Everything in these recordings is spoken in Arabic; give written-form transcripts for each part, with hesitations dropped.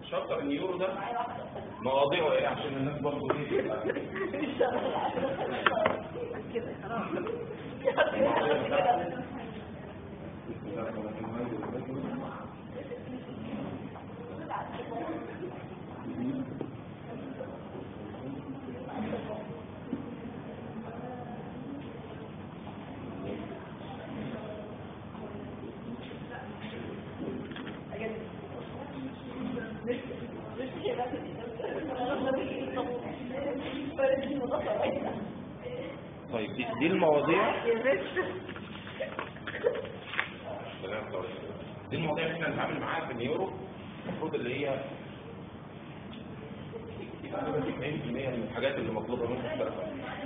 شابتر النيورو ده مواضيعه ايه عشان الناس برضه ايه كده خلاص. طيب دي المواضيع دي المواضيع اللي احنا هنتعامل معاها في النيورو. المفروض اللي هي 90% من الحاجات اللي مطلوبه منك تشتغل.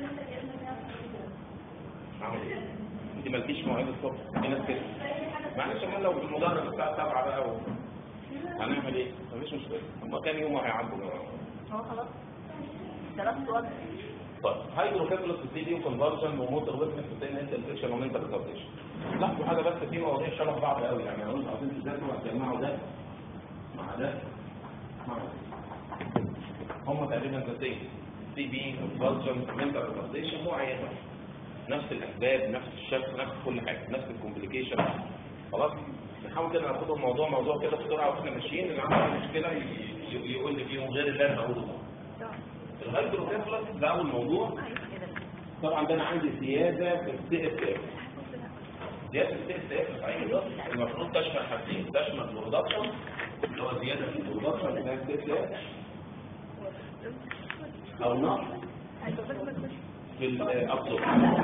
انت مالكيش مواعيد الصبح، في ناس كده. معلش اما لو في المدرج الساعه 7 بقى هنعمل ايه؟ مفيش مشكله، هم كام يوم هيعدوا. هو خلاص درست وقت. طيب هيدروكيفالوس دي وكونفرجن وموتور ويكنس وتاني انت انفكشن ومنتال ريزوليوشن. لاحظوا حاجه بس، في مواضيع شبه بعض قوي، يعني اقول عايزين تذاكروا هتجمعوا ده مع ده مع ده. هم تقريبا زي سي بي كونفرجن منتال ريزوليوشن، هو عيان نفس الاسباب، نفس الشكل، نفس كل حاجه، نفس الكومبليكيشن. خلاص نحاول كده ناخد الموضوع موضوع كده بسرعه واحنا ماشيين، اللي عنده مشكله يقول لي فيهم غير اللي انا هقوله. الهيدروكيفالوس ده اول موضوع. طبعا ده انا عندي زياده في السي اس اف. زياده في السي اس اف في عين الضغط المفروض تشمل حاجتين، تشمل البرودكشن اللي هو زياده في البرودكشن بتاع السي اس اف او نقص في الابسوربشن.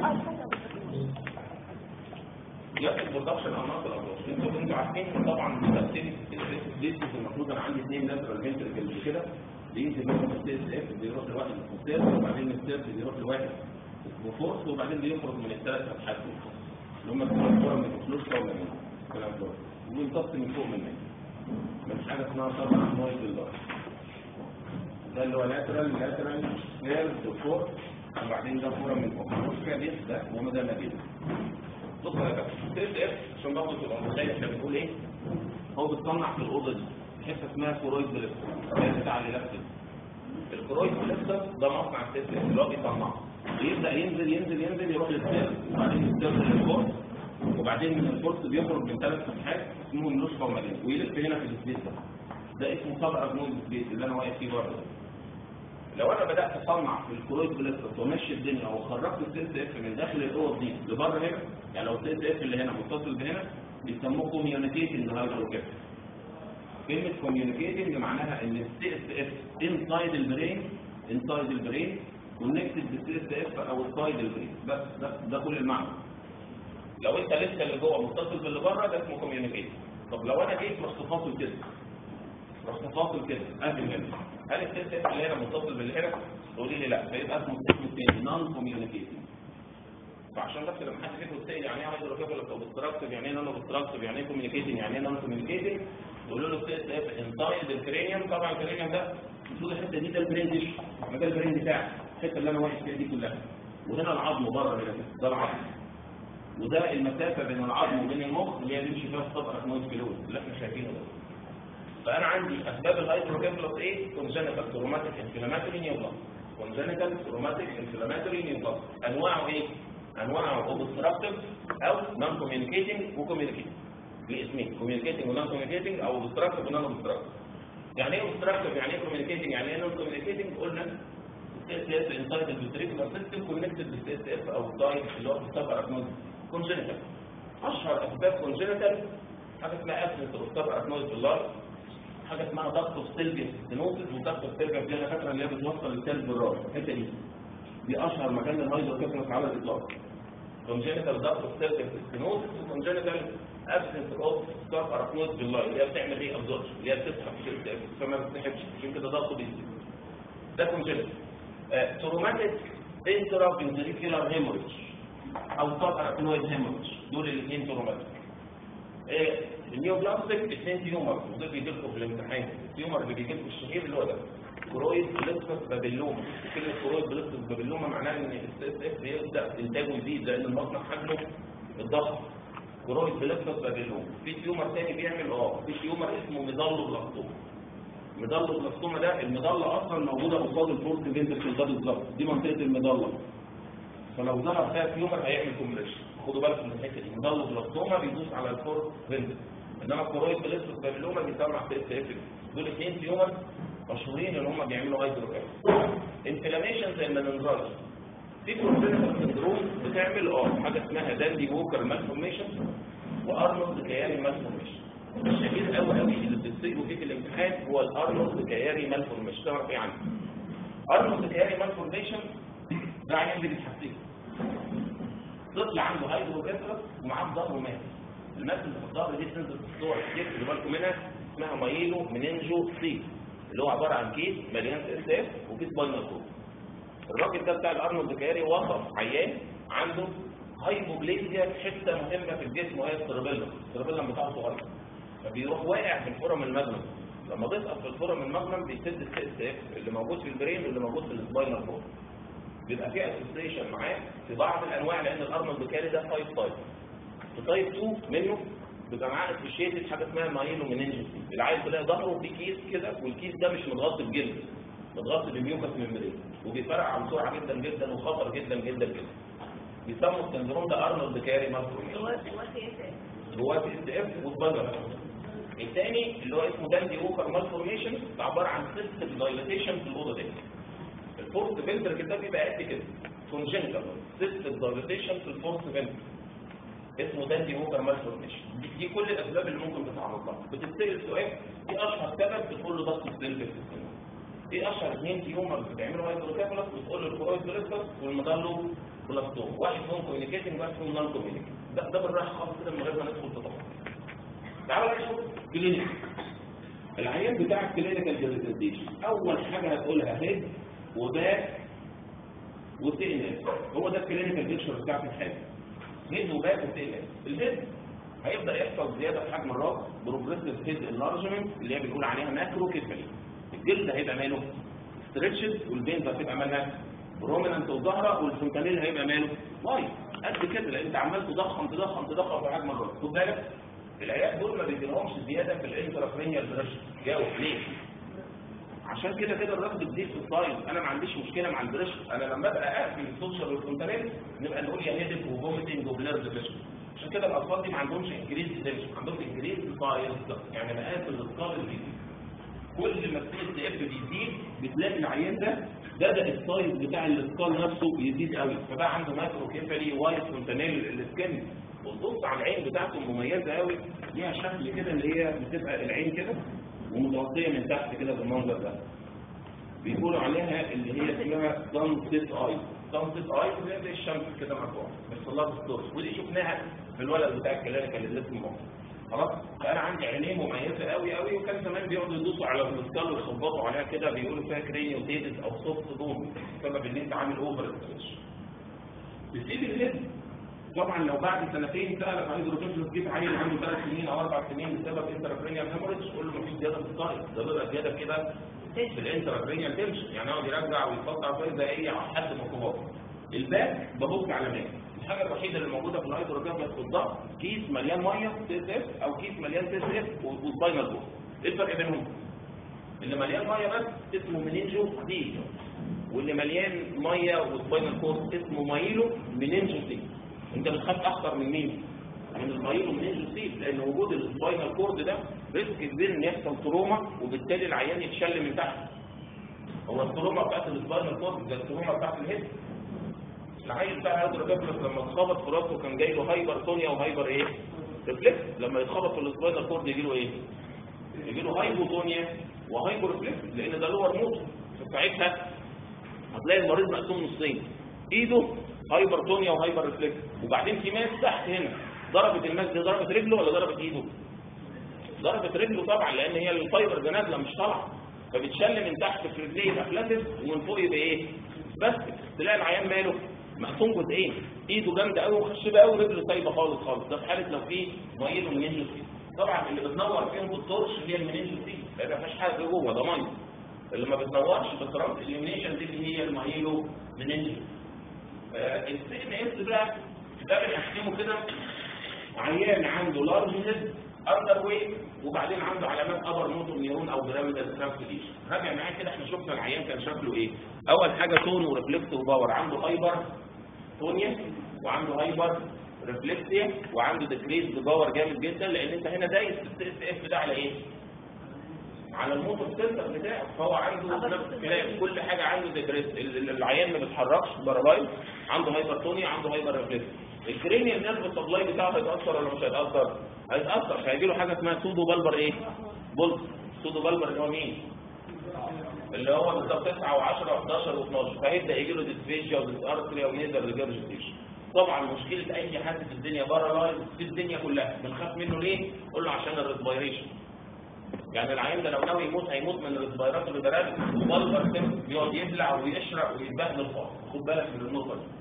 زياده البرودكشن او نقص الابسوربشن. انتوا عارفين طبعا تقسيم السي المفروض انا عندي اثنين لاترال فنتركل كده بينزل منهم السي اس اف بيروح لواحد الفوسفات، وبعدين السيرف بيروح لواحد بفورس، وبعدين بيخرج من الثلاث فتحات اللي هم الكوره من الفلوس او من الكلام ده ويمتص من فوق منه. مفيش حاجه اسمها طبعا نويز بالدار. ده اللي هو لاترال سيرف وفورس، وبعدين ده كوره من فوق. مش كده ده وما ده نبيل. بصوا يا جماعه السي اس اف عشان برضه تبقى متخيل احنا بنقول ايه. هو بيتصنع في الاوضه دي حته اسمها كورويد بليستر بتاع الالكتريك. الكورويد بليستر ده مصنع السي اس اف اللي هو بيصنعه. بيبدا ينزل يروح للسيرف، وبعدين السيرف للفورس، وبعدين من الفورس بيخرج من ثلاث فتحات اسمهم نشفه ومليان، ويلف هنا في السبيس ده اسمه سب ارجنوز سبيس اللي انا واقف فيه بره. لو انا بدات اصنع في الكورويد بليستر وامشي الدنيا وخرجت السي اس اف من داخل الاوض دي لبره هنا، يعني لو السي اس اف اللي هنا متصل بهنا بيسموه كوميونيكيتنج هيدروكيفالوس. كلمه كوميونيكيتنج معناها ان السي اس اف انسايد البرين كونكتد بالسي اس اف او السايد البرين. بس ده كل المعنى. لو انت لسه اللي جوه متصل باللي بره ده اسمه كوميونيكيتنج. طب لو انا جيت رحت فاصل كده قبل هنا، هل السي اس اف اللي هنا متصل باللي هنا؟ تقولي لي لا، فيبقى اسمه الثاني نون كوميونيكيتنج. فعشان بس لما حد فيكم يسال يعني ايه هيدروكيفالوس او ديستراكتيف، يعني ايه نون ديستراكتيف، يعني ايه كوميونيكيتنج، يعني ايه نون كوميونيكيتنج، تقولوا له السي اس اف انسايد الكرينيوم. طبعا الكرينيوم ده المفروض الحته دي ده البرين ديش، ده البرين بتاعي، الحته اللي انا واقف فيها دي كلها، وهنا العظم بره هنا ده العظم، وده المسافه بين العظم وبين المخ اللي هي بيمشي فيها الصبغه اركنويد فلويد اللي احنا شايفينه ده. فانا عندي اسباب الهيدروكيفالوس ايه؟ كونجنتال سيروماتيك انفلاماتوري نيوبلاست. كونجنتال سيروماتيك انفلاماتوري نيوبلاست انواعه ايه؟ انواعه اوبستراكتيف او نون كوميونيكيتنج وكوميونيكيتنج. لاسمين كوميونيكيتنج ونون كوميونيكيتنج او اوبستراكتيف ونون اوبستراكتيف. يعني ايه اوبستراكتيف؟ يعني ايه كوميونيكيتنج؟ يعني ايه نون كوميونيكيتنج؟ قلنا السي اس اف انسايد الفنتريكولار سيستم كونكتد بالسي اس اف او الدايت اللي هو بيسبب اركنويد كونجنتال. اشهر اسباب كونجنتال حاجه اسمها ابسنس اوف سب اركنويد باللايف، حاجه اسمها ضغط ستيلفيس ستينوسيس، وضغط ستيلفيس دي انا فاكره اللي هي بتوصل للسيل بالراس. الحته دي اشهر مكان للهيدروكيفالوس على الاطلاق. كونجنتال ضغط ستيلفيس ستينوسيس وكونجنتال ابسنس اوف سب اركنويد باللايف اللي هي بتعمل ايه ابزوربشن، اللي هي بتسحب فما بتسحبش، عشان كده ضغطه بيزيد. ده كونجنتال. تروماتيك انترا فنتريكولار هيموريج او سب اركنويد هيموريج، دول الاثنين تروماتيك. النيوبلاستيك اثنين تيومر، وده بيجي لكم في الامتحان. التيومر اللي بيجي لكم الشهير اللي هو ده كرويد بليستس بابيلوما. كلمه كرويد بليستس بابيلوما معناها ان السي اس اف بيبدا انتاجه يزيد لان المصنع حجمه الضخم. كرويد بليستس بابيلوما. في تيومر ثاني بيعمل في تيومر اسمه ميزالوبلاستوما. ميدالوبلاستوما ده المضله اصلا موجوده قصاد الفورس فينتركل ده بالظبط، دي منطقه المضله. فلو ظهر فيها تيومر هيعمل كومبريشن. خدوا بالكم من الحته دي، ميدالوبلاستوما بيدوس على الفورس فينتركل، انما الكورويد بليستوس بابيلوما بيسمع في اس اف. دول اثنين تيومر مشهورين ان هم بيعملوا هايدروكاف. انفلاميشن زي المننجايتس. في كونجنتال سندروم بتعمل حاجه اسمها داندي ووكر مالفورميشن وارنولد كياري مالفورميشن. الشهير قوي اللي بتصيبه في الامتحان هو الارنولد كياري مالفورميشن. تعرف ايه عنه؟ ارنولد كياري مالفورميشن ده عيان اللي بيتحسسه طفل عنده هايدروكافلس ومعاه ظهره مات. الماس اللي في الظهر دي بتنزل في الصور كتير اللي بالكم منها، اسمها مايلو مننجو سي، اللي هو عباره عن كيس مليان اس اف وفيه سباينال كورد. الراجل ده بتاع الارنولد كياري وصف عيان عنده هايبوبليزيا في حته مهمه في الجسم وهي السيربيلم بتاعه صغير، فبيروح واقع في الفورم الماجنم. لما بيسقط في الفورم الماجنم بيسد السي اس اف اللي موجود في البرين واللي موجود في السباينال كورد. بيبقى في اسوسيشن معاه في بعض الانواع، لان الارنولد كياري ده تايب 5. في تايب 2 منه بيبقى معاه اسوشيتد حاجه اسمها مايلو مننجو. العيل تلاقي ظهره فيه كيس كده، والكيس ده مش متغطي بجلد، متغطي بميوكس ممبرين، وبيفرقع بسرعه جدا جدا وخطر جدا جدا جدا. بيسموا السندروم ده ارنولد كياري مالفورميشن. هو اس اف وسباينال. الثاني اللي هو اسمه داندي ووكر مالفورميشن، ده عباره عن سيستم دايليتيشن في الاوضه دي. الفورس فينتركل ده بيبقى قد كده، كونجنتال سيستم دايليتيشن في الفورس فينتركل، اسمه داندي ووكر مالفورميشن. دي كل الاسباب اللي ممكن تتعرض لها. بتتسال سؤال ايه اشهر سبب؟ بتقول له ضغط السيلف في السن. ايه اشهر اثنين تيومر بتعملوا هايدروكافلس؟ بتقول له الكورويد بليستوس والميدالو بلاستوم. واحد فيهم كوميونيكيتنج وواحد فيهم نون كوميونيكيتنج. ده بالراحه خالص كده من غير ما ندخل في تفاصيل. تعالوا نشوف كلينيك. العيان بتاع الكلينيكال بريزنتيشن اول حاجه هتقولها هيد وباك وتي ان اس. هو ده الكلينيكال بيكتشر بتاعت الحاجه. هيد وباك وتي ان اس. الهيد هيبدا يحصل زياده في حجم الراس، بروجريسيف هيد انلارجمنت اللي هي بنقول عليها ماكرو كيفالي. الجلد هيبقى ماله ستريتشد، والبينز هتبقى مالها بروميننت وظاهره، والفونتانيل هيبقى ماله وايد قد كده، لان انت عمال تضخم في حجم الراس. خد بالك العيال دول ما بيجيلهمش زياده في الانترافرينيال بريشر. جاوب ليه؟ عشان كده الراس بتزيد في السايز. انا ما عنديش مشكله مع البريشر، انا لما ابقى اقفل السوشيال والفونتانيل نبقى نقول يا هيدك وفوميتنج وبليرد بريشر. عشان كده الاطفال دي ما عندهمش انكريز تنشن، عندهم انكريز سايز، يعني مقاس الاسكال بيزيد. كل ما السي اس اف بيزيد بتلاقي العيان ده بدا السايز بتاع الاسكال نفسه يزيد قوي، فبقى عنده ماكرو كيفالي وايت فونتانيل. السكن والبص على العين بتاعته مميزه قوي، ليها شكل كده اللي هي بتبقى العين كده ومتغطيه من تحت كده بالمنظر ده. بيقولوا عليها اللي هي اسمها سانسيت اي. سانسيت اي زي الشمس كده مرفوعه بس الله بالصوره، ودي شفناها في الولد بتاع الكلينيكال اللي اسمه مصر. خلاص؟ فانا عندي عينين مميزه قوي قوي، وكان زمان بيقعدوا يدوسوا على الاسكال ويخبطوا عليها كده، بيقولوا فيها كرينيوتيتس او سوفت بون بسبب ان انت عامل اوفر ستريتش. بتسيب الهيد طبعا لو بعد سنتين سالك عن هيدروكافلس جيت عيل عنده 3 سنين او 4 سنين بسبب انترافرينيال هيموريدج، تقول له مفيش زياده في السايز، ده بيبقى زياده كده في الانترافرينيال تنشن، يعني يقعد يرجع ويتقطع زي ايه لحد ما كبر. الباك ببص على ماء. الحاجه الوحيده اللي موجوده في الهيدروكافلس في الضغط كيس مليان ميه سي اس اف او كيس مليان سي اس اف وسباينال كورد. ايه الفرق بينهم؟ اللي مليان ميه بس اسمه منينجو دي، واللي مليان ميه وسباينال كورد اسمه مايلو منينجو سي. انت بتخاف اكتر من مين؟ من المايلو منينجو سي، لان وجود السباينال كورد ده ريسك كبير ان يحصل تروما وبالتالي العيان يتشل من تحت. هو التروما بتاعت السباينال كورد زي التروما بتاعت الهيد. العيل بتاع هيدروكافلس لما اتخبط في راسه كان جاي له هايبرتونيا وهايبر ايه؟ ريفلكس. لما يتخبط في السباينال كورد يجي له ايه؟ يجي له هايبوتونيا وهايبر ريفلكس، لان ده لور موتور. فساعتها هتلاقي المريض مقسوم نصين، ايده هايبرتونيا وهايبر ريفلكس، وبعدين في ماس تحت هنا. ضربت الماس دي ضربت رجله ولا ضربت ايده؟ ضربت رجله طبعا، لان هي الفايبر دي نازله مش طالعه، فبتشل من تحت في رجليه يبقى فلاتس ومن فوق يبقى ايه؟ بس تلاقي العيان ماله مقسوم جزئين، ايده جامده قوي وخشبه قوي ورجله سايبه خالص خالص. ده في حاله لو في مايلو منينجو سي. طبعا اللي بتنور فيهم بالتورش هي المنينجو سي، ما فيهاش حاجه جوه، ده ميه. اللي ما بتنورش بالترانس اليمينيشن دي اللي هي المايلو منينجو. السي ان اس بقى ده بنقسمه كده: عيان عنده لارج هيد اندر ويت وبعدين عنده علامات ابر موتور نيرون او بيراميدال ترانسليشن. راجع معايا كده، احنا شفنا العيان كان شكله ايه. اول حاجه تون وريفلكس وباور، عنده هايبر تونيا وعنده هايبر ريفلكسيا وعنده ديكريز بباور جامد جدا، لان انت هنا دايس اف ده على ايه؟ على الموتور سنتر بتاعه، فهو عنده نفس الكلام، كل حاجه عنده ديكريز. العيان ما بيتحركش بارالايز، عنده هايبرتونيا، عنده هايبر ريفلكس. الكرينيال نيرف سبلاي بتاعه هيتاثر ولا مش هيتاثر؟ هيتاثر، فهيجي له حاجه اسمها سودو بالبر ايه؟ بولس. سودو بالبر اللي هو مين؟ اللي هو بالظبط 9 و10 و11 و12، فهيبدا يجي له ديسفيجيا وديسارتريا ونيزر ريجرجيتيشن. طبعا مشكله اي حد في الدنيا بارالايز في الدنيا كلها بنخاف منه ليه؟ قول له عشان الريسبيريشن. يعني العيان ده لو ناوي يموت هيموت من الريسبيرات اللي بيرابط وبالبر بيقعد يبلع ويشرق ويتبهدل خالص. خد بالك من النقطه دي.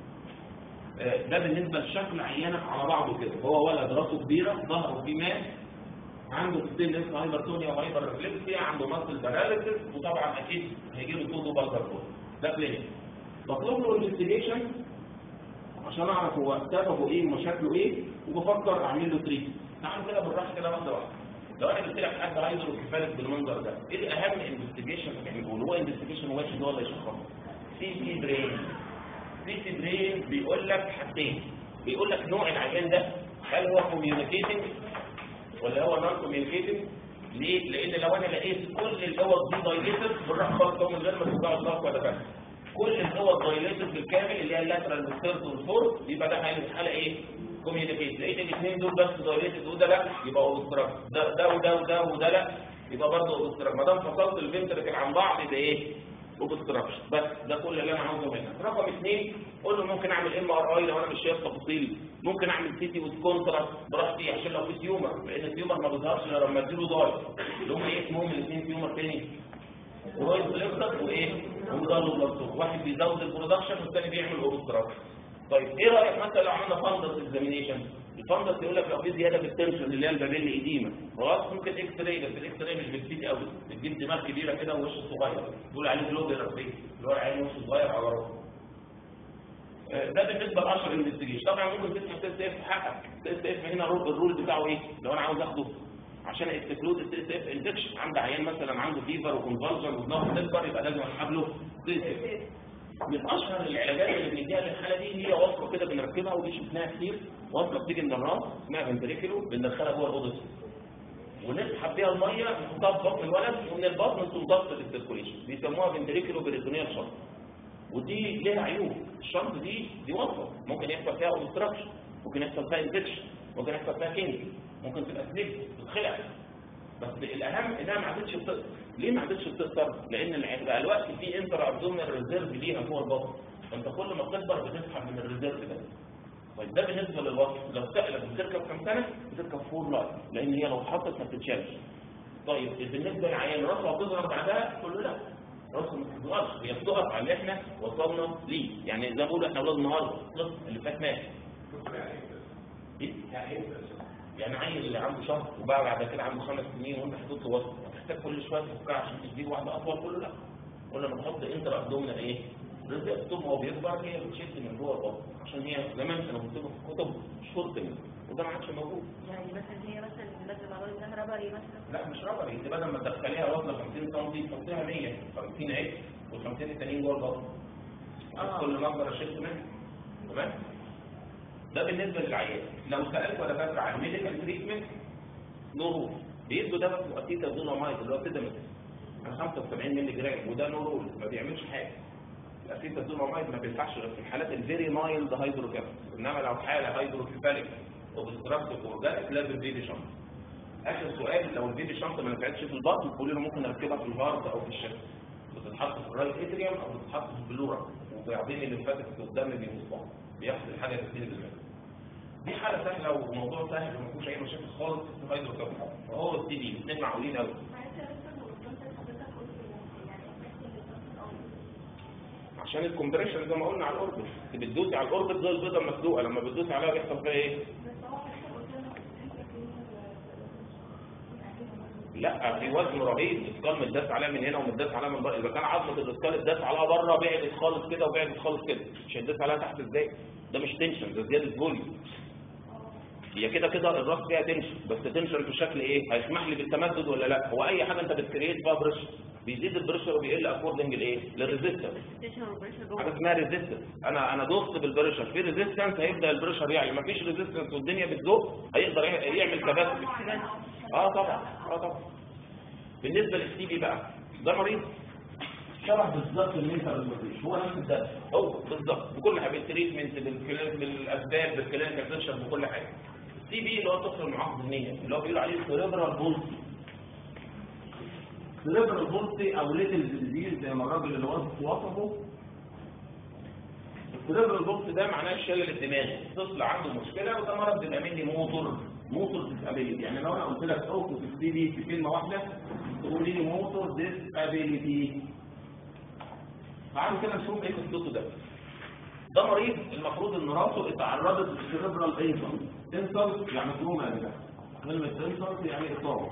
ده بالنسبه لشكل عيانك على بعضه كده، هو ولد راسه كبيره، ظهره فيه ماس، عنده ستيل اسمه هايبرتونيا وهايبر ريفلكسيا، عنده ماسل باراليسيس، وطبعا اكيد هيجي له سودو بالبر. ده كلينيك. بطلب له انفستيجيشن عشان اعرف هو سببه ايه ومشاكله ايه، وبفكر اعمل له تريت. تعالوا كده بالراحه كده واحده واحده. لو انا قلت لك حد هيدروكيفاليك بالمنظر ده، ايه اهم انفستيجيشن بنقوله؟ هو انفستيجيشن واحد هو اللي يشخصه. سي برين. سي برين بيقول لك حاجتين، بيقول لك نوع العيان ده هل هو كوميونيكيتنج ولا هو نون كوميونيكيتنج. ليه؟ لان لو انا لقيت كل الاوض دي دايليتد بالراحه خالص من غير ما توجع الضغط ولا حاجه، كل الاوض دايليتد بالكامل اللي هي اللاترال والثيرد والفورث، يبقى ده حاله ايه؟ كوميونيكيت. لقيت الاثنين دول بس دايليتد وده لا، يبقى اوبستراكت. ده وده لا، يبقى برضه اوبستراكت. ما دام فصلت الفنتركل عن بعض يبقى ايه؟ اوبستراكشن. بس ده كل اللي انا عاوزه منك. رقم 2، قول له ممكن اعمل MRI لو انا مش شايف تفاصيل، ممكن اعمل CT وذ كونتراست براحتي عشان لو في تيومر، لان التيومر ما بيظهرش الا لما اديله داي اللي هم ايه اسمهم الاثنين تيومر تاني؟ رويد بليكتر وايه؟ ومدارلو بلانتور. واحد بيزود البرودكشن والثاني بيعمل اوبستراكشن. طيب ايه رايك مثلا لو عملنا فاندس اكزامينيشن؟ الفاندس يقول لك لو في زياده في التنشن اللي هي البابيل ايديما، خلاص ممكن اكس راي، بس الاكس راي مش بتفيد قوي، بتجيب دماغ كبيره كده ووش صغير، بيقول عليه جلوبيلر فيس اللي هو عين وش صغير على راسه. ده بالنسبه لاشهر انفستيجيشن. طبعا ممكن تسمع تيست اف في حقك. تيست اف هنا الرول بتاعه ايه؟ لو انا عاوز اخده عشان استكلود التيست اف انفكشن، عند عيان مثلا عنده فيفر وكونفالجن ودماغه تكبر، يبقى لازم اسحب له تيست اف. من اشهر العلاجات اللي بنديها للحاله دي هي وصفه كده بنركبها ودي شفناها كتير، وصفه بتيجي من الراس اسمها فنتريكولو، بندخلها جوه الاوضه ونسحب بيها الميه نحطها في بطن الولد، ومن البطن تنضغط للسيركوليشن، بيسموها فنتريكولو بريتونيال شنط. ودي ليها عيوب. الشنط دي وصفه ممكن يحصل فيها اوبستراكشن، ممكن يحصل فيها انفكشن، ممكن يحصل فيها كينج، ممكن تبقى سليب تتخلع. بس الاهم انها ما عادتش بتقصر. ليه ما عادتش بتقصر؟ لان بقى الوقت في انتر ابدومينال ريزيرف ليها جوه البطن، فانت كل ما بتكبر بتسحب من الريزيرف ده. طيب ده بالنسبه للوصف. لو بتركب كام سنه؟ بتركب فور لايف، لان هي لو اتحطت ما بتتشالش. طيب بالنسبه للعيان راسه هتظهر بعدها؟ كله لا، راسه ما بتظهرش، هي بتقف على اللي احنا وصلنا ليه. يعني زي ما بقول احنا اولاد النهارده الطفل اللي فات مات. يعني عيل اللي عنده شهر وبعد كده عنده 5 سنين وانت حطيت له وصفه، هتحتاج كل شويه تفكها عشان تديله واحده اطول؟ كله لا. قلنا بنحط انتر ابدومينال ايه؟ رزق. طب هو بيكبر هي بتشد من جوه البطن، عشان هي زمان كانوا بيكتبوا في الكتب شورت منه، وده ما عادش موجود. يعني مثلا هي مثلا لازم اعمل لها ربري مثلا؟ لا مش ربري، انت بدل ما تدخليها وزنه 50 سم تحطيها 100 50 عيب وال50 التانيين جوه البطن. كل ما اقدر اشد منه. تمام؟ ده بالنسبه للعيان. لو سالت ولا فاكر عن ميديكال تريتمنت، نورول بيدوا ده بس اسيتا دونامايد اللي هو سيداميت 75 مللي جرام، وده نورول ما بيعملش حاجه. الاسيتا دونامايد ما بينفعش غير في الحالات الفيري مايلد هايدروكيفاليك، انما لو حاله هايدروكيفاليك وبستراكتيف اورجانيك لازم بيبي شنط. اخر سؤال، لو البيبي شنط ما نفعتش في البطن قولي له ممكن نركبها في الهارت او في الشفت، بتتحط في الرايت اتريوم او بتتحط في البلورا، وبعدين اللي فاتت في الدم بيوصلها بياخد الحاجه تبتدي بالماء. دي حاله سهله وموضوع سهل وما فيهوش اي مشاكل خالص في هايدروكيفاليك. فهو التي بي الاثنين معقولين قوي. عشان الكومبريشن زي ما قلنا على الاوربت، انت بتدوسي على الاوربت زي البيضه المسلوقه، لما بتدوسي عليها بيحصل فيها ايه؟ لا في وزن رهيب، الاسكال متداس عليها من هنا ومتداس عليها من بره. اذا كان عظمه الاسكال اتداس عليها بره بعدت خالص كده وبعدت خالص كده، مش هتداس عليها تحت ازاي؟ ده مش تنشن، ده زياده فوليوم. هي كده كده الراس فيها تنشن، بس تنشن بشكل ايه؟ هيسمح لي بالتمدد ولا لا؟ هو اي حاجه انت بتكريت فيها بريشر بيزيد البريشر وبيقل اكوردنج لايه؟ للريزيستنس. حاجه اسمها ريزيستنس. انا دوست بالبريشر، في ريزيستنس هيبدا البريشر يعلى، مفيش ريزيستنس والدنيا بتزق هيقدر يعمل كباسيتي. طبعا. بالنسبه للسي بي بقى، ده مريض شرح بالظبط اللي انت بتقوليه، هو نفس الدرس، هو بالظبط بكل حاجه، بالتريتمنت بالاسباب بالكلينيكال بيكتشر بكل حاجه. السي بي اللي هو الطفل المعاق ذهنيا، اللي هو بيقولوا عليه سيريبرال بولسي. سيريبرال بولسي او ليتل ديزيز زي ما الراجل اللي وصفه. السيريبرال بولسي ده معناه الشلل الدماغي، الطفل عنده مشكله وده مرض بيبقى مني موتور ديسابيليتي. يعني لو انا قلت لك اوصف السي بي في كلمه واحده تقول لي موتور ديسابيليتي. تعالوا كده نشوف ايه قصته ده. ده مريض المفروض ان راسه اتعرضت للسيريبرال انسلت، يعني تروما كده. كلمه انسلت يعني اصابه.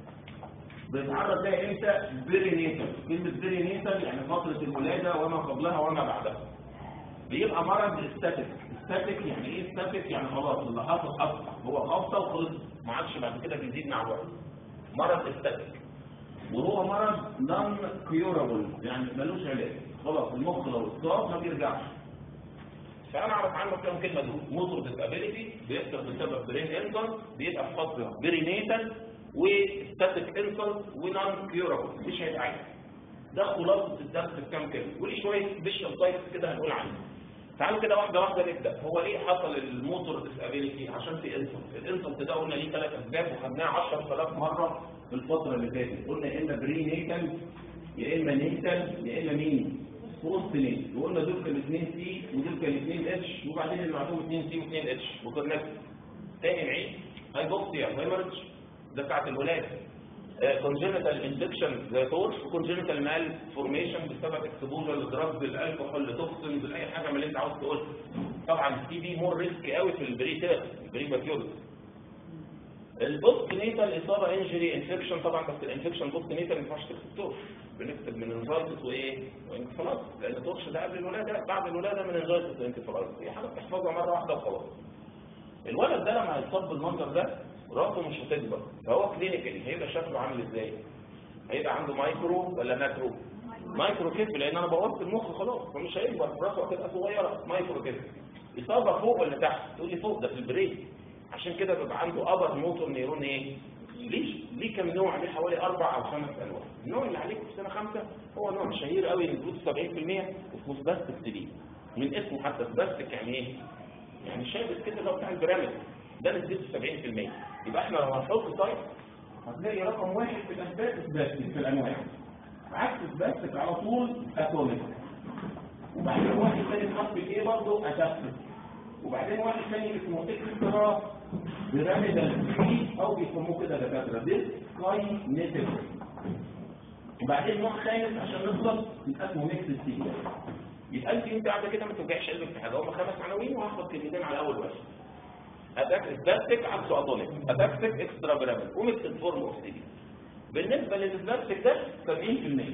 بيتعرض لها امتى؟ بيرينيتال. كلمه بيرينيتال يعني فتره الولاده وما قبلها وما بعدها. بيبقى مرض استاتيك يعني ايه استاتيك؟ يعني خلاص اللي حصل هو خبطه وخلص، ما عادش بعد كده بيزيد مع الوقت. مرض استاتيك. وهو مرض نون كيورابل، يعني ملوش علاج، خلاص المخ لو اتصاب ما بيرجعش. فانا اعرف عنه كام كلمه دول. موتور ديسابيليتي بيحصل بسبب برين انسلت، بيبقى في فتره برينيتال وستاتيك انسلت ونون كيورابل، مش هيتعالج. ده خلاصه الدرس في كام كلمه، وليه شويه سبيشال تايبس كده هنقول عنه. تعالوا كده واحده واحده نبدا. هو ليه حصل الموتور ديسابيليتي؟ عشان في انسلت. الانسلت ده قلنا ليه 3 اسباب وخدناها 10000 مره في الفتره اللي فاتت. قلنا يا اما برينيتال يا اما نيتال يا اما مين؟ بوست نيتال. وقلنا دول كانوا 2 سي ودول كانوا 2 اتش، وبعدين اللي بعدهم 2 سي و2 اتش. وكنا تاني نعيد. هايبوكسيا هيمرج ده ساعه الولاده. كونجنتال انفكشن زي تورش، وكونجنتال مال فورميشن بسبب اكسبوجر لدراجز الالكحول لتوكسنز لاي حاجه من اللي انت عاوز تقولها. طبعا السي بي مور ريسك قوي في البري باكيوريتي. البوست نيتال اصابه انجري انفكشن، طبعا بس الانفكشن بوست نيتال ما ينفعش تكتب تورش، بنكتب من انفايتس وايه؟ وانكفالايتس، لان التورش ده قبل الولاده، بعد الولاده من انفايتس وانكفالايتس، هي حاجه بتحفظها مره واحده وخلاص. الولد ده لما هيتصاب بالمنظر ده راسه مش هتكبر، فهو كلينيكالي هيبقى شكله عامل ازاي؟ هيبقى عنده مايكرو ولا ماكرو؟ مايكرو كيف، لان انا بوظت المخ خلاص، فمش هيكبر، راسه هتبقى صغيره مايكرو كيف. اصابه فوق ولا تحت؟ تقول لي فوق، ده في البرين. عشان كده بيبقى عنده ابر موتور نيرون ايه؟ ليه كم نوع؟ ليه حوالي 4 أو 5 انواع. النوع اللي عليك في سنه 5 هو نوع شهير قوي ينقص 70% اسمه سباستيك سي. من اسمه حتى سباستيك يعني ايه؟ يعني شايف كده لو بتاع البرامج ده نسبته 70%. يبقى احنا لو هنحط تايب هتلاقي رقم 1 في الاسباب سباستيك في الانواع، عكس سباستيك على طول اتوميك، وبعدين واحد ثاني اتحط في ايه برضه اتاسيك، وبعدين واحد ثاني اسمه اكسترا بيراميدال سي او بيسموه كده دكاتره ديسكاينيتيك، وبعدين نوع خامس عشان نخلص يبقى اسمه ميكس سي. يبقى انت قاعده كده ما توجعش قلبك في حاجه، هم 5 عناوين وهاخد كلمتين على اول واحد. سباستيك عكسه اتونيك، اتاكسيك اكسترا بيراميدال وميكس فورم اوف سي. بالنسبه للسباستيك ده 70%،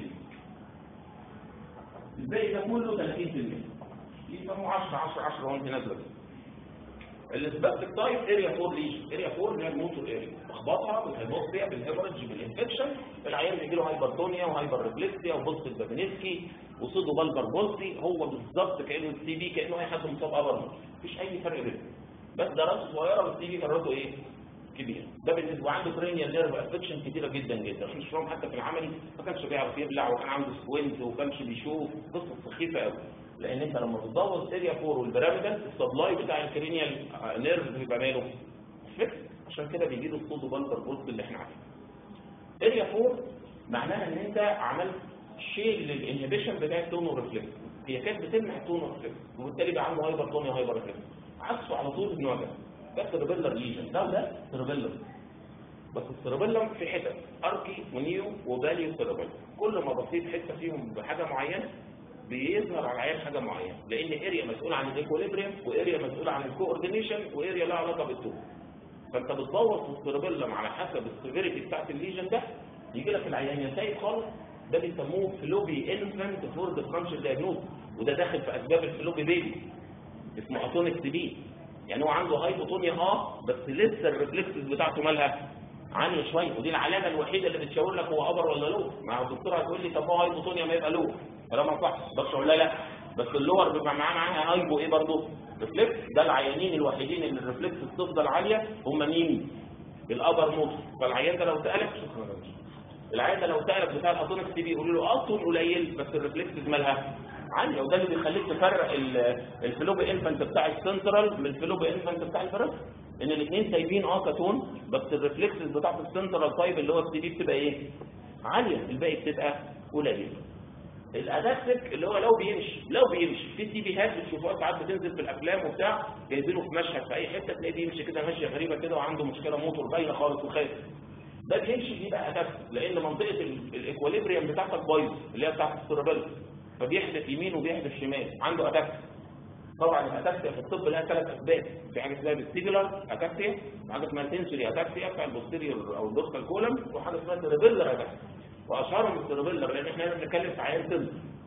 الباقي ده كله 30%، يسموه 10 وانت نازله. السباستيك تايب اريا 4 ليجن، اريا 4 اللي هي الموتور اريا، اخبطها بالهيبوكسيا بالهيموريدج بالانفكشن، العيان بيجي له هايبرتونيا وهايبر ريفلكسيا وبوست بابينسكي وسودو بالبر بولسي، هو بالظبط كانه السي بي، كانه اي حد مصاب ابر، مفيش اي فرق بينهم، بس ده راسه صغيره والسي بي راسه ايه؟ كبير. ده بالنسبه عنده كرينيال نيرف افكشن كتيره جدا جدا، احنا شفناهم حتى في العملي، ما كانش بيعرف يبلع وكان عنده سكوينت وما كانش بيشوف، قصه سخيفه قوي. لان انت لما بتدور اريا 4 والبيراميدال السبلاي بتاع الكرينيال نيرف بيبقى ماله فيكس، عشان كده بيجي له الصوت بالبر بوست اللي احنا عارفينه. اريا 4 معناها ان انت عملت شيل للانهبيشن بتاع التونو ريفلكس، هي كانت بتمنع التونو ريفلكس، وبالتالي بقى عنده هايبرتونيا وهايبر ريفلكس. عكسه على طول النوع ده سيربيلر ليجن، ده سيربيلر، بس السيربيلم في حتت اركي ونيو وباليو سيربيلم، كل ما بسيط حته فيهم بحاجه معينه بيظهر على العيان حاجه معينه، لان اريا مسؤول عن الايكوليبريم واريا مسؤول عن الكوردينيشن واريا لها علاقه بالتون. فانت بتدور في السيربيلم على حسب السيفيريتي بتاعت الليجن ده، يجي لك العيان يا سايب خالص، ده بيسموه فلوبي انفنت فور ديفرنشال دايجنوز، وده داخل في اسباب الفلوبي بيبي اسمه اتونيك سي بي. يعني هو عنده هايبوتونيا بس لسه الريفلكسز بتاعته مالها عاليه شويه، ودي العلامه الوحيده اللي بتشاور لك هو ابر ولا لو. مع الدكتور هتقول لي طب هو هايبوتونيا ما يبقى لو، كلام صح، بس اقول لا بس اللور بيبقى معاها هايبو ايه برضه ريفلكس. ده العيانين الوحيدين اللي الريفلكس بتفضل عاليه هم مين؟ الابر موتور. فالعيان ده لو سالك العيان ده لو سالك بتاع الاتونيك تي بي يقولوا له الطول قليل بس الريفلكس مالها عاليه، وده اللي بيخليك تفرق الفلوب انفانت بتاع السنترال من الفلوب انفانت بتاع البريفرال، ان الاثنين سايبين كتون بس الريفلكسز بتاعت السنترال تايب اللي هو التي بي بتبقى ايه؟ عاليه، الباقي بتبقى قليله. الادابتك اللي هو لو بيمشي في تي بي هات بتشوفوها ساعات بتنزل في الافلام وبتاع، جايبينه في مشهد في اي حته تلاقيه بيمشي كده ماشيه غريبه كده وعنده مشكله موتور باينه خالص وخايف. ده بيمشي بيبقى ادابتك لان منطقه الايكوليبريم بتاعتك بايظه اللي هي بتاعت السيربيلم، فبيحدث يمين وبيحدث شمال، عنده ادابتك. طبعا الاتاكسيا في الطب لها 3 اسباب، في حاجه اسمها فيستيبولار اتاكسيا، وحاجه اسمها سنسوري اتاكسيا بتاع البوستيريور او الدورسال كولم، وحاجه اسمها سيربيلر اتاكسيا، واشهرهم السيربيلر لان احنا بنتكلم في عيان طب.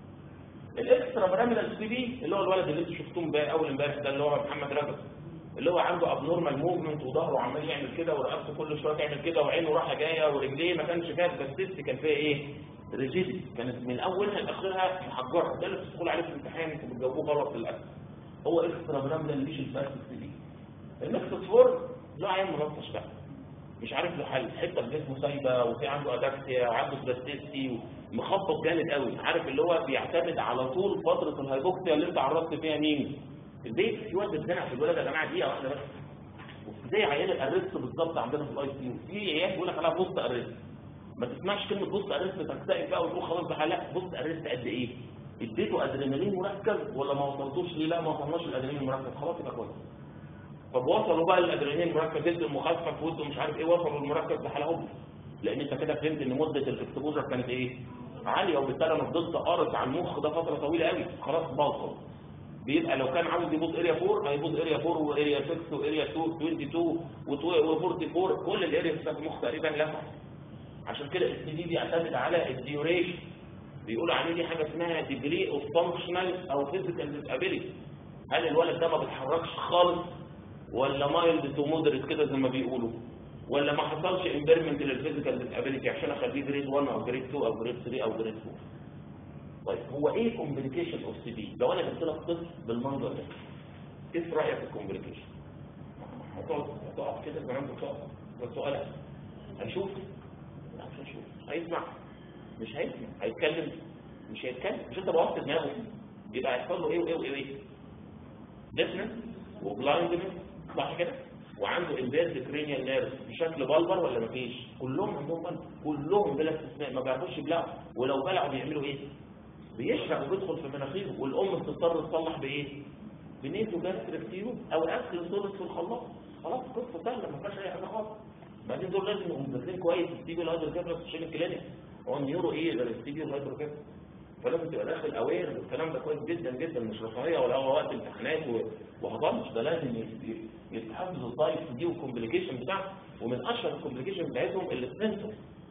الاكسترا برامينال سي بي اللي هو الولد اللي انتوا شفتوه اول امبارح ده اللي هو محمد رجب، اللي هو عنده ابنورمال موفمنت وظهره عمال يعمل كده ورقبته كل شويه تعمل كده وعينه رايحه جايه ورجليه ما كانش فيها بس كان فيها ايه؟ ريجيدي، كانت من اولها لاخرها محجره. ده اللي بتدخل عليه في الامتحان انتوا بتجاوبوه غلط للاسف. هو اكسترا برامينال مش الفاسك سي بي. المكسفور له عين ملطش بقى مش عارف له حل، حته في جسمه سايبه وفي عنده اداكسيا وعنده بلاستيسي ومخبط جامد قوي، عارف اللي هو بيعتمد على طول فتره الهايبوكسيا اللي انت عرضت فيها مين؟ البيت. في واد اتزنق في الولد يا جماعه دقيقه واحده بس، زي عيان الارست بالظبط عندنا في الاي سي يو. في عيال بيقول لك عليها بوست ارست، ما تسمعش كلمه بوست ارست تكتئب بقى وتقول خلاص ده لا. بوست ارست قد ايه؟ اديته ادرينالين مركز ولا ما وصلتوش ليه؟ لا ما وصلناش الادرينالين المركز، خلاص يبقى كويس. طب وصلوا بقى الادرينالين المركز ادوا المخفف في وده مش عارف ايه، وصلوا المركز بحالهم، لان انت كده فهمت ان مده الاكسبوجر كانت ايه؟ عاليه، وبالتالي انا فضلت قارص على المخ ده فتره طويله قوي، خلاص بوصل. بيبقى لو كان عاوز يبوظ اريا 4 هيبوظ اريا 4 واريا 6 واريا 2 22 و44، كل الاريا بتاعت المخ تقريبا لها. عشان كده السي دي بيعتمد على الديوريشن، بيقولوا عليه دي حاجه اسمها ديجري اوف فانكشنال او فيزيكال ديسابيليتي. هل الولد ده ما بيتحركش خالص ولا مايلد تو مودريت كده زي ما بيقولوا، ولا ما حصلش امبيرمنت للفيزيكال ديسابيليتي عشان اخليه جريد 1 او جريد 2 او جريد 3 او جريد 4. طيب هو ايه كومبليكيشن اوف سي بي؟ لو انا جبت لك طفل بالمنظر ده ايه رايك في الكومبليكيشن؟ هتقف كده زي ما انت بتقف، ده سؤالك. هنشوف؟ لا مش هنشوف. هيسمع؟ مش هيسمع. هيتكلم؟ مش هيتكلم. مش انت بوظت دماغه يبقى هيحصل له ايه وايه وايه وايه؟ ديفنس وبلايندنس صح كده؟ وعنده امبيرد كرينيال نيرف بشكل بلبر ولا مفيش؟ كلهم عندهم بلبر، كلهم بلا استثناء ما بيعرفوش يبلعوا، ولو بلعوا بيعملوا ايه؟ بيشرق وبيدخل في مناخيره، والام بتضطر تصلح بايه؟ بنيتو جاستريك تيوب او اكل صورة في الخلاط. خلاص قصه سهله ما فيهاش اي حاجه خالص. بعدين دول لازم يبقوا مذاكرين كويس الستيبي الهايدروكابلس عشان الكلينيك، هو النيورو ايه غير الستيبي الهايدروكابلس، فلازم تبقى داخل اوير بالكلام ده كويس جدا جدا، مش رفاهيه ولا هو وقت امتحانات وهضمش. ده لازم يتحفظوا التايب دي والكومبليكيشن بتاعها، ومن اشهر الكومبليكيشن بتاعتهم السنسور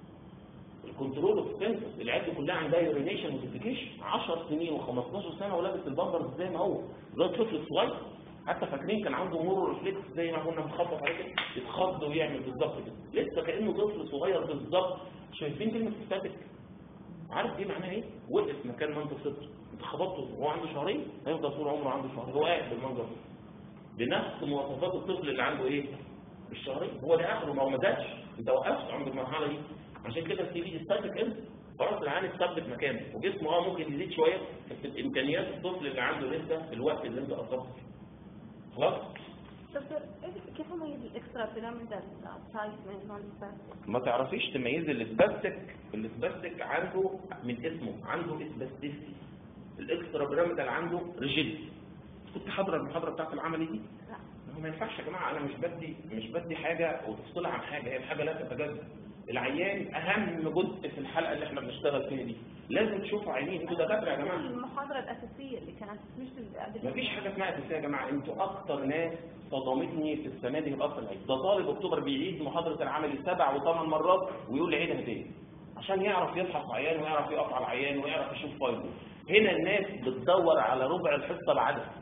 الكنترول اوف سنسور. العيال دي كلها عندها يورينيشن موديفيكيشن 10 سنين و15 سنه ولابس البامبرز زي ما هو زي الطفل الصغير. حتى فاكرين كان عنده مور ريفلكس زي ما كنا بنخبط عليه كده يتخض ويعمل بالظبط كده، لسه كانه طفل صغير بالظبط. شايفين كلمه ستاتيك؟ عارف دي معناها ايه؟ وقف مكان ما انت صفر، انت خبطته وهو عنده شهرين هيفضل طول عمره عنده شهرين، هو قاعد بالمنظر ده بنفس مواصفات الطفل اللي عنده ايه؟ بالشهرين. هو ده اخره، ما هو ما زادش، انت وقفت عند المرحله دي. عشان كده السي في ستاتيك انت خلاص العيان اتثبت مكانه، وجسمه ممكن يزيد شويه بس بامكانيات الطفل اللي عنده لسه في الوقت اللي انت اصبت فيه. خلاص؟ دكتور كيف اميز الاكسترا بيراميدال سايت من نون سباستيك؟ ما تعرفيش تميزي السباستيك عنده من اسمه، عنده اسباستيسي. الاكسترا بيراميدال عنده ريجيد. كنت حاضره المحاضره بتاعت العملي دي؟ لا. ما ينفعش يا جماعه، انا مش بدي حاجه وتفصلها عن حاجه، هي الحاجه لا تتجزأ. العيان اهم جزء في الحلقه اللي احنا بنشتغل فيها دي، لازم تشوفوا عينين. انتوا دكاتره يا جماعه. المحاضره الاساسيه اللي كانت مش مفيش حاجه اسمها اساسيه يا جماعه، انتوا اكتر ناس صدمتني في السنه دي الاصل العيد. ده طالب اكتوبر بيعيد محاضره العملي 7 و8 مرات ويقول لي عيدها تاني عشان يعرف يفحص عيان ويعرف يقف على العيان ويعرف يشوف فايده. هنا الناس بتدور على ربع الحصه العدد،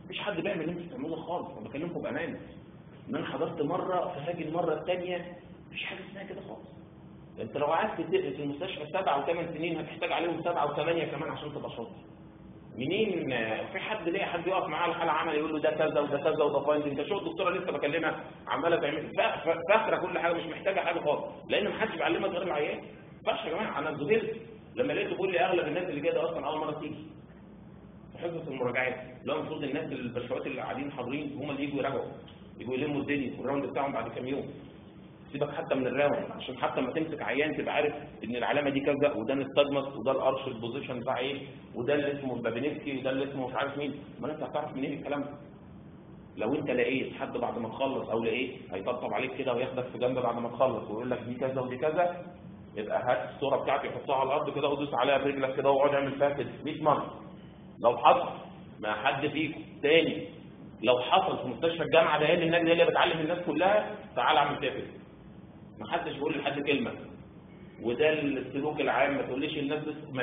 مفيش حد بيعمل اللي انتوا بتعملوه خالص، انا بكلمكم بامانه. ان انا حضرت مره فهاجي المره الثانيه مفيش حاجه اسمها كده خالص. انت لو قعدت في المستشفى 7 و8 سنين هتحتاج عليهم 7 و8 كمان عشان تبقى شاطر. منين في حد ليه حد يقف معاه الحاله عمل يقول له ده كذا وده كذا وده فايند؟ انت شو الدكتوره لسه بكلمها عماله تعمل فاكره كل حاجه، مش محتاجه حاجه خالص، لان محدش بيعلمك غير العيان. ما ينفعش يا جماعه. انا اتذهلت لما لقيته بيقول لي اغلب الناس اللي جايه ده اصلا اول مره تيجي في حصه المراجعات، اللي هو المفروض الناس البشوات اللي قاعدين حاضرين هم اللي يجوا يراجعوا، يجوا يلموا الدنيا والراوند بتاعهم بعد كام يوم. سيبك حتى من الراوند عشان حتى ما تمسك عيان تبقى عارف ان العلامه دي كذا، وده الستاجمس، وده الارش البوزيشن بتاع ايه، وده اللي اسمه البابينسكي، وده اللي اسمه مش عارف مين. ما انت هتعرف منين الكلام ده؟ لو انت لقيت حد بعد ما تخلص او لقيت هيطبطب عليك كده وياخدك في جنب بعد ما تخلص ويقول لك دي كذا ودي كذا، يبقى هات الصوره بتاعتي حطها على الارض كده ودوس عليها برجلك كده واقعد اعمل فيها كده 100 مره. لو حصل مع حد فيكم تاني، لو حصل في مستشفى الجامعه ده هي اللي بتعلم الناس كلها، تعال اعمل كده. ما حدش بيقول لحد كلمه. وده السلوك العام، ما تقوليش الناس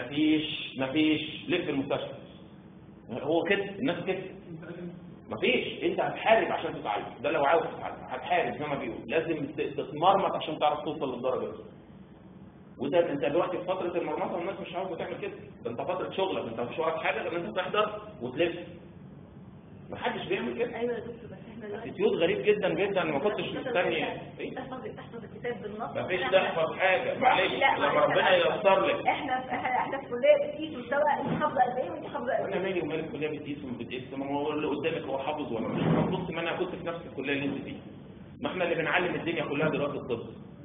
مفيش لف المستشفى. هو كده الناس كده. مفيش، انت هتحارب عشان تتعلم. ده لو عاوز تتعلم هتحارب زي ما بيقول، لازم تتمرمط عشان تعرف توصل للدرجه دي. وده انت دلوقتي في فتره المرمطه والناس مش عاوزه تعمل كده، ده انت فتره شغلك، انت مش وراك حاجه غير ان انت تحضر وتلف. محدش بيعمل كده. ايوه يا دكتور، بس احنا دلوقتي اتيود غريب جدا جدا، ما كنتش مستني. تحفظ الكتاب بالنص. مفيش تحفظ حاجه، معلش لما ربنا ييسر لك. احنا في الكليه بتقيس مستوى انت حافظه قد ايه وانت حافظه قد ايه. انا مالي ومال الكليه بتقيس وما بتقيس؟ ما هو اللي قدامك هو حافظ ولا مش حافظ؟ ما انا كنت في نفس الكليه اللي انت فيها. ما احنا اللي بنعلم الدنيا كلها دلوقتي الطب.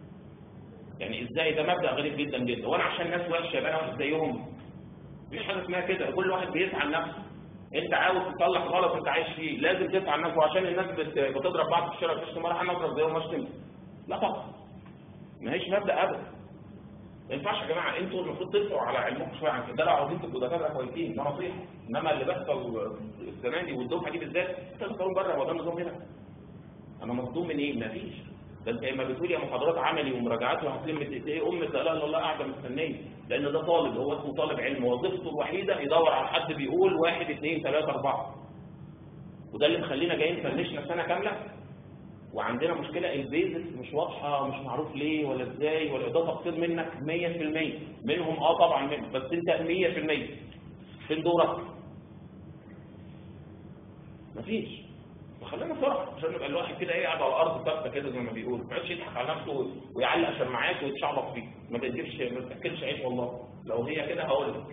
يعني ازاي؟ ده مبدا غريب جدا جدا. وانا عشان ناس وحشه يبقى انا واحد زيهم؟ مفيش حاجه اسمها كده. كل واحد بيسعى لنفسه. انت عاوز تصلح غلط انت عايش فيه، لازم تسعى لنفسه. وعشان الناس بتضرب بعض في الشارع تشتم مره، انا اضرب زيهم اشتم؟ لا طبعا، ما هيش مبدا ابدا. ما ينفعش يا جماعه. انتوا المفروض تدفعوا على علمكم شويه عن كده. ده لو عاوزين تبقوا دكاتره كويسين ده نصيحه. انما اللي بيحصل السنه دي والدفعه دي بالذات، انت بتقول بره هو ده النظام هنا. انا مصدوم من ايه؟ مفيش. ده انت لما بتقول يا محاضرات عملي ومراجعات وهتلم ايه لا اله الا الله قاعده مستنيه، لان ده طالب، هو اسمه طالب علم، وظيفته الوحيده يدور على حد بيقول 1 2 3 4. وده اللي مخلينا جايين فنشنا سنه كامله وعندنا مشكله. البيزكس مش واضحه، مش معروف ليه ولا ازاي، ولا ده تقصير منك 100% منهم. طبعا منهم، بس انت 100% فين دورك؟ مفيش. فخلينا صراحه عشان نبقى الواحد كده ايه قاعد على الارض ثابته كده زي ما بيقولوا، ما يقعدش يضحك على نفسه ويعلق شماعات ويتشعبط فيه. ما بتاكلش عيش والله. لو هي كده هقول لك.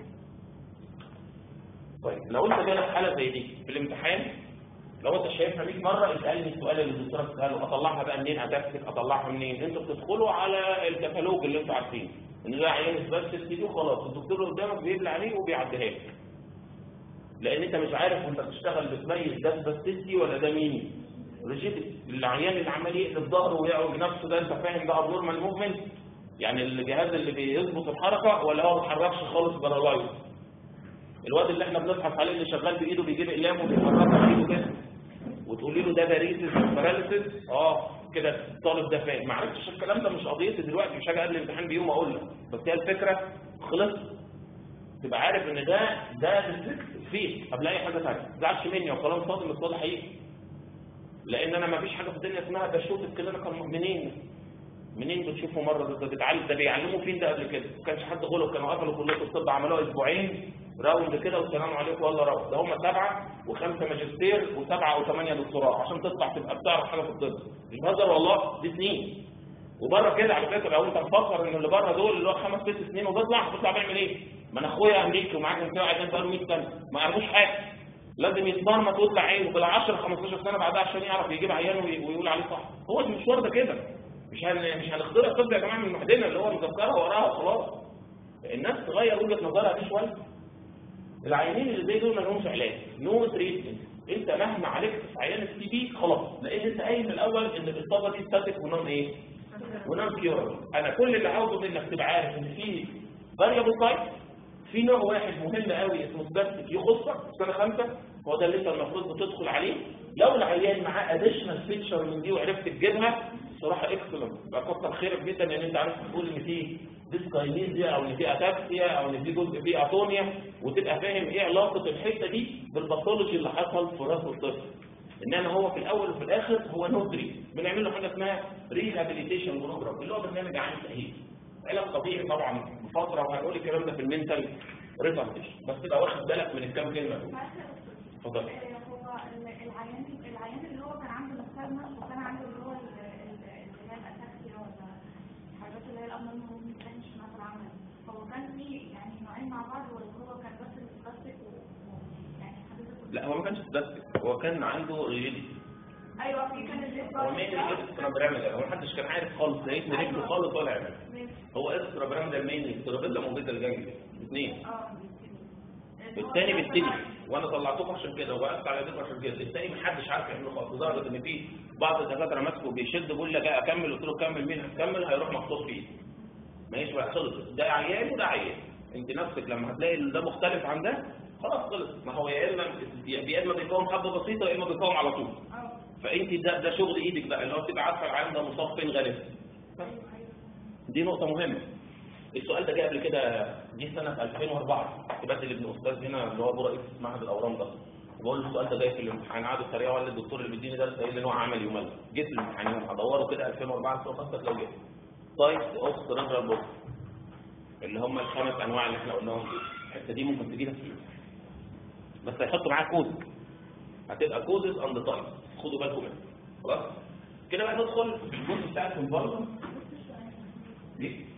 طيب لو انت جالك حاله زي دي في الامتحان، لو انت شايفها 100 مره اسالني السؤال اللي الدكتوره بتساله، اطلعها بقى منين؟ اتاكد اطلعها منين؟ انتوا بتدخلوا على الكتالوج اللي انتوا عارفينه ان ده عيان بس السي دي وخلاص، الدكتور اللي قدامك بيبلع عليه وبيعديها لك. لان انت مش عارف وانت بتشتغل بتميز ده سباستيستي ولا ده مين ريجيديتي. العيان اللي عمال يقلب ظهره ويقعد نفسه ده انت فاهم ده ابنورمال موفمنت، يعني الجهاز اللي بيظبط الحركه، ولا هو ما بيتحركش خالص بارالايز. الواد اللي احنا بنبحث عليه اللي شغال بايده بيجيب اقلام وبيحركها بايده كده وتقولي له ده باريسيس باراليسيس، كده الطالب ده فاهم. ما عرفتش الكلام ده، مش قضيتي دلوقتي، مش هاجي قبل الامتحان بيوم اقول لك، بس هي الفكره خلصت. تبقى عارف ان ده ديستريكت فيه قبل اي حاجه ثانيه. ما تزعلش مني وكلام صادم بس ده حقيقي. لان انا ما فيش حاجه في الدنيا اسمها بشوف الكلينيكال. منين بتشوفوا مره؟ ده بيعلموا فين ده قبل كده؟ ما كانش حد غلط، كانوا قفلوا كليه الطب عملوها اسبوعين راوند كده والسلام عليكم والله راوند. ده هم 7 و5 ماجستير و7 أو 8 دكتوراه عشان تطلع تبقى بتعرف حاجه في الطب. مش بهزر والله، دي سنين. وبره كده على فكره، لو انت مفكر ان اللي بره دول اللي هو 5 6 سنين وبيطلع بيعمل ايه؟ ما انا اخويا امريكي ومعاه جنسيه وقاعدين بقاله 100 سنه ما يعرفوش حاجه. لازم يتمرمط ويطلع عينه بال 10 15 سنه بعدها عشان يعرف يجيب عيان ويقول عليه صح. هو المشوار ده كده. مش هنخترع طب يا جماعه من لوحدنا اللي هو مذكرها وراها وخلاص. الناس تغير وجهه نظرها دي شويه. العيانين اللي زي دول ما لهمش علاج، نو تريتمنت. انت مهما عالجت في عيان السي بي خلاص، لان انت قايل من الاول ان الاصابه دي ستاتيك ونون ايه؟ ونون كيورابل. انا كل اللي عاوزه منك تبقى عارف ان في فاريبل تايب، في نوع واحد مهم قوي اسمه سباستيك يخصك في سنه 5، هو ده اللي انت المفروض بتدخل عليه. لو العيان معاه اديشنال فيتشر من دي وعرفت تجيبها صراحه اكسلنت، يبقى كتر خيرك جدا ان انت عارف تقول ان في ديسكاينيزيا او ان في اتاكسيا او ان في جزء فيه اتونيا، وتبقى فاهم ايه علاقه الحته دي بالباثولوجي اللي حصل في راس الطفل. انما هو في الاول وفي الاخر هو نودري، بنعمل له حاجه اسمها ريهابيليتيشن بروجرام اللي هو برنامج عام تاهيل. علاج طبيعي طبعا بفتره، وهنقول الكلام ده في المنتال ريتارديشن، بس تبقى واخد بالك من الكام كلمه دول. اتفضل. هو العيان اللي هو كان عنده نفسه وكان عنده اللي هو اللي هي الاتاكسيا ولا الحاجات اللي هي الامراض اللي ما كانش مثلا عمل، هو كان في يعني نوعين مع بعض ولا هو كان بس البلاستيك يعني حضرتك؟ لا هو ما كانش بلاستيك، هو كان عنده ريجيديتي. ايوه في كان اللي هو مين اكسترا بيراميدال، هو محدش كان عارف خالص هيتم رجله خالص ولا يعمل. هو اكسترا بيراميدال مين؟ ستروبيلا موجوده الجنجل اثنين. الثاني بالتاني، وانا طلعتوه عشان كده ووقفت على ذكر عشان كده. الثاني محدش عارف يعمله خالص، لدرجه ان في بعض الدكاتره ماسكه بيشد بيقول لك اكمل، قلت له كمل، مين هتكمل؟ هيروح مخطوط فيه. ماشي بقى، خلص. ده عيان وده عيان. انت نفسك لما هتلاقي ده مختلف عن ده خلاص خلص. ما هو يا اما بيقاوم حبه بسيطه يا اما بيقاوم على طول. فانت ده شغل ايدك بقى، اللي هو تبقى عارفه العيان ده مصاب فين غالبا. دي نقطه مهمه. السؤال ده جه قبل كده، جه سنه 2004، كنت بدي لابن استاذ هنا اللي هو رئيس معهد الاورام ده، بقول له السؤال ده جاي في الامتحان، قعدوا يتريقوا ولا الدكتور اللي بيديني درس قايل لي ان هو عمل يومين. جيت الامتحان يوم ادوره كده 2004 خاصه لو جه تايبس اوف سيريبرال بوكس، اللي هم الخمس انواع اللي احنا قلناهم دول. الحته دي ممكن تجي لك فيه، بس هيحطوا معاها كود، هتبقى كودز اند تايبس، خدوا بالكم منها. خلاص كده بقى ندخل في الجزء بتاع الكونفرجن. ليه؟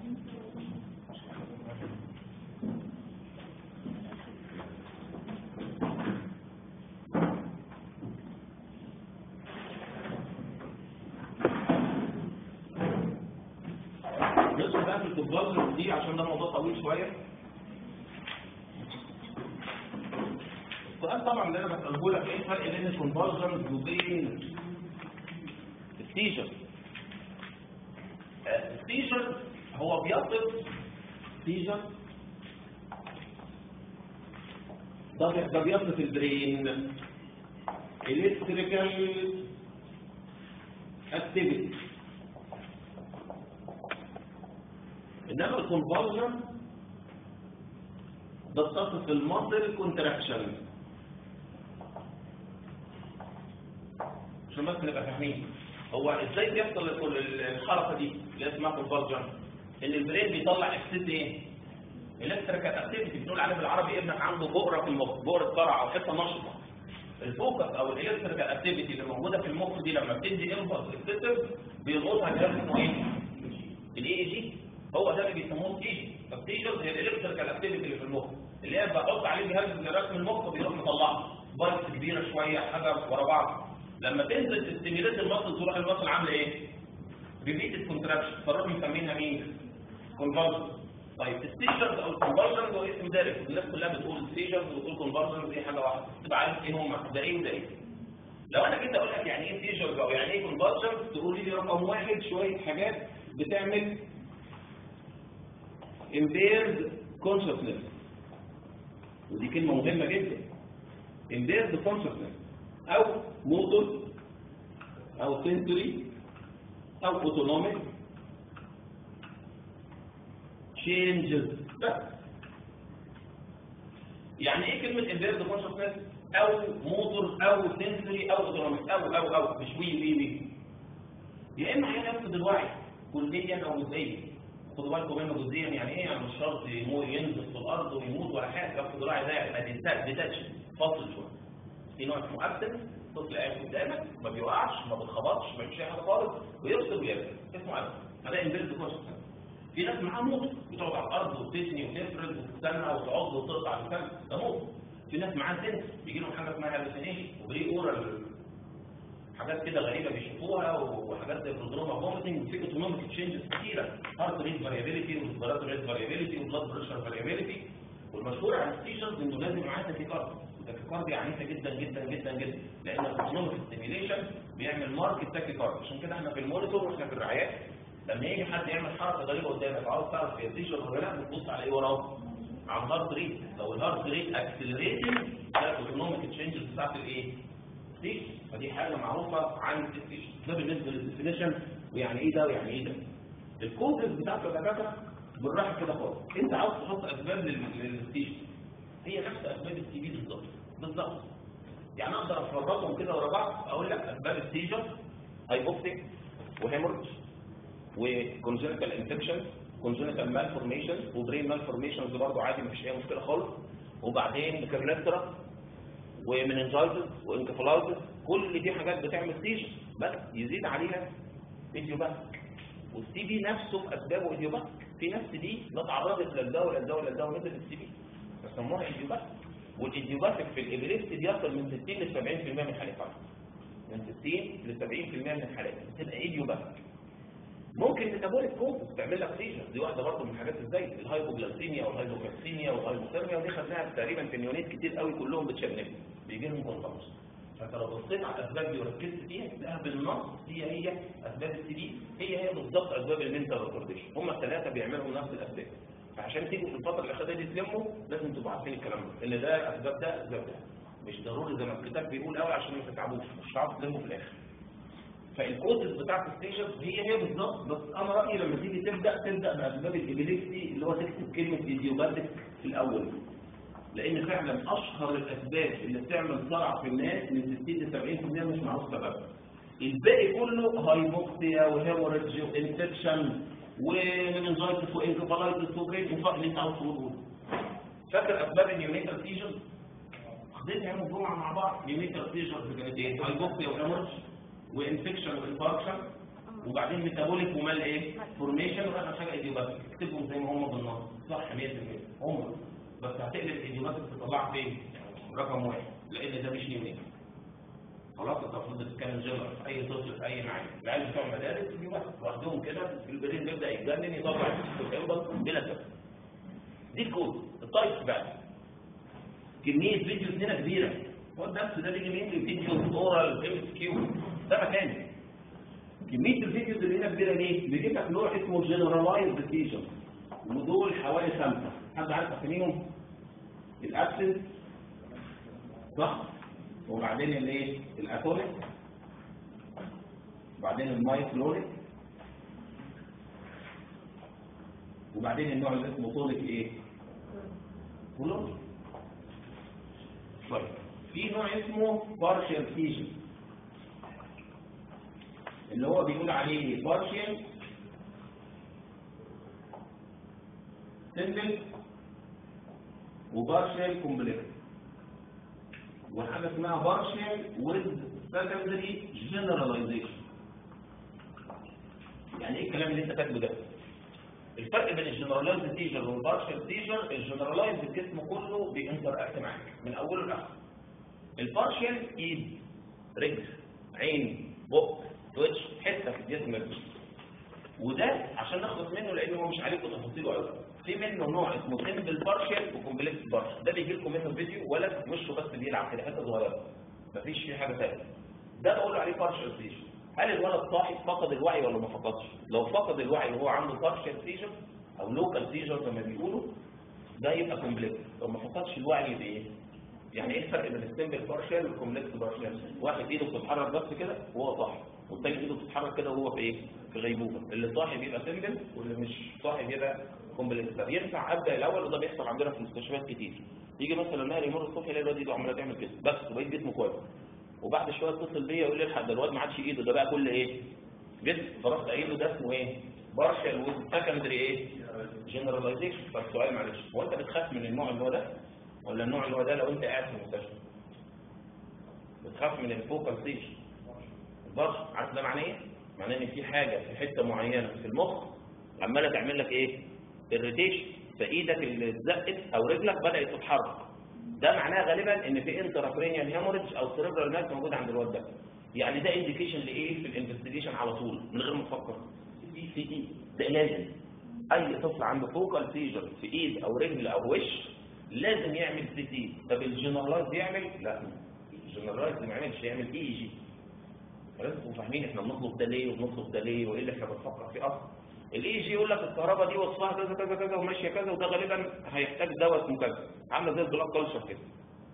ندخل بقى في الكونفرجن دي عشان ده موضوع طويل شويه. السؤال طبعا اللي انا بساله لك، ايه الفرق بين الكونفرجن وبين السيجر؟ السيجر هو بيصف سيجر ده بيصف البرين الكتريكال اكتيفيتي، انما الكونفرجن ده بتصف الماسل كونتراكشن. عشان بس نبقى فاهمين هو ازاي بيحصل الحركه دي اللي اسمها كونفرجن. ان البرين بيطلع اكسس ايه؟ الكتريكال اكتيفيتي، بنقول عليه بالعربي ابنك عنده بؤره في المخ، بؤره قرع او حته نشطه. الفوكس او الالكتريكال اكتيفيتي اللي موجوده في المخ دي لما بتدي امبلس اكسسيف بيلقطها جهاز اسمه ايه؟ الاي اي جي. هو ده اللي بيسموه تيجي. فالتيجرز هي الالكتريكال اكتيفيتي اللي في المخ، اللي هي بحط عليه جهاز لرسم المخ بيروح مطلعها بايتس كبيره شويه حاجه ورا بعض. لما تنزل تستيميليت المصل تروح المصل عامله ايه؟ ريبيتد كونتراكشن، فنروح مسمينها مين؟ كونفرجن. طيب السيجرز او الكونفرجن هو اسم دارج، الناس كلها بتقول سيجرز وبتقول كونفرجن، دي حاجه واحده، تبقى عارف ايه هما، ده ايه وده ايه. لو انا جيت اقول لك يعني ايه سيجرز او يعني ايه كونفرجن، تقول لي رقم واحد شويه حاجات بتعمل impaired consciousness، ودي كلمه مهمه جدا. impaired consciousness او موتور او سنسوري او اوتونوميك changes. بس يعني ايه كلمه impaired consciousness او موتور او سنسوري او اوتونوميك او مش وي يا اما هيفقد الوعي كليا او جزئيا. خدوا بالكم منه جزئيا يعني ايه؟ يعني مش شرط ينزل في الارض ويموت ولا حاجه. يفقد الوعي ده يعني ديتاتش، فاصل شويه. في نوع اسمه ابسنت، طفل قاعد قدامك ما بيوقعش ما بتخبطش ما فيش حاجه خالص ويفصل ويرجع، اسمه ابسنت. هذا امبيرد كونشسنس. في ناس معاها موت بتقعد على الارض وتثني وتفرد وتستنى وتعض وتقطع لسان، ده موت. في ناس معاها سنس بيجي لهم حاجه اسمها هالوسينيشن وبري اورال، حاجات كده غريبه بيشوفوها وحاجات زي البروتروما فوميتنج. وفي اوتونوميك تشينجز كتيره، هارت ريت فاريابيليتي وريسبيراتوري ريت فاريابيليتي وبلاد بريشر فاريابيليتي. والمشهور عن السيجرز انه لازم معاه تاكيكارديا، التاكيكارديا عنيفه جدا جدا جدا جدا، لان الاوتونوميك ستيميليشن بيعمل ماركت تاكيكارديا. عشان كده احنا في المونيتور واحنا في الرعايات لما يجي حد يعمل حركه غريبه قدامك عاوز تعرف هي سيجر ولا لا، بتبص على ايه وراه؟ على الهارت ريت. لو الهارت ريت اكسلريتنج ده الاوتونوميك تشينجز بتاعت الايه؟ فدي حاجه معروفه عن السيجر. ده بالنسبه للديفينيشن ويعني ايه ده ويعني ايه ده. الكودز بتاعته يا دكاتره بالراحه كده خالص. انت عاوز تحط اسباب للستيشن، هي نفس اسباب التي بي بالظبط. يعني اقدر افرطهم كده ورا بعض، اقول لك اسباب السيجر هايبوكسيك وهيمورج وكونجنتال انفكشن، كونجنتال مالفورميشن وبرين مالفورميشنز برضه عادي مفيش اي مشكله خالص، وبعدين كرنكترا ومننجايتس وانكفالايتس، كل دي حاجات بتعمل سيجر، بس يزيد عليها ايديوباثيك. والسي بي نفسه باسبابه ايديوباثيك. في نفس دي لا تعرضت للدواء ونزلت السي بي بيسموها ايديوباثيك. والايديوباثيك في الابيليبسي بيصل من 60 ل 70% من الحالات، من 60 ل 70% من الحالات بتبقى ايديوباثيك. ممكن ميتابوليك كوز تعمل لك سيجر، دي واحده برضه من الحاجات ازاي الهايبوجلايسيميا والهايبوكالسيميا والهايبوثيرميا، ودي خدناها تقريبا في نيونيت كتير قوي كلهم بتشنجوا بيجي لهم كونفرنس. فانت لو بصيت على الاسباب دي وركزت فيها تلاقيها بالنص هي اسباب السي بي، هي بالظبط اسباب المنتال ريتارديشن، هم الثلاثه بيعملوا نفس الاسباب. فعشان تيجوا في الفتره الاخيره دي تلموا لازم تبقوا عارفين الكلام ده، ان ده اسباب ده اسباب ده، مش ضروري زي ما الكتاب بيقول قوي عشان ما تتعبوش، مش هتعرفوا تلموا في الاخر. فالكوزز بتاعت الستيجرز هي بالظبط، بس انا رايي لما تيجي تبدا باسباب الابيليبسي اللي هو تكتب كلمه ايديوباثيك في الاول، لان فعلا اشهر الاسباب اللي بتعمل صرع في الناس من 60 ل 70% مش معروف سببها. الباقي كله هايبوكسيا وهيموريدج وانفكشن ومننجايتس وانكفالايتس وبرين انفاق اللي انت عاوز تقوله. فاكر اسباب النيونيتال سيجرز؟ خدتها يوم الجمعه مع بعض. نيونيتال سيجرز كانت ايه؟ هايبوكسيا وهيموريدج وانفكشن وانفاركشن، وبعدين ميتابوليك ومال ايه؟ فورميشن، واخر حاجه ايديوباثيك. اكتبهم زي ما هم بالنص صح 100%، هم بس هتقلب الايديوباثيك تطلع فين؟ رقم واحد، لان ده مش نيونيتال. خلاص انت المفروض تتكلم جنرال في اي طفل في اي معين. العيال بتوع المدارس لوحدهم كده البرين بيبدا يتجنن يطلع الامبلس بلا سبب. دي الكود. التايبس بقى كميه فيديوز هنا كبيره، هو الدرس ده بيجي منين؟ فيديوز اورال ام اس كيو ده مكاني. كميه الفيديوز اللي هنا كبيره ليه؟ بيجيب لك نوع اسمه جنرالايزد سيجر، ودول حوالي 5. حد عارف اساميهم؟ الابسنت صح؟ وبعدين الايه؟ الاتونيك، وبعدين المايكلونيك، وبعدين النوع اللي اسمه تونيك ايه؟ كولونيك. طيب في نوع اسمه بارشال سيجر اللي هو بيقول عليه بارشال سيمبل وبارشال كومبلكس، وحاجه اسمها بارشال ويز سكندري جنراليزيشن. يعني ايه الكلام اللي انت كاتبه ده؟ الفرق بين الجنرالايزد سيجر والبارشال سيجر، الجنرالايزد الجسم كله بينتر اكت معاك من اوله لاخره. البارشال ايد، رجل، عين، بق، تويتش، حته في الجسم. وده عشان نخلص منه لان هو مش عليكم تفاصيله قوي. في منه نوع اسمه سيمبل بارشال وكومبلكس بارشال، ده بيجي لكم منه فيديو ولد وشه بس بيلعب كده حته صغيره مفيش فيه حاجه ثانيه، ده بقول عليه بارشال سيجر. هل الولد صاحي فقد الوعي ولا ما فقدش؟ لو فقد الوعي وهو عنده بارشال سيجر او لوكال سيجر زي ما بيقولوا ده يبقى كومبلكس. لو ما فقدش الوعي يبقى ايه؟ يعني ايه الفرق بين السيمبل بارشال والكومبلكس بارشال؟ واحد ايده بتتحرك بس كده وهو صاحي، والتاني ايده بتتحرك كده وهو في ايه؟ في غيبوبه. اللي صاحي بيبقى سيمبل واللي مش صاحي بيبقى كومبلكس. طب ينفع ابدا الاول؟ وده بيحصل عندنا في المستشفيات كتير. يجي مثلا ماهر يمر الصبح يلاقي الواد ايده عماله تعمل كده بس وبقيت جسمه كويس، وبعد شويه اتصل بيا يقول لي الحق ده الواد ما عادش ايده، ده بقى كل ايه؟ جسم. فرحت قايل له ده اسمه ايه؟ بارشال ويز سكندري ايه؟ جنراليزيشن. فالسؤال معلش، هو انت بتخاف من النوع اللي هو ده ولا النوع اللي هو ده لو انت قاعد في المستشفى؟ بتخاف من الفوكال سيجر البارشال. عارف ده معناه ايه؟ معناه ان في حاجه في حته معينه في المخ عماله تعمل لك ايه؟ الريتيشن، فايدك اللي اتزقت او رجلك بدات تتحرك. ده معناه غالبا ان في انتراكرينيال هيموريدج او سيريبرال ماس موجود عند الواد ده. يعني ده انديكيشن لايه في الانفستيجيشن على طول من غير ما تفكر. سي تي ده لازم. اي طفل عنده فوكال سيجر في ايد او رجل او وش لازم يعمل سي تي. طب الجنرالايز يعمل؟ لا، الجنرالايز ما يعملش، يعمل اي جي. انتوا فاهمين احنا بنطلب ده ليه وبنطلب ده ليه وايه اللي احنا بنفكر فيه اصلا؟ الاي جي يقول لك الكهرباء دي وصفها كذا كذا كذا وماشيه كذا، وده غالبا هيحتاج دواء اسمه كذا، عامله زي البلاك كلشر كده.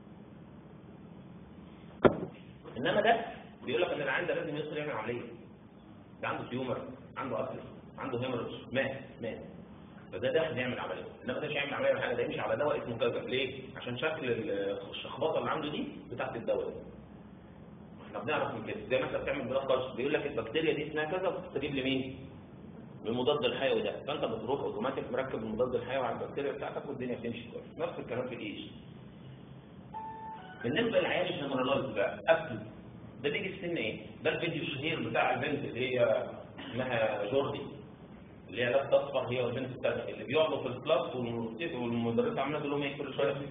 انما ده بيقول لك ان العيان ده لازم يدخل يعمل عمليه، ده عنده تيومر، عنده أسر، عنده هيموريدج، مات. فده داخل يعمل عمليه، انما ده مش هيعمل عمليه ولا حاجه، ده يمشي على دواء اسمه كذا. ليه؟ عشان شكل الشخبطه اللي عنده دي بتاعت الدواء ده. احنا بنعرف من كده، زي ما انت بتعمل بلاك كارش بيقول لك البكتيريا دي اسمها كذا وبتستجيب لمين؟ للمضاد الحيوي ده، فانت بتروح اوتوماتيك مركب المضاد الحيوي على البكتيريا بتاعتك والدنيا بتمشي كويس. نفس الكلام في الايش. بالنسبه للعيال الجنرالايز بقى قبل ده بيجي في سن ايه؟ ده الفيديو الشهير بتاع البنت اللي هي اسمها جوردي اللي هي لابسه اصفر هي والبنت الثانيه اللي بيقعدوا في الكلاس والمدرسه عماله تقول لهم ايه كل شويه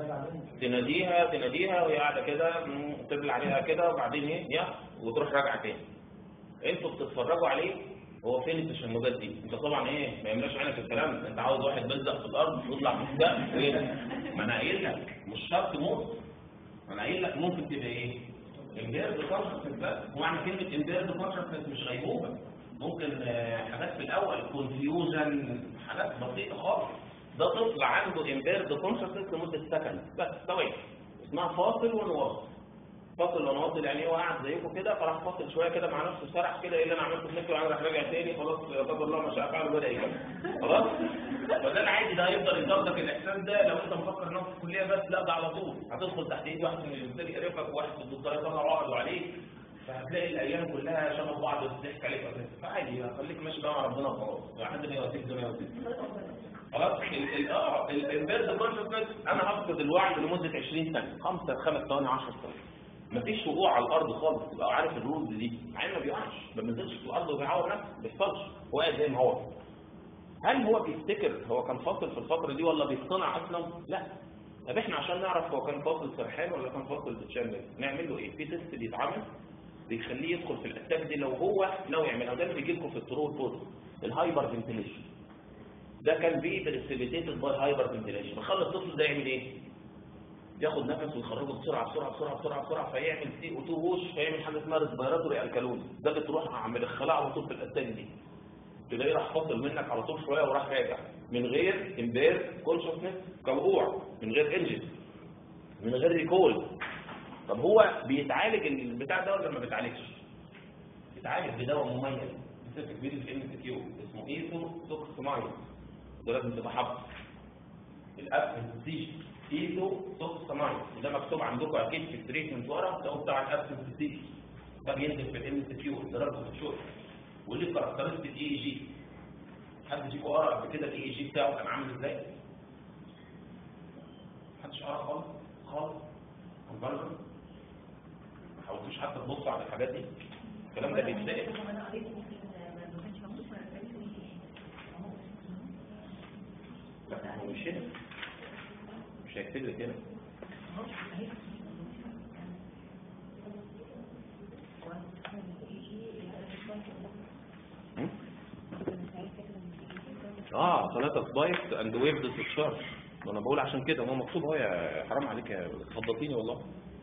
تناديها وهي قاعده كده تبلع عليها كده وبعدين ايه وتروح راجعه تاني. انتوا بتتفرجوا عليه هو فين التشنجات دي؟ انت طبعا ايه ما يملاش عينك الكلام ده، انت عاوز واحد بيلزق في الارض ويطلع في السقف وايه ده؟ ما انا قايل لك مش شرط موت، انا قايل لك ممكن تبقى ايه؟ امبيرد كونشسنس بس، ومعنى كلمه امبيرد كونشسنس مش غيبوبه، ممكن حاجات في الاول كونفيوجن، حاجات بسيطه خالص. ده طفل عنده امبيرد كونشسنس لمده سكند بس ثواني، اسمها فاصل ونواصل. فاصل ونواصل يعني هو قاعد زيكم كده فراح فاصل شويه كده مع نفسه سرح كده ايه اللي انا عملته في نفسي وانا راح راجع تاني خلاص قدر الله ما شاء فعل وبدا يكمل خلاص. فده العادي، ده هيفضل يضغطك الاحساس ده لو انت مفكر انك في الكليه بس، لا ده على طول هتدخل تحت ايد واحد من الماجستير يقرفك وواحد في الدكتوراه يطلع عقده عليك، فهتلاقي الايام كلها شبه بعض وبتضحك عليك اساسا، فعادي خليك ماشي بقى مع ربنا وخلاص، لحد ما يواسيك زي ما يواسيك خلاص. الامبيرد كونشسنس انا هفقد الوعي لمده 20 ثانيه، 5 ثواني 10 ثواني، مفيش وقوع على الارض خالص، تبقى عارف الرولز دي، مع انه ما بيقعش، ما بينزلش في الارض وبيعور نفسه، ما بيحصلش، هو قاعد زي ما هو. هل هو بيفتكر هو كان فاصل في الفتره دي ولا بيقتنع اصلا؟ لا. طب احنا عشان نعرف هو كان فاصل سرحان ولا كان فاصل بتشامل نعمل له ايه؟ في تيست بيتعمل بيخليه يدخل في الاتاك دي لو هو ناوي يعملها، ده اللي بيجي لكم في الترو فوتو الهايبر فنتيليشن. ده كان بيه بريسبيتيتد باي هايبر فنتيليشن، بخلي الطفل ده يعمل ايه؟ ياخد نفس ويخرجه بسرعه بسرعه بسرعه بسرعه بسرعه فيعمل سي او 2 ووش، فيعمل حاجه اسمها ريسبيراتوري الكالوني، ده بتروح عم مدخلها على طول في الاتاك دي، تلاقيه راح فاصل منك على طول شويه وراح راجع من غير امبير كونشسنس كوقوع، من غير انجن، من غير ريكول. طب هو بيتعالج البتاع ده ولا ما بيتعالجش؟ بيتعالج بدواء مميز سبيسيفيك بيدي في الام سي كيو اسمه ايثو توكسمايد، ده لازم تبقى حافظه. الابسنسيشن ايثو توكسمايد وده مكتوب عندكم اكيد في التريتمنت ورا، ده بتاع الابسنسيشن، ده بينزل في الام سي كيو درجه الشغل واللي كاركترستيك اي جي. حد فيكم قرا قبل كده الاي جي بتاعه كان عامل ازاي؟ محدش قرا خالص خالص ما حاولتوش حتى تبصوا على الحاجات دي، الكلام ده بيتلاقي لا هو مش هنا، مش هيكتب لك هنا. ثلاثة سبايكس اند ويف ديسشارج، وانا بقول عشان كده هو مكتوب اهو، يا حرام عليك يا خضتيني والله،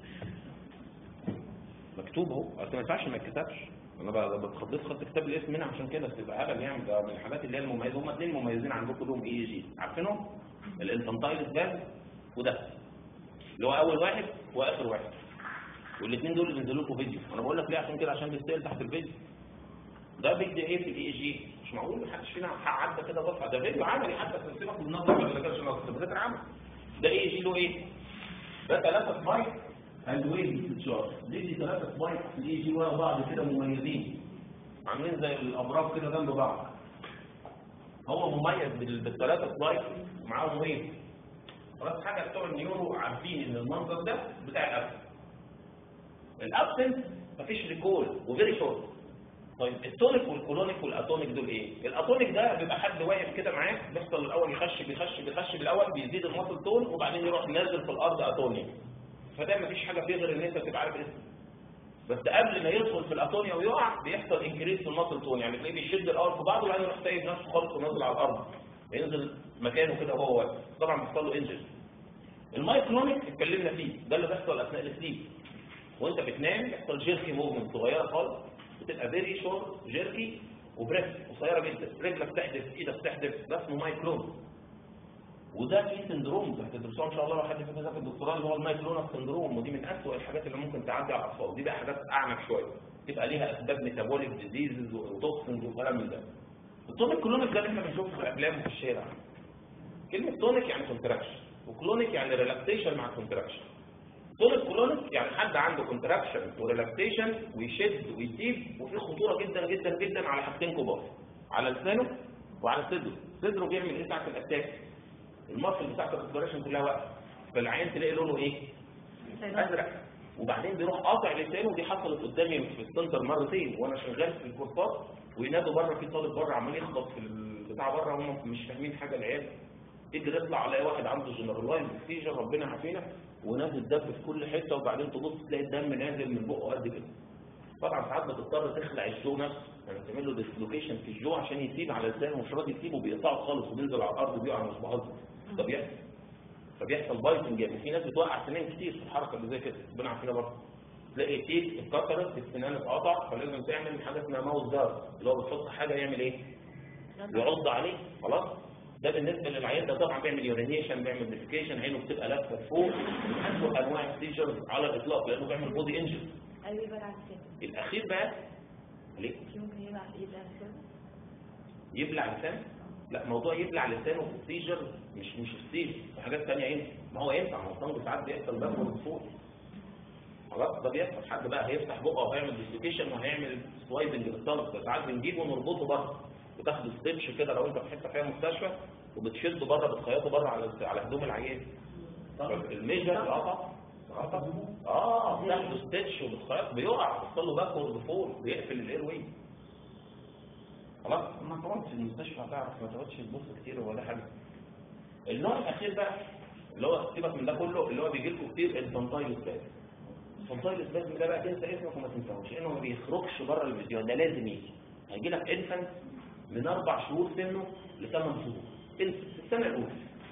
مكتوب اهو، اصل ما ينفعش ما يتكتبش، انا بتخضيت خدت كتاب الاسم هنا عشان كده تبقى هبل يعني. ده من الحاجات اللي هي المميزه، هم اثنين مميزين عندكم لهم اي جي عارفينهم، الانفانتايل سباز وده اللي هو اول واحد واخر واحد، والاثنين دول بينزلوا لكم فيديو، وانا بقول لك ليه عشان كده عشان بيستاهل تحت الفيديو. ده بيدي ايه في الاي جي؟ مش معقول محدش فينا عدى كده بص ده فيديو عملي حتى في سيبك من النظر ولا كانش نظر، ده عمل. ده اي جي له ايه؟ ده 3 سبايك اند ويف ديسشارج، دي 3 سبايك في الاي جي ورا بعض كده مميزين، عاملين زي الابراج كده جنب بعض. هو مميز بالثلاثه سبايك ومعاهم ويف. خلاص حاجه بتوع النيورو عارفين ان المنظر ده بتاع الابسنس. الابسنس مفيش ريكول وفيري شورت. طيب التونيك والكولونيك والاتونيك دول ايه؟ الاتونيك ده بيبقى حد واقف كده معاك بيحصل الاول يخش بالاول بيزيد الماسل تون وبعدين يروح نازل في الارض اتونيك. فده مفيش حاجه فيه غير ان انت تبقى عارف اسمه. بس قبل ما يدخل في الاتونيا ويقع بيحصل انكريس في الماسل تون، يعني تلاقيه بيشد الاول في بعضه وبعدين يروح سايب نفسه خالص ونازل على الارض. ينزل مكانه كده وهو واقف. طبعا بيحصل له انجن. المايكلونيك اتكلمنا فيه، ده اللي بيحصل اثناء السليب. وانت بتنام بيحصل جيركي موفمنت صغيره خالص، بتبقى فيري شورت جيركي وبريس قصيره جدا، رجلك تحدف ايدك تحدف، ده اسمه مايكلون. وده في سندروم هتدرسوها ان شاء الله لو حد فيكم ذاكر الدكتوراه اللي هو المايكلونس سندروم، ودي من اسوء الحاجات اللي ممكن تعدي على الاطفال. دي بقى حاجات اعنف شويه، تبقى ليها اسباب ميتابوليك ديزيزز وتوكسنز وكلام من ده. التونيك كلونيك ده اللي احنا بنشوفه في الافلام وفي الشارع. كلمه تونيك يعني كونتراكشن، وكلونيك يعني ريلاكسيشن مع كونتراكشن. تونيك كلونيك يعني حد عنده كونتراكشن وريلاكسيشن ويشد ويسيب، وفي خطوره جدا جدا جدا على حاجتين كبار، على لسانه وعلى صدره. صدره بيعمل ايه ساعه الاتاك؟ المصل بتاعت الكونتراكشن كلها واقفه، فالعين تلاقي لونه ايه؟ ازرق. وبعدين بيروح قاطع لسانه. ودي حصلت قدامي في السنتر مرتين وانا شغال في الكورسات، وينادوا بره في طالب بره عمال يخبط في البتاع بره، هم مش فاهمين حاجه العيال. يجي يطلع على واحد عنده جنرالايز سيجر ربنا يعافينا، ونازل دم في كل حته، وبعدين تبص تلاقي الدم نازل من بقه قد كده. طبعا ساعات بتضطر تخلع الجو نفسه، يعني تعمل له ديسلوكيشن في الجو عشان يسيب على لسانه، مش راضي يسيبه، بيقطعه خالص وبينزل على الارض وبيقع مش بهزر. ده بيحصل. فبيحصل بايتنج جامد. في ناس بتوقع سنان كتير في الحركه اللي زي كده، ربنا يعافينا برضه. تلاقي ايديك اتكسرت، السنان اتقطع، فلازم تعمل حاجه اسمها ماوس جارد، اللي هو بتحط حاجه يعمل ايه؟ يعض عليه. خلاص؟ ده بالنسبه للعيان ده طبعا بيعمل يورينيشن، بيعمل ديفيكيشن، عينه بتبقى لافه لفوق. من اسوء انواع السيجرز على الاطلاق لانه بيعمل بودي انجن. ايوه يبقى على كده. الاخير بقى ليه؟ ممكن يبقى لسانه. يبلع لسانه؟ لا، موضوع يبلع لسانه في السيجر مش في السيجر، في حاجات ثانيه ينفع. ما هو ينفع، ما هو الصمت ساعات بيحصل باكورد فوق. خلاص؟ ده بيحصل. حد بقى هيفتح بقه وهيعمل ديسلوكيشن وهيعمل سوايبنج للصمت، ساعات بنجيبه ونربطه بره، بتاخد ستيتش كده لو انت في حته فيها مستشفى، وبتشده بره، بتخيطه بره على هدوم العيان. الميجر قطع بتاخده ستيتش وبتخيط، بيقع، بيحصل له باكورد فوق، بيقفل الاير واي. خلاص؟ ما تقعدش في المستشفى هتعرف، ما تقعدش تبص كتير ولا حاجه. النوع الاخير بقى اللي هو سيبك من ده كله، اللي هو بيجي لكم كتير الفانتايل سباز. الفانتايل سباز ده بقى تنسى اسمك وما تنساهوش، لانه ما بيخرجش بره الفيديو، ده لازم يجي. هيجي لك انفنت من 4 شهور سنه ل 8 شهور في السنه الاولى.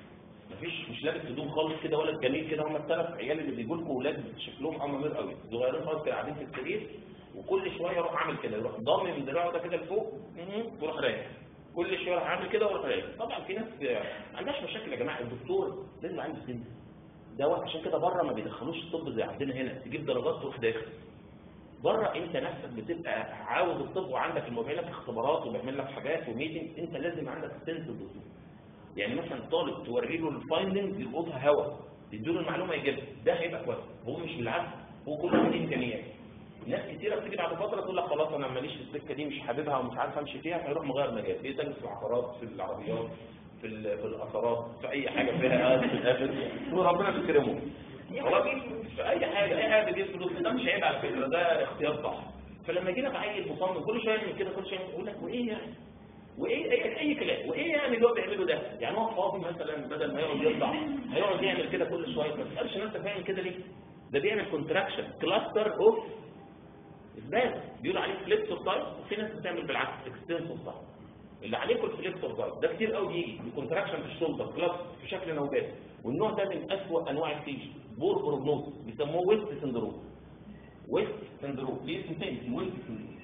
مش لابس هدوم خالص كده ولا جميل كده. هم الثلاث عيال اللي بيجوا لكم ولاد شكلهم امامير قوي، صغيرين خالص كده قاعدين في السرير، وكل شويه يروح عامل كده، يروح ضامن دراعه ده كده لفوق ويروح رايح، كل شويه يروح عامل كده ويروح رايح. طبعا في ناس ما عندهاش مشاكل يا جماعه، الدكتور لازم عنده سن دوت. عشان كده بره ما بيدخلوش الطب زي عندنا هنا، تجيب درجات تروح داخل. بره انت نفسك بتبقى عاوز الطب، وعندك الموبايل لك اختبارات وبيعمل لك حاجات وميتنج، انت لازم عندك سنس الدكتور. يعني مثلا طالب توري له الفايندنج يلقطها هوا، تديله المعلومه يجيبها، ده هيبقى كويس. هو مش بالعكس، هو كل واحد امكانيات. ناس كتيره بتيجي بعد فتره تقول لك خلاص انا ماليش في السكه دي، مش حاببها ومش عارف امشي فيها، فيروح مغير مجال، بيتاجر في العقارات، في العربيات، في الاثارات، في اي حاجه فيها في الاخر، وربنا بيكرمه. خلاص؟ في اي حاجه بيجيب فلوس، ده مش عيب على فكره، ده اختيار صح. فلما يجي لك عيل مصمم كل شويه يعمل كده، كل شويه يقول لك وايه يعني؟ وايه اي كلام، وايه يعني اللي هو بيعمله ده؟ يعني هو فاضي مثلا، بدل ما يقعد يطلع هيقعد يعمل كده كل شويه. ما تسالش نفسك بيعمل كده ليه؟ ده بيعمل كونتراكشن كلاستر اوف اسباب، بيقولوا عليه فليكسور تايب، وفي ناس بتعمل بالعكس اكستنسور تايب. اللي عليكم الفليكسور تايب ده كتير قوي بيجي بكونتراكشن في الشولدر كلاستر في شكل نوبات، والنوع ده من اسوء انواع السيج، بور بروجنوز، بيسموه ويست سندروم. ويست سندروم ليه اسم تاني، ويست سندروم.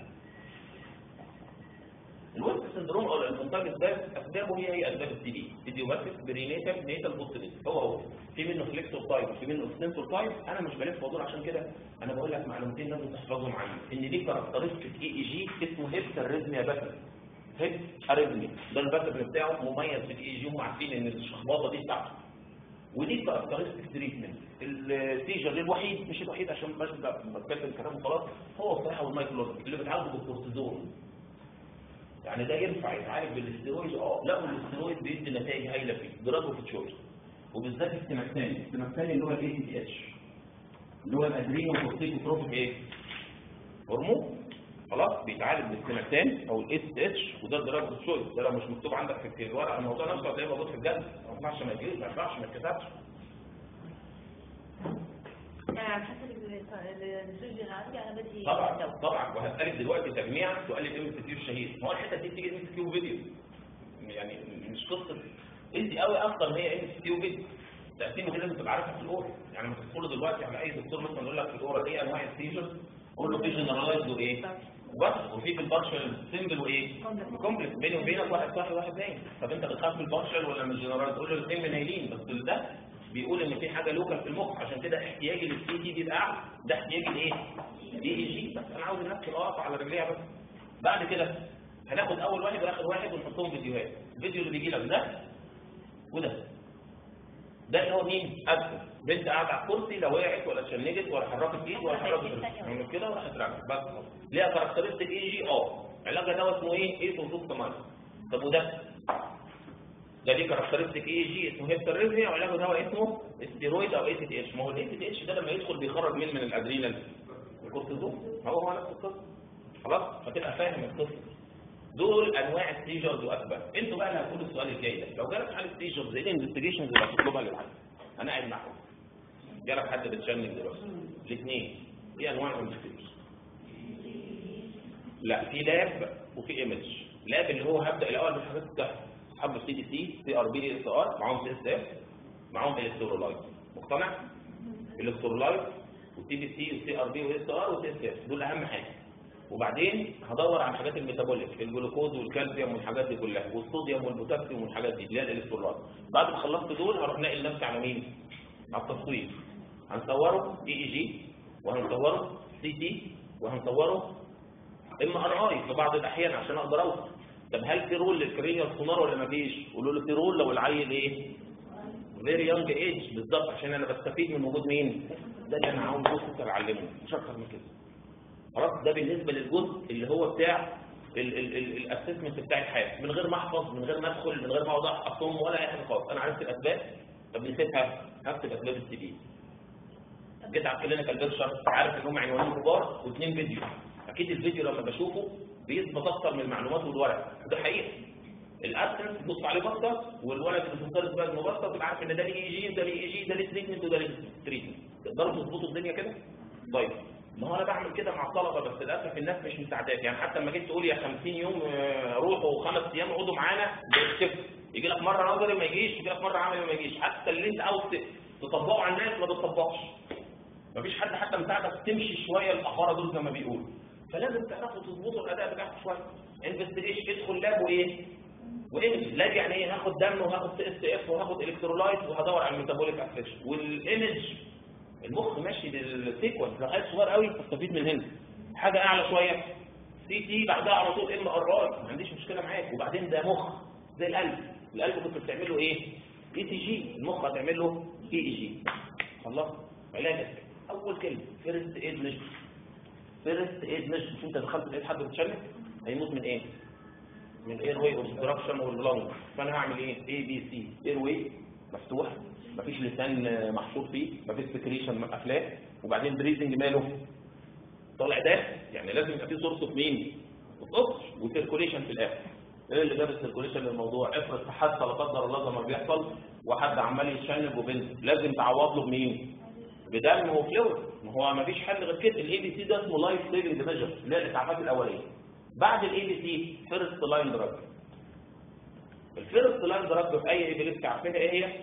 الويست سندروم او الانفانتايل سباز اسبابه هي اسباب السي دي، ايديوباثيك، برينيتال، نيتال، بوستنيتال. هو في منه فليكسور تايب وفي منه اكستنسور تايب. انا مش بلف وادور، عشان كده انا بقول لك معلومتين لازم تحفظهم عني، ان دي كاركترستيك اي اي جي اسمه هيبس اريزميا باترن. هيبس اريزميا ده الباترن بتاعه مميز في الاي جي، هم عارفين ان الشخبطه دي بتاعته. ودي كاركترستيك تريتمنت. السيجر الوحيد، مش الوحيد عشان مش بتكلم الكلام وخلاص، هو الصراحه والمايكلوزم اللي بتعالجه بالكورتيزون. يعني ده ينفع يتعالج بالاستيرويد؟ لا، والاستيرويد بيدي نتائج هايله فيه، دراجو في تشويس، وبالذات السيماكتاني اللي هو الاي تي اتش، اللي هو الادرينو كورتيكوتروفيك ايه؟ هرمون. خلاص؟ بيتعالج بالسيماكتاني او الاس اتش، وده دراجو في تشويس. ده لو مش مكتوب عندك في الورقه الموضوع نفسه هتلاقيه موجود في الجدول، ما ينفعش ما يجيش، ما ينفعش ما يتكتبش. حسب السجن عندي انا بدي طبعا. وهسألك دلوقتي تجميع سؤال الام اس كيو الشهير. ما هو الحته دي بتيجي ام اس كيو فيديو، يعني مش قصه انت قوي اكتر ما هي ام اس كيو فيديو. التقسيمه دي لازم تبقى عارفها في الاورال. يعني ما تدخلوا دلوقتي على اي دكتور مثلا يقول لك في الاورال ايه انواع السيجر، قول له في جنرالايزد وايه بس، وفي البارشال سيمبل وايه كومبلكس. بيني وبينك واحد صاحي واحد نايم، طب انت بتخاف من البارشال ولا من الجنرالايزد؟ قول له الاثنين منيلين، بس ده بيقول ان في حاجه لوكال في المخ، عشان كده احتياجي للسي تي بيبقى اعلى، ده احتياجي لايه؟ اي اي جي. بس انا عاوز الناس تقف على رجليها بس. بعد كده هناخد اول واحد واخر واحد ونحطهم فيديوهات. الفيديو اللي بيجي لك ده وده اللي هو مين؟ ابسط بنت قاعده على الكرسي، لا وقعت ولا اتشنجت ولا حركت ايد ولا حركت رجل كده ولا اترجعت بس. ليها كاركترستيك اي جي علاجها ده اسمه ايه؟ ايزوفلوكسامايد. طب وده ليه كاركترستيك اي جي اسمه هيبتاريزميا وعلاجه دواء اسمه ستيرويد او اي تي اتش. ما هو الاي تي اتش ده لما يدخل بيخرج من الادرينال الكورتيزون، هو نفس القصه. خلاص فتبقى فاهم القصه. دول انواع السيجرز واسباب. انتوا بقى اللي هتقولوا السؤال الجاي ده، لو جالك حاله سيجرز ايه الانفستيجيشنز اللي هتطلبها للعيان؟ انا قاعد معاكم جالك حد بتشنج دلوقتي، الاثنين ايه انواع الانفستيجيشن؟ لا في لاب وفي ايمج. لاب اللي هو هبدا الاول بالحاجات السهله، حب سي دي سي ار بي اس ار، معاهم سي اس اف، معاهم الكترولايت. مقتنع؟ الكترولايت والسي دي سي والسي ار بي واس ار وسي اس اف دول اهم حاجه. وبعدين هدور على الحاجات الميتابوليك، الجلوكوز والكالسيوم والحاجات دي كلها، والصوديوم والبوتاسيوم والحاجات دي اللي هي الالكترولايت. بعد ما خلصت دول هروح ناقل نفسي على مين؟ على التصوير. هنصوره اي اي جي، وهنصوره سي تي، وهنصوره ام ار اي في بعض الاحيان عشان اقدر اوصل. طب هل في رول للكرينيال سونار ولا ما فيش؟ قولوا له في رول لو العيل ايه؟ فيري يونج ايج، بالظبط عشان انا بستفيد من وجود مين؟ ده اللي انا عاوز بص اعلمه مش اكتر من كده. خلاص ده بالنسبه للجزء اللي هو بتاع الاسسمنت بتاع الحاله، من غير ما احفظ، من غير ما ادخل، من غير ما اقعد اصم ولا اي حاجه خالص. انا عرفت الاسباب، طب نسيتها هكتب اسباب السي بي. جيت على الكلينيكال بيكشر، عارف ان هم عنوانين كبار واثنين فيديو. اكيد الفيديو لما بشوفه بيثبت اكتر من المعلومات والورق، وده حقيقي. الابسنس تبص عليه بسطه، والولد اللي في البلد مبسط، تبقى عارف ان ده ليه اي جي وده ليه اي جي، ده ليه تريتمنت وده ليه تريتمنت. تقدروا تظبطوا الدنيا كده؟ طيب ما هو انا بعمل كده مع الطلبه، بس للاسف الناس مش مساعداك. يعني حتى لما جيت تقول يا 50 يوم روحوا 5 ايام اقعدوا معانا بتكتب، يجي لك مره نظري ما يجيش، يجي لك مره عملي ما يجيش. حتى اللي انت عاوز تطبقه على الناس ما بتطبقش. مفيش حد حتى مساعدك تمشي شويه الاخاره دول زي ما بيقولوا. فلازم تعرفوا تظبطوا الاداء بتاعكم شويه. انفستيجيشن ادخل لاب وايه؟ وايمج. لاب يعني ايه؟ هاخد دم وهاخد سي اس اف وهاخد الكترولايت وهدور على الميتابوليك افكشن. والايمج المخ ماشي بالسيكونس لغايه صغير قوي، تستفيد من هنا. حاجه اعلى شويه سي تي، بعدها على طول ام ار اي، ما عنديش مشكله معاك. وبعدين ده مخ زي القلب كنت بتعمل له ايه؟ اي تي جي، المخ هتعمل له اي اي جي. خلاص علاجك اول كلمه فيرست ايد مش فيرست ايد مش انت دخلت لقيت حد بيتشنج هيموت من ايه؟ من اير واي اوبستراكشن واللنج. فانا هعمل ايه؟ اي بي سي، اير واي مفتوح، مفيش لسان محشور فيه، مفيش سكريشن قافلاه، وبعدين بريزنج ماله طالع ده، يعني لازم يبقى في سورس اوف مين؟ القطر وسيركوليشن في الاخر. ايه اللي جاب السيركوليشن للموضوع؟ افرض حادثه لا قدر الله زي ما بيحصل وحد عمال يتشنج وبنت، لازم تعوض له بمين؟ بدم وفلويد. ما هو مفيش حل غير كده. الاي بي سي ده اسمه لايف سيفنج ميجر، اللي هي الاسعافات الاوليه. بعد الاي بي سي فيرست لاين دراج. الفيرست لاين دراج في اي ايبيليبسي عارفينها ايه هي؟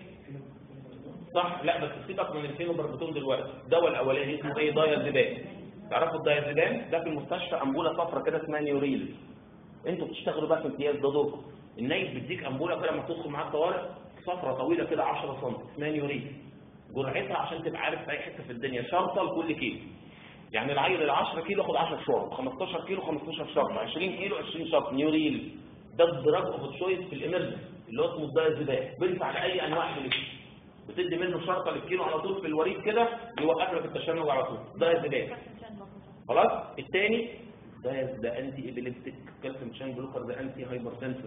صح؟ لا بس سيبك من الفينوباربيتول دلوقتي. الدواء الاولاني اسمه ايه؟ دايازيبام. تعرفوا الدايازيبام ده في المستشفى امبوله صفرا كده اسمها نيوريل. انتوا بتشتغلوا بقى في امتياز، ده دوركم. النايب بيديك امبوله كده لما تدخل معاك طوارئ، صفرا طويله كده 10 سم اسمها نيوريل. جرعتها عشان تبقى عارف في اي حته في الدنيا شرطه لكل كيلو. يعني العيل ال 10 كيلو ياخد 10 شرط، 15 كيلو 15 شرط، 20 كيلو 20 شرط نيوريل. ده الدراج اوف تشويس في الامرجنسي اللي هو اسمه الدايازيبام. بينفع على اي انواع من بتدي منه شرطه للكيلو على طول في الوريد كده يوقف لك التشنج على طول. دايازيبام. خلاص؟ الثاني ده انتي ايبيليبتيك كالسيوم شان بلوكر، ده انتي هايبرتنسيف.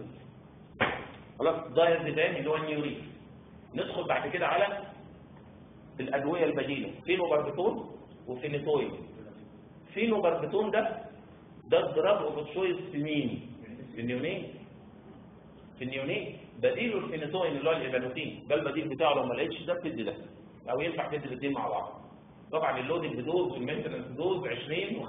خلاص؟ دايازيبام اللي هو النيوريل. ندخل بعد كده على الادويه البديله، فينوباربيتول وفينيتوين. فينوباربيتول ده الدراج اوف تشويس في مين؟ في النيونين. في النيونين بديله الفينيتوين اللي هو الايبانوتين، ده البديل بتاعه. لو ما لقيتش ده بتدي ده، او ينفع تدي الاثنين مع بعض. طبعا اللودنج دوز والمينتنس دوز 20 و5.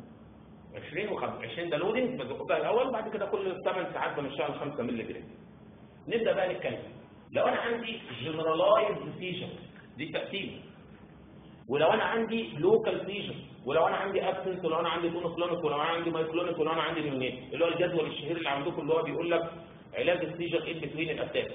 20 و5، 20 ده لودنج بزقها الاول، بعد كده كل 8 ساعات بمشيها على 5 مللي جرام. نبدا بقى نتكلم. لو انا عندي جنرالايزد سيجن دي تقسيم، ولو انا عندي لوكال سيجن، ولو انا عندي ابسنس، ولو انا عندي تونوكلونيك، ولو انا عندي مايكلونيك، ولو انا عندي نيونيت، اللي هو الجدول الشهير اللي عندكم اللي هو بيقول لك علاج السيجر ان بتوين الاتاك.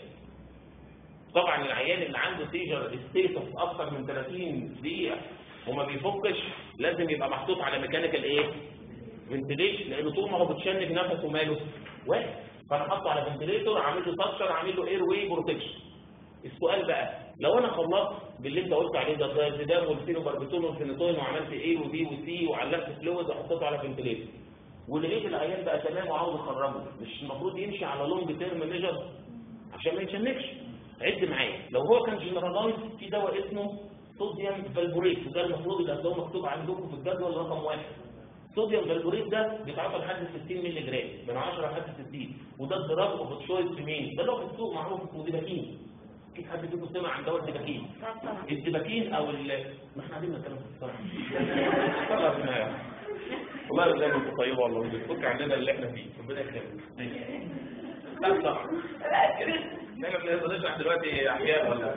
طبعا العيان اللي عنده سيجر ستيتس اكثر من 30 دقيقه وما بيفكش لازم يبقى محطوط على ميكانيكال ايه؟ فنتليشن، لانه طول ما هو بتشنج نفسه ماله واقف، فانا حاطه على فنتليتور، عامل له سكشن، عامل له اير واي بروتكشن. السؤال بقى لو انا خلصت باللي انت قلت عليه ده الدايزيدام والفينوباربيتول والفينيتوين وعملت ايه وبي وسي وعلقت فلويد وحطيته على فنتليتور ولقيت العيان بقى تمام وعاوز اخرجه، مش المفروض يمشي على لونج تيرم ميجر عشان ما يتشنكش؟ عد معايا، لو هو كان جنرالايز في دواء اسمه صوديوم فالبوريت، وده المفروض يبقى هتلاقوه مكتوب عندكم في الجدول رقم 1. صوديوم فالبوريت ده بيتعاطى لحد 60 مللي جرام من 10 لحد 60، وده الدراج اوف تشويس في مين؟ ده اللي هو في السوق معروف اسمه ديباكين. اكيد حد فيكم سمع عن دواء الديباكين؟ الديباكين او ما احنا قاعدين نتكلم في الصراحه. والله زي ما انتوا طيبه والله، بتفك عندنا اللي احنا فيه، ربنا يكرمك. لا صح. احنا بنشرح دلوقتي احياء ولا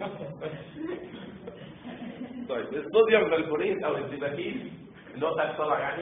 طيب الصوديوم فالبوريت او الديباكين اللي هو بتاع الصلع يعني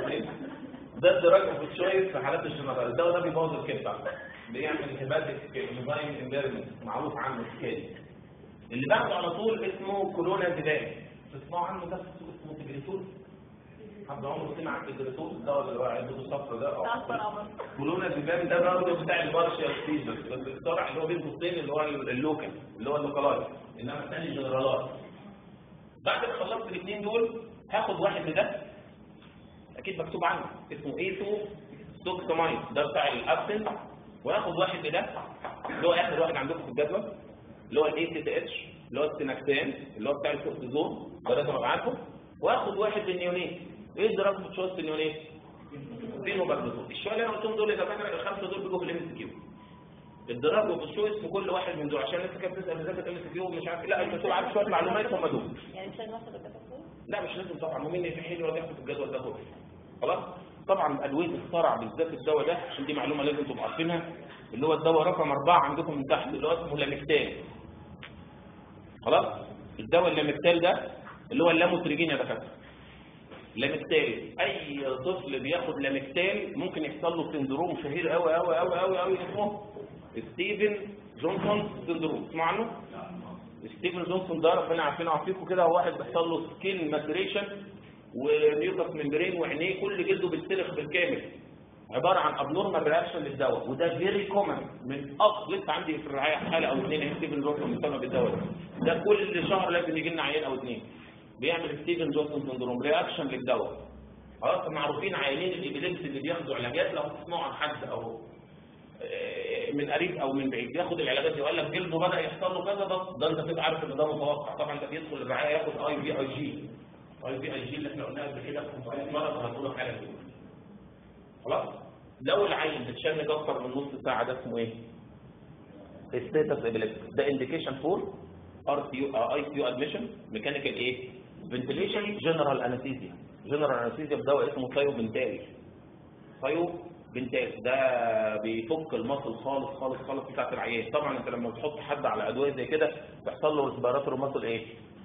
ده الدراج اوف تشويس في حالات الجنرال. الدواء ده بيبوظ الكبد، بيعمل هيباتيك انزايم امبيرمنت معروف عنه الكالي. اللي بعده على طول اسمه كولونازيبام، تسمعوا عنه ده اسمه تجريتول؟ حد عمره سمع عن التجريتول؟ الدواء اللي هو عنده الصفر ده كولونازيبام ده برضه بتاع البارشيال سيزر، بس الصرع اللي هو بين قوسين اللي هو اللوكال اللي هو اللوكالايز، انما الثاني جنرالات. بعد ما خلصت الاثنين دول هاخد واحد من ده اكيد مكتوب عنه اسمه ايثو سوكسامايد، ده بتاع الابسنت، وهاخد واحد من ده اللي هو اخر واحد عندكم في الجدول اللي هو الاي سي تي اتش اللي هو السيناكتان اللي هو بتاع الكورتيزون، ده لازم ابقى عارفه، واخد واحد للنيونيت. ايه الدراج بتشوز النيونيت؟ فينوباربيتول. الشويه اللي انا قلتهم دول اذا كانوا الخمسه دول بيجوا في الام اس كيو. الدراج وبالشويس في كل واحد من دول عشان الناس كانت بتسال ازاي الام اس كيو مش عارف، لا انت تبقى عارف شويه معلومات هم دول. يعني مش هناخد الكتاب؟ لا مش لازم طبعا، ومين اللي في حين يقعد يحط الجدول ده كله. خلاص؟ طبعا ادويه الصرع بالذات الدواء ده عشان دي معلومه لازم تبقوا عارفينها، اللي هو الدواء رقم 4 عندكم من تحت اللي هو اسمه لاميكتال. خلاص؟ الدواء اللاميكتال ده اللي هو اللاموتريجين يا دكاتره. لاميكتال، اي طفل بياخد لاميكتال ممكن يحصل له سندروم شهير قوي قوي قوي قوي قوي اسمه ستيفن جونسون سندروم. تسمعوا عنه؟ ستيفن جونسون ده ربنا عارفينه وعارفينكم كده، هو واحد بيحصل له سكين ماتريشن وميوكس ممبرين وعينيه كل جلده بيتسلخ بالكامل، عباره عن ابنورمال رياكشن للدواء، وده فيري كومن من لسه عندي في الرعايه حاله او اثنين ستيفن جونسون بسبب الدواء ده كل شهر لازم يجي لنا عيان او اثنين بيعمل ستيفن جونسون سندروم رياكشن للدواء. خلاص معروفين عيانين الابيليبسي اللي بياخدوا علاجات، لو تسمعوا عن حد او من قريب او من بعيد بياخد العلاجات دي وقال لك جلده بدا يحصل له كذا، ده انت تبقى عارف ان ده متوقع. طبعا انت بيدخل الرعايه ياخد اي في اي جي اللي احنا قلناها قبل كده 500 مره وهنقولها حالا دلوقتي. خلاص؟ لو العين بتشنج اكتر من نص ساعه ده اسمه ايه؟ ستاتس ابيليبسي، ده انديكيشن فور ار سي يو اي سي يو ادميشن ميكانيكال ايه؟ فنتيليشن جنرال انستيزيا. جنرال انستيزيا بدواء اسمه ثايوبنتال. ثايوبنتال ده بيفك المصل خالص خالص خالص بتاعت العيان. طبعا انت لما بتحط حد على ادويه زي كده بيحصل له ريسبيراتوري مصل ايه؟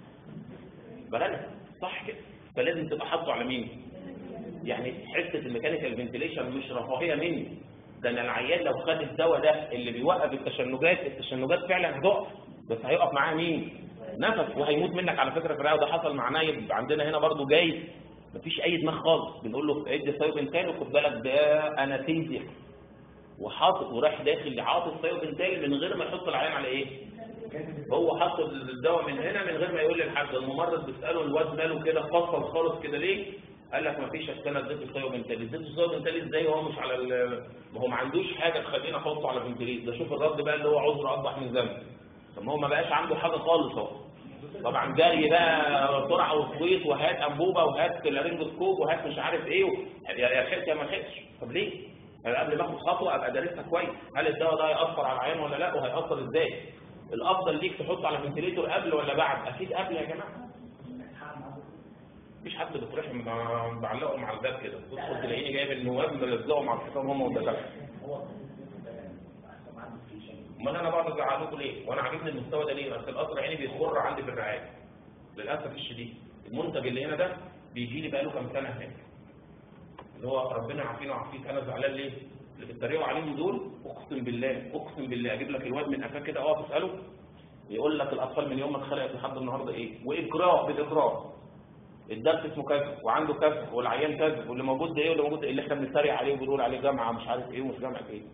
بلد صح كده، فلازم تبقى حاطه على مين؟ يعني حته الميكانيكال فنتيليشن مش رفاهيه مني، ده انا العيان لو خد الدواء ده اللي بيوقف التشنجات فعلا هتقف، بس هيقف معاه مين؟ نفس، وهيموت منك على فكره في الرئه. وده حصل مع نايب عندنا هنا برضو جاي مفيش اي دماغ خالص، بنقول له ادي ثايوبنتال وخد بالك ده انستيزيا، وحاطط وراح داخل عاطف ثايوبنتال من غير ما يحط العيان على ايه؟ هو حط الدواء من هنا من غير ما يقول لحد. الممرض بيساله الواد ماله كده فصل خالص كده ليه؟ قال لك مفيش، انا اديته الثايوبنتال. اديته الثايوبنتال ازاي وهو مش على ما هو ما عندوش حاجه تخليني احطه على فنتليت؟ ده شوف الرد بقى اللي هو عذر اقبح من ذنب. طب ما هو ما بقاش عنده حاجه خالص اهو. طبعا جري بقى سرعه وصويت وهات انبوبه وهات لارنجوسكوب وهات مش عارف ايه يا لحقت يا ما لحقتش. طب ليه؟ قبل ما اخد خطوه ابقى دارسها كويس، هل الدواء ده هيأثر على العيان ولا لا، وهيأثر ازاي؟ الافضل ليك تحطه على فنتليتور قبل ولا بعد؟ اكيد قبل يا جماعه. مفيش حد بتروح معلقه مع الباب كده، تدخل تلاقيني جايب النواب ملزقه مع الحصان هم والدكاتره. امال انا بقعد ازعل لكم ليه؟ وانا عاجبني المستوى ده ليه؟ اصل القصر عيني بيخر عندي في الرعايه. للاسف الشديد المنتج اللي هنا ده بيجي لي بقاله كام سنه هناك. اللي هو ربنا يعافينا ويعافيك. انا زعلان ليه؟ اللي بيتريقوا عليهم دول اقسم بالله اجيب لك الواد من قفاه كده اقف اساله يقول لك الاطفال من يوم ما اتخلقت لحد النهارده ايه؟ واجراء بالاجراء الدرس اسمه كذا وعنده كذا والعيان كذا واللي موجود ده ايه واللي موجود ده اللي احنا بنتريق عليه وبنقول عليه جامعه مش عارف ايه ومش جامعه ايه.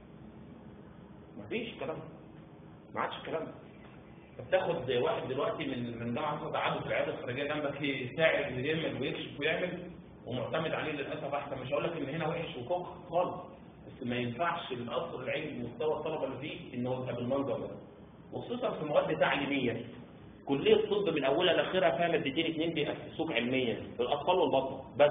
مفيش الكلام ده. ما عادش الكلام ده. بتاخد واحد دلوقتي من جامعه تعدد في العياده الخارجيه جنبك يساعد ويعمل ويكشف ويعمل ومعتمد عليه للاسف احسن. مش هقول لك ان هنا وحش وكوك خالص، بس ما ينفعش القصر العلمي ومستوى الطلبه اللي فيه ان هو يبقى بالمنظر ده، وخصوصا في مواد تعليميه. كليه الطب من اولها لاخرها فيها مادتين اتنين بيأسسوك علميا، الاطفال والبطن بس.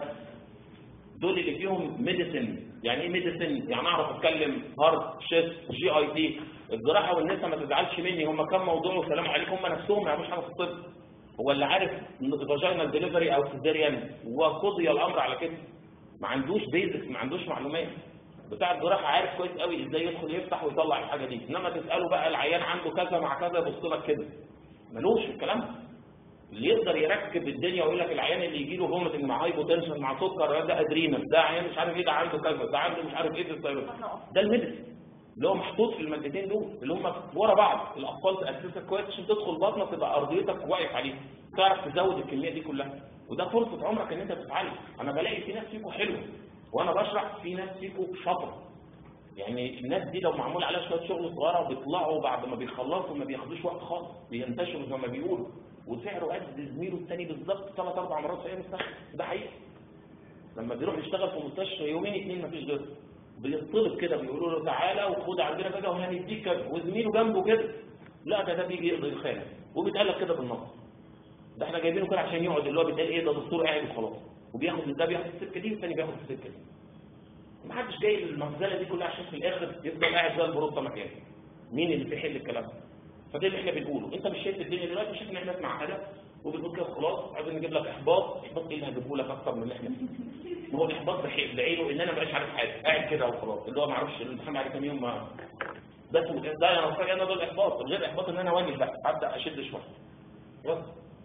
دول اللي فيهم ميديسن. يعني ايه ميديسن؟ يعني اعرف اتكلم هارت شيست جي اي تي. الجراحه والنساء ما تزعلش مني، هم كام موضوع وسلام عليكم، هم نفسهم ما يعرفوش حاجه في الطب. هو اللي عارف فاجينال ديليفري او سيزيريان وقضي الامر على كده. ما عندوش بيزكس، ما عندوش معلومات. بتاع الجراحه عارف كويس قوي ازاي يدخل يفتح ويطلع الحاجه دي، انما تساله بقى العيان عنده كذا مع كذا يبص لك كده. ملوش الكلام ده. اللي يقدر يركب الدنيا ويقول لك العيان اللي يجي له فوميتنج مع هايبوتنشن مع سكر ده ادرينال، ده عيان مش عارف ايه، ده عنده كذا، ده عنده مش عارف ايه في الثايرويد. ده الميديسن اللي هو محطوط في المادتين دول اللي هم ورا بعض. الاطفال تاسسك كويس عشان تدخل بطنه تبقى ارضيتك واقف عليه، تعرف تزود الكميه دي كلها، وده فرصه عمرك ان انت تتعلم. انا بلاقي في ناس فيكم حلوه وانا بشرح، في ناس فيكم شاطره. يعني الناس دي لو معمول عليها شويه شغل صغيره بيطلعوا بعد ما بيخلصوا ما بياخدوش وقت خالص، بينتشروا زي ما بيقولوا، وسعره قد زميله الثاني بالظبط 3 4 مرات في اي مستشفى. ده حقيقي. لما بيروح يشتغل في مستشفى يومين 2 مفيش غيره، بيطلب كده بيقولوا له تعالى وخد عندنا كذا وهنديك كذا، وزميله جنبه كده لا ده بيجي يقضي الخانه وبيتقال لك كده بالنص. ده احنا جايبينه كده عشان يقعد، اللي هو بيتقال ايه، ده دكتور قاعد وخلاص، وبياخد ده بياخد السكه دي والثاني بياخد السكه دي. محدش جاي المغزله دي كلها عشان في الاخر يفضل قاعد زي البروطه مكانه. مين اللي بيحل الكلام ده؟ فده اللي احنا بنقوله. انت مش شايف الدنيا دلوقتي، مش احنا ناس معقده وبنقول كده خلاص عايزين نجيب لك احباط. احباط ايه اللي هجيبه لك اكتر من اللي احنا فيه؟ ما هو الاحباط بعينه ان انا ما بقاش عارف حاجه، قاعد كده وخلاص، اللي هو ما اعرفش الامتحان عليه كام يوم ما بس ده انا محتاج انا دول احباط. غير احباط ان انا واجب بقى ابدا اشد شويه. بس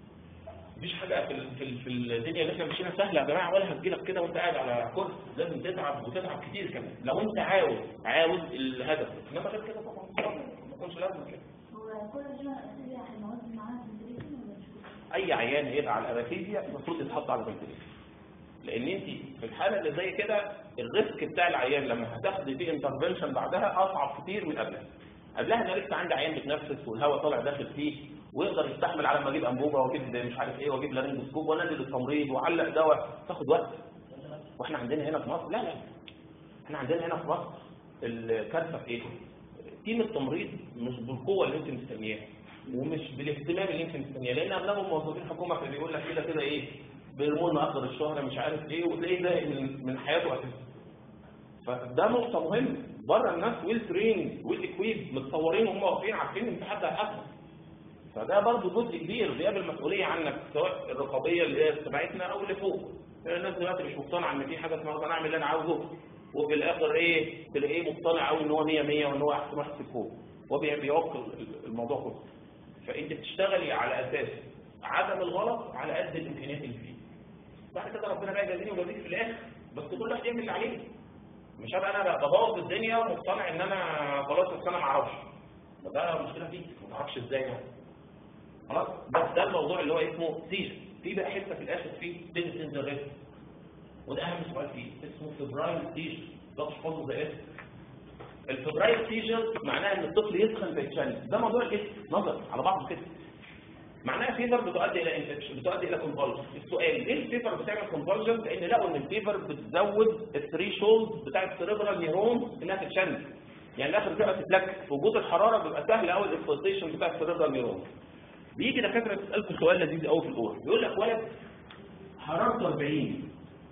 مفيش حاجه في الدنيا اللي احنا ماشيينها سهله يا جماعه، ولا هتجيلك كده وانت قاعد على كرسي. لازم تتعب وتتعب كتير كمان لو انت عاوز الهدف، انما غير كده طبعا ما يكونش لازم كده. هو كل الجمل الأساسية هنوزن معاها فنتريشن ولا مش؟ اي عيان هيبقى على الانستيزيا المفروض يتحط على فنتريشن، لان انت في الحاله اللي زي كده الريسك بتاع العيان لما هتاخدي فيه انترفنشن بعدها اصعب كتير من قبلها. انا لسه عندي عيان بيتنفس والهواء طالع داخل فيه ويقدر يستحمل على ما اجيب انبوبه واجيب مش عارف ايه واجيب لارنجوسكوب وانزل التمريض واعلق دواء، تاخد وقت. واحنا عندنا هنا في مصر لا احنا عندنا هنا في مصر الكارثه في ايه؟ تيم التمريض مش بالقوه اللي انت مستنياها ومش بالاهتمام اللي انت مستنياه، لان اغلبهم موظفين حكومه فبيقول لك كده ايه بيرموا لنا اخر الشهر مش عارف ايه، وتلاقيه ده من حياته اساسا. فده نقطه مهمه. بره الناس ويل ترين ويل اكويب متصورين وهم واقفين عارفين ان في حد هيحاسبك. فده برضه جزء كبير غياب المسؤوليه عنك، سواء الرقابيه اللي هي تبعتنا او اللي فوق. الناس دلوقتي مش مقتنعه ان في حاجه اسمها انا اعمل اللي انا عاوزه، وفي الاخر ايه تلاقيه مقتنع قوي ان هو 100 100 وان هو احسن واحد في الكون، وبيعوق الموضوع كله. فانت بتشتغلي على اساس عدم الغلط على قد الامكانيات اللي فيه. بعد كده ربنا بقى يجازيني ويجازيك في الاخر، بس كل واحد يعمل اللي عليه. مش هبقى انا ببوظ الدنيا ومقتنع ان انا خلاص بس انا ما اعرفش. ده مشكله فيك، ما تعرفش ازاي يعني. خلاص ده الموضوع اللي هو اسمه سيجن. في بقى حته في الاخر فيه ديزنت ريسك، وده اهم سؤال فيه اسمه فبرايل سيجن. ده تحفظه زي اسم الفبرايل سيجن، معناها ان الطفل يسخن فيتشنج. ده موضوع الاسم نظر على بعضه كده. معناها فيفر بتؤدي الى انفكشن، بتؤدي الى كونفولجن. السؤال ليه الفيفر بتعمل كونفولجن؟ لان لقوا ان الفيفر بتزود الثريشولد بتاع السيريبرال نيرون انها تتشنج. يعني الاخر بتبقى تتلك في وجود الحراره، بيبقى سهل قوي الاكسلتيشن بتاع السيريبرال نيرون. بيجي دكاتره تسالكم سؤال لذيذ قوي في الاول، بيقول لك ولد حرارته 40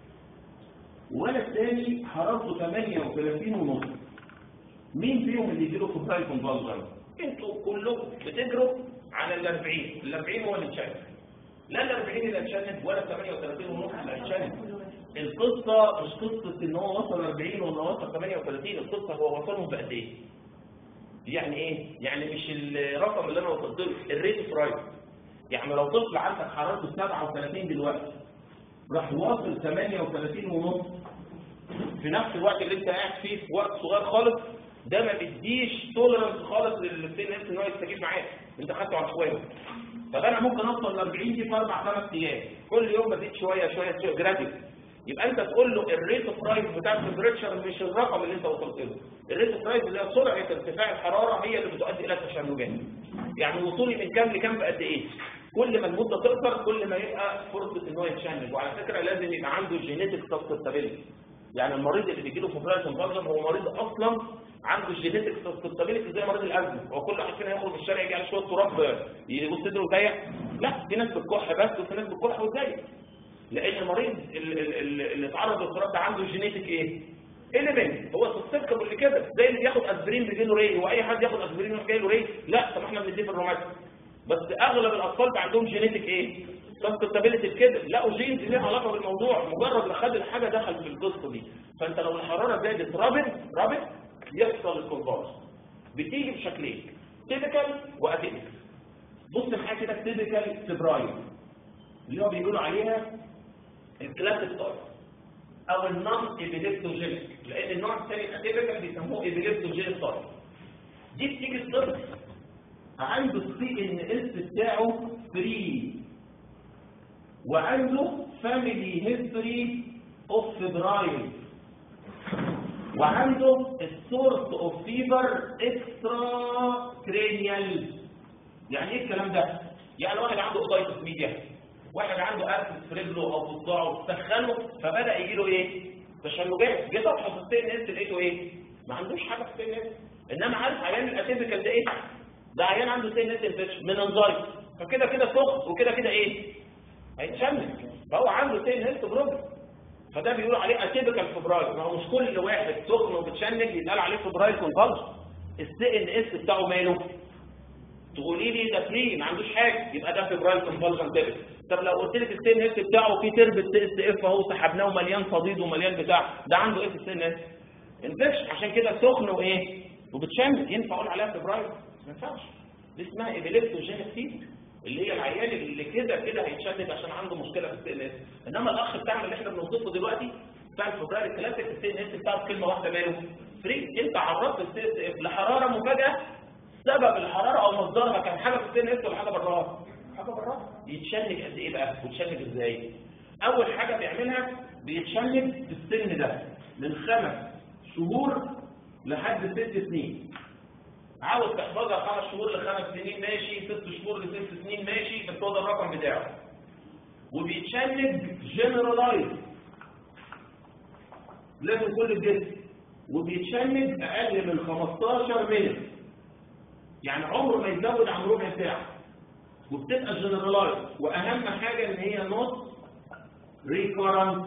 وولد ثاني حرارته 38 ونص، مين فيهم اللي يجيله فبرايل كونفولجن؟ انتوا كلكم بتجروا على ال 40، ال 40 هو اللي اتشنج. لا ال 40 اللي اتشنج ولا 38 ونص اللي اتشنج. القصه مش قصه ان هو وصل 40 ولا وصل 38، القصه هو وصلهم بقد ايه؟ يعني ايه؟ يعني مش الرقم اللي انا وصلت له، الريت اوف رايت. يعني لو طفل عندك حرارته 37 دلوقتي راح واصل 38 ونص في نفس الوقت اللي انت قاعد فيه في وقت صغير خالص، ده ما بيديش تولرنس خالص للسن ان هو يستجيب معاك، انت خدته عشوائي. طب انا ممكن اوصل ل 40 دي في 4-5 ايام، كل يوم بزيد شويه شويه شويه جراديوال. يبقى انت تقول له الريت اوف رايز بتاع التمبريتشر مش الرقم اللي انت وصلت له، الريت اوف رايز اللي هي سرعه ارتفاع الحراره هي اللي بتؤدي الى التشنجات. يعني وصولي من كام لكام بقد ايه؟ كل ما المده تقصر كل ما يبقى فرصه ان هو يتشنج. وعلى فكره لازم يبقى عنده جينيتك سسبتابيلتي. يعني المريض اللي بيجي له فبرايل كونفالجن هو مريض اصلا عنده جينيتك سسبتابيلتي زي مريض الازمه. هو كل واحد فينا يخرج في الشارع يجي على شويه تراب يبص صدره ضيق؟ لا، في ناس بتكح بس وفي ناس بتكح وزيق. لان المريض اللي اتعرض للتراب ده عنده جينيتك ايه؟ اليمنت. هو سسبتابل كده، زي اللي بياخد اسبرين بيجي له ري. واي حد ياخد اسبرين ويجي له ري؟ لا، طب احنا بنديه في الروماتيك. بس اغلب الاطفال عندهم جينيتك ايه؟ سسبتابيلتي كده، لقوا جينز ليها علاقه بالموضوع، مجرد ما خد الحاجه دخل في القصه دي. فانت لو الحراره زادت رابط يحصل الكونفالجن. بتيجي بشكلين، تيبيكال واتيبيكال. بص معايا كده، تيبيكال فبرايل اللي هو بيقولوا عليها الكلاسيك تايب او النون ايبيليبتوجينيك، لان النوع الثاني الاتيبيكال بيسموه ايبيليبتوجينيك تايب. دي بتيجي الطفل عنده السي ان اس بتاعه فري وعنده فاميلي هيستوري اوف فبرايل وعنده السورس اوف فيبر اكسترا كرينيال. يعني ايه الكلام ده؟ يعني واحد عنده اوتايتس ميديا، واحد عنده ارث في رجله او في صباعه سخنه فبدا يجي له ايه؟ تشنجات. جيت ابحث في السي ان اس لقيته ايه؟ ما عندوش حاجه في السي ان اس. انما عارف عيان الاتيبيكال ده ايه؟ ده عيان عنده سي ان اس انفكشن من انزايتي، فكده كده سخن وكده كده ايه؟ هيتشنج، فهو عنده سي ان اس بروبلم. فده بيقولوا عليه اتيبيكال فبرايل. ما هو مش كل واحد سخن وبتشنج يتقال عليه فبرايل كونفالجن. السي ان اس بتاعه ماله؟ تقولي لي ده فري ما عندوش حاجه، يبقى ده فبرايل كونفالجن تيبك. طب لو قلت لك السي ان اس بتاعه فيه تربه سي اس اف اهو سحبناه ومليان صديد ومليان بتاع، ده عنده ايه في السي ان اس؟ انفكشن. عشان كده سخن وايه؟ وبتشنج. ينفع اقول عليها فبرايل؟ ما ينفعش. دي اسمها ايبيليبتوجينيك تيب، اللي هي العيان اللي كده هيتشنج عشان عنده مشكله في السي ان اس. انما الاخ بتاعنا اللي احنا بنوصفه دلوقتي بتاع الفبرايل الكلاسيك السي ان اس بتاعه كلمه واحده ماله؟ فري. انت عرضت السي اس اف لحراره مفاجاه، سبب الحراره او مصدرها كان حاجه في السي ان اس ولا حاجه براها؟ حاجه براها. يتشنج قد ايه بقى؟ ويتشنج ازاي؟ اول حاجه بيعملها بيتشنج في السن ده من 5 شهور لحد 6 سنين. عاوز تحفظها 5 شهور ل5 سنين ماشي، 6 شهور ل6 سنين ماشي، بس هو ده الرقم بتاعه. وبيتشنج جنرالايز لازم كل الجسم، وبيتشنج اقل من 15 مينت، يعني عمره ما يتزود عن ربع ساعه، وبتبقى جنرالايز. واهم حاجه ان هي نوت ريكورنت.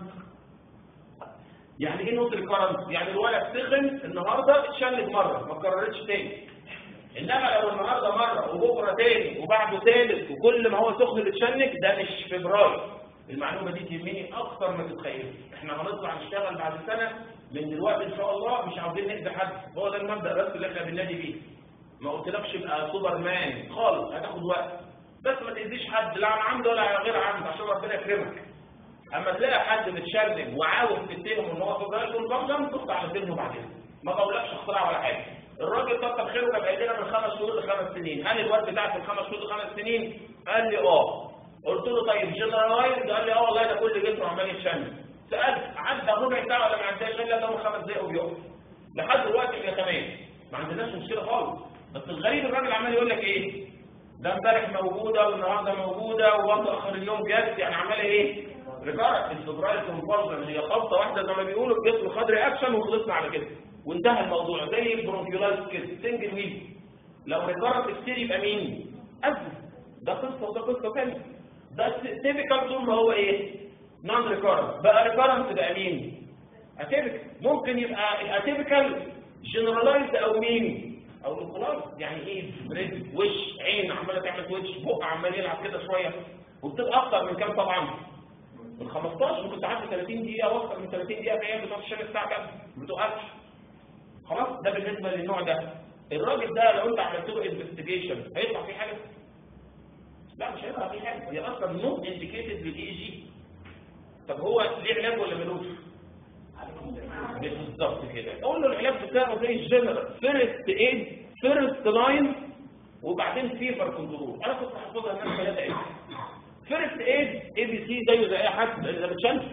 يعني ايه نوت ريكورنت؟ يعني الولد سخن النهارده اتشنج مره ما اتكررتش تاني. انما لو النهارده مره وبكره تاني وبعده ثالث وكل ما هو سخن بتشنج، ده مش فبرايل. المعلومه دي تهمني اكثر ما تتخيل. احنا هنطلع نشتغل بعد سنه من دلوقتي ان شاء الله، مش عاوزين نأذي حد، هو ده المبدا بس اللي احنا بننادي بيه. ما قلتلكش ابقى سوبر مان خالص، هتاخد وقت، بس ما تأذيش حد لا عن عمد ولا غير عمد عشان ربنا يكرمك. اما تلاقي حد بتشرب وعاوز تتهم ان هو فبرايل كونفالجن تقطع على سنه بعدين، ما بقولكش اختراع ولا حاجه. الراجل كتر خيره كان قايل لنا من 5 شهور ل5 سنين، هل الواد بتاعك من 5 شهور ل5 سنين؟ قال لي اه. قلت له طيب جنرالايز؟ قال لي اه والله ده كل جسمه عمال يتشنج. سالت عدى ربع ساعه ولا ما عداش؟ قال لي ده 5 دقايق وبيقف. لحد دلوقتي احنا تمام، ما عندناش مشكله خالص. بس الغريب الراجل عمال يقول لك ايه؟ ده امبارح موجوده والنهارده موجوده وبرضه اخر اليوم جت، يعني عمال ايه؟ رجعت الفبرايل كونفالجن هي خبطه واحده زي ما بيقولوا، الجسم خد رياكشن وخلصنا على كده وانتهى الموضوع، زي البرونكيولايتس كده سنجل ويل. لو ريكارنت كتير يبقى مين؟ أزمة. ده قصه وده قصه ثانيه. ده تيبيكال طول ما هو ايه؟ نون ريكارنت. بقى ريكارنت بقى مين؟ اتيبيكال. ممكن يبقى الاتيبيكال جنرالايزد او مين؟ او لوكالايز. يعني ايه؟ بريد، وش، عين عماله تعمل وش، بق عمال يلعب كده شويه، وبتبقى اكتر من كام طبعا؟ من 15. ممكن تعدي 30 دقيقه واكثر من 30 دقيقه في ايام بتوع الشمس الساعه كام؟ ما بتوقفش. خلاص. ده بالنسبه للنوع ده. الراجل ده لو انت عملت له انفستيجيشن هيطلع فيه حاجه؟ لا مش هيطلع فيه حاجه، هي اصلا نوت انديكيتد بالاي جي. طب هو ليه علاج ولا ملوش؟ بالظبط كده. قول له العلاج بتاعه زي الجنرال فيرست ايد، فيرست لاين وبعدين فيفر كنترول. انا كنت حافظها الناس 3 ايه. فيرست ايد اي بي سي زيه زي اي حد اللي بتشنج.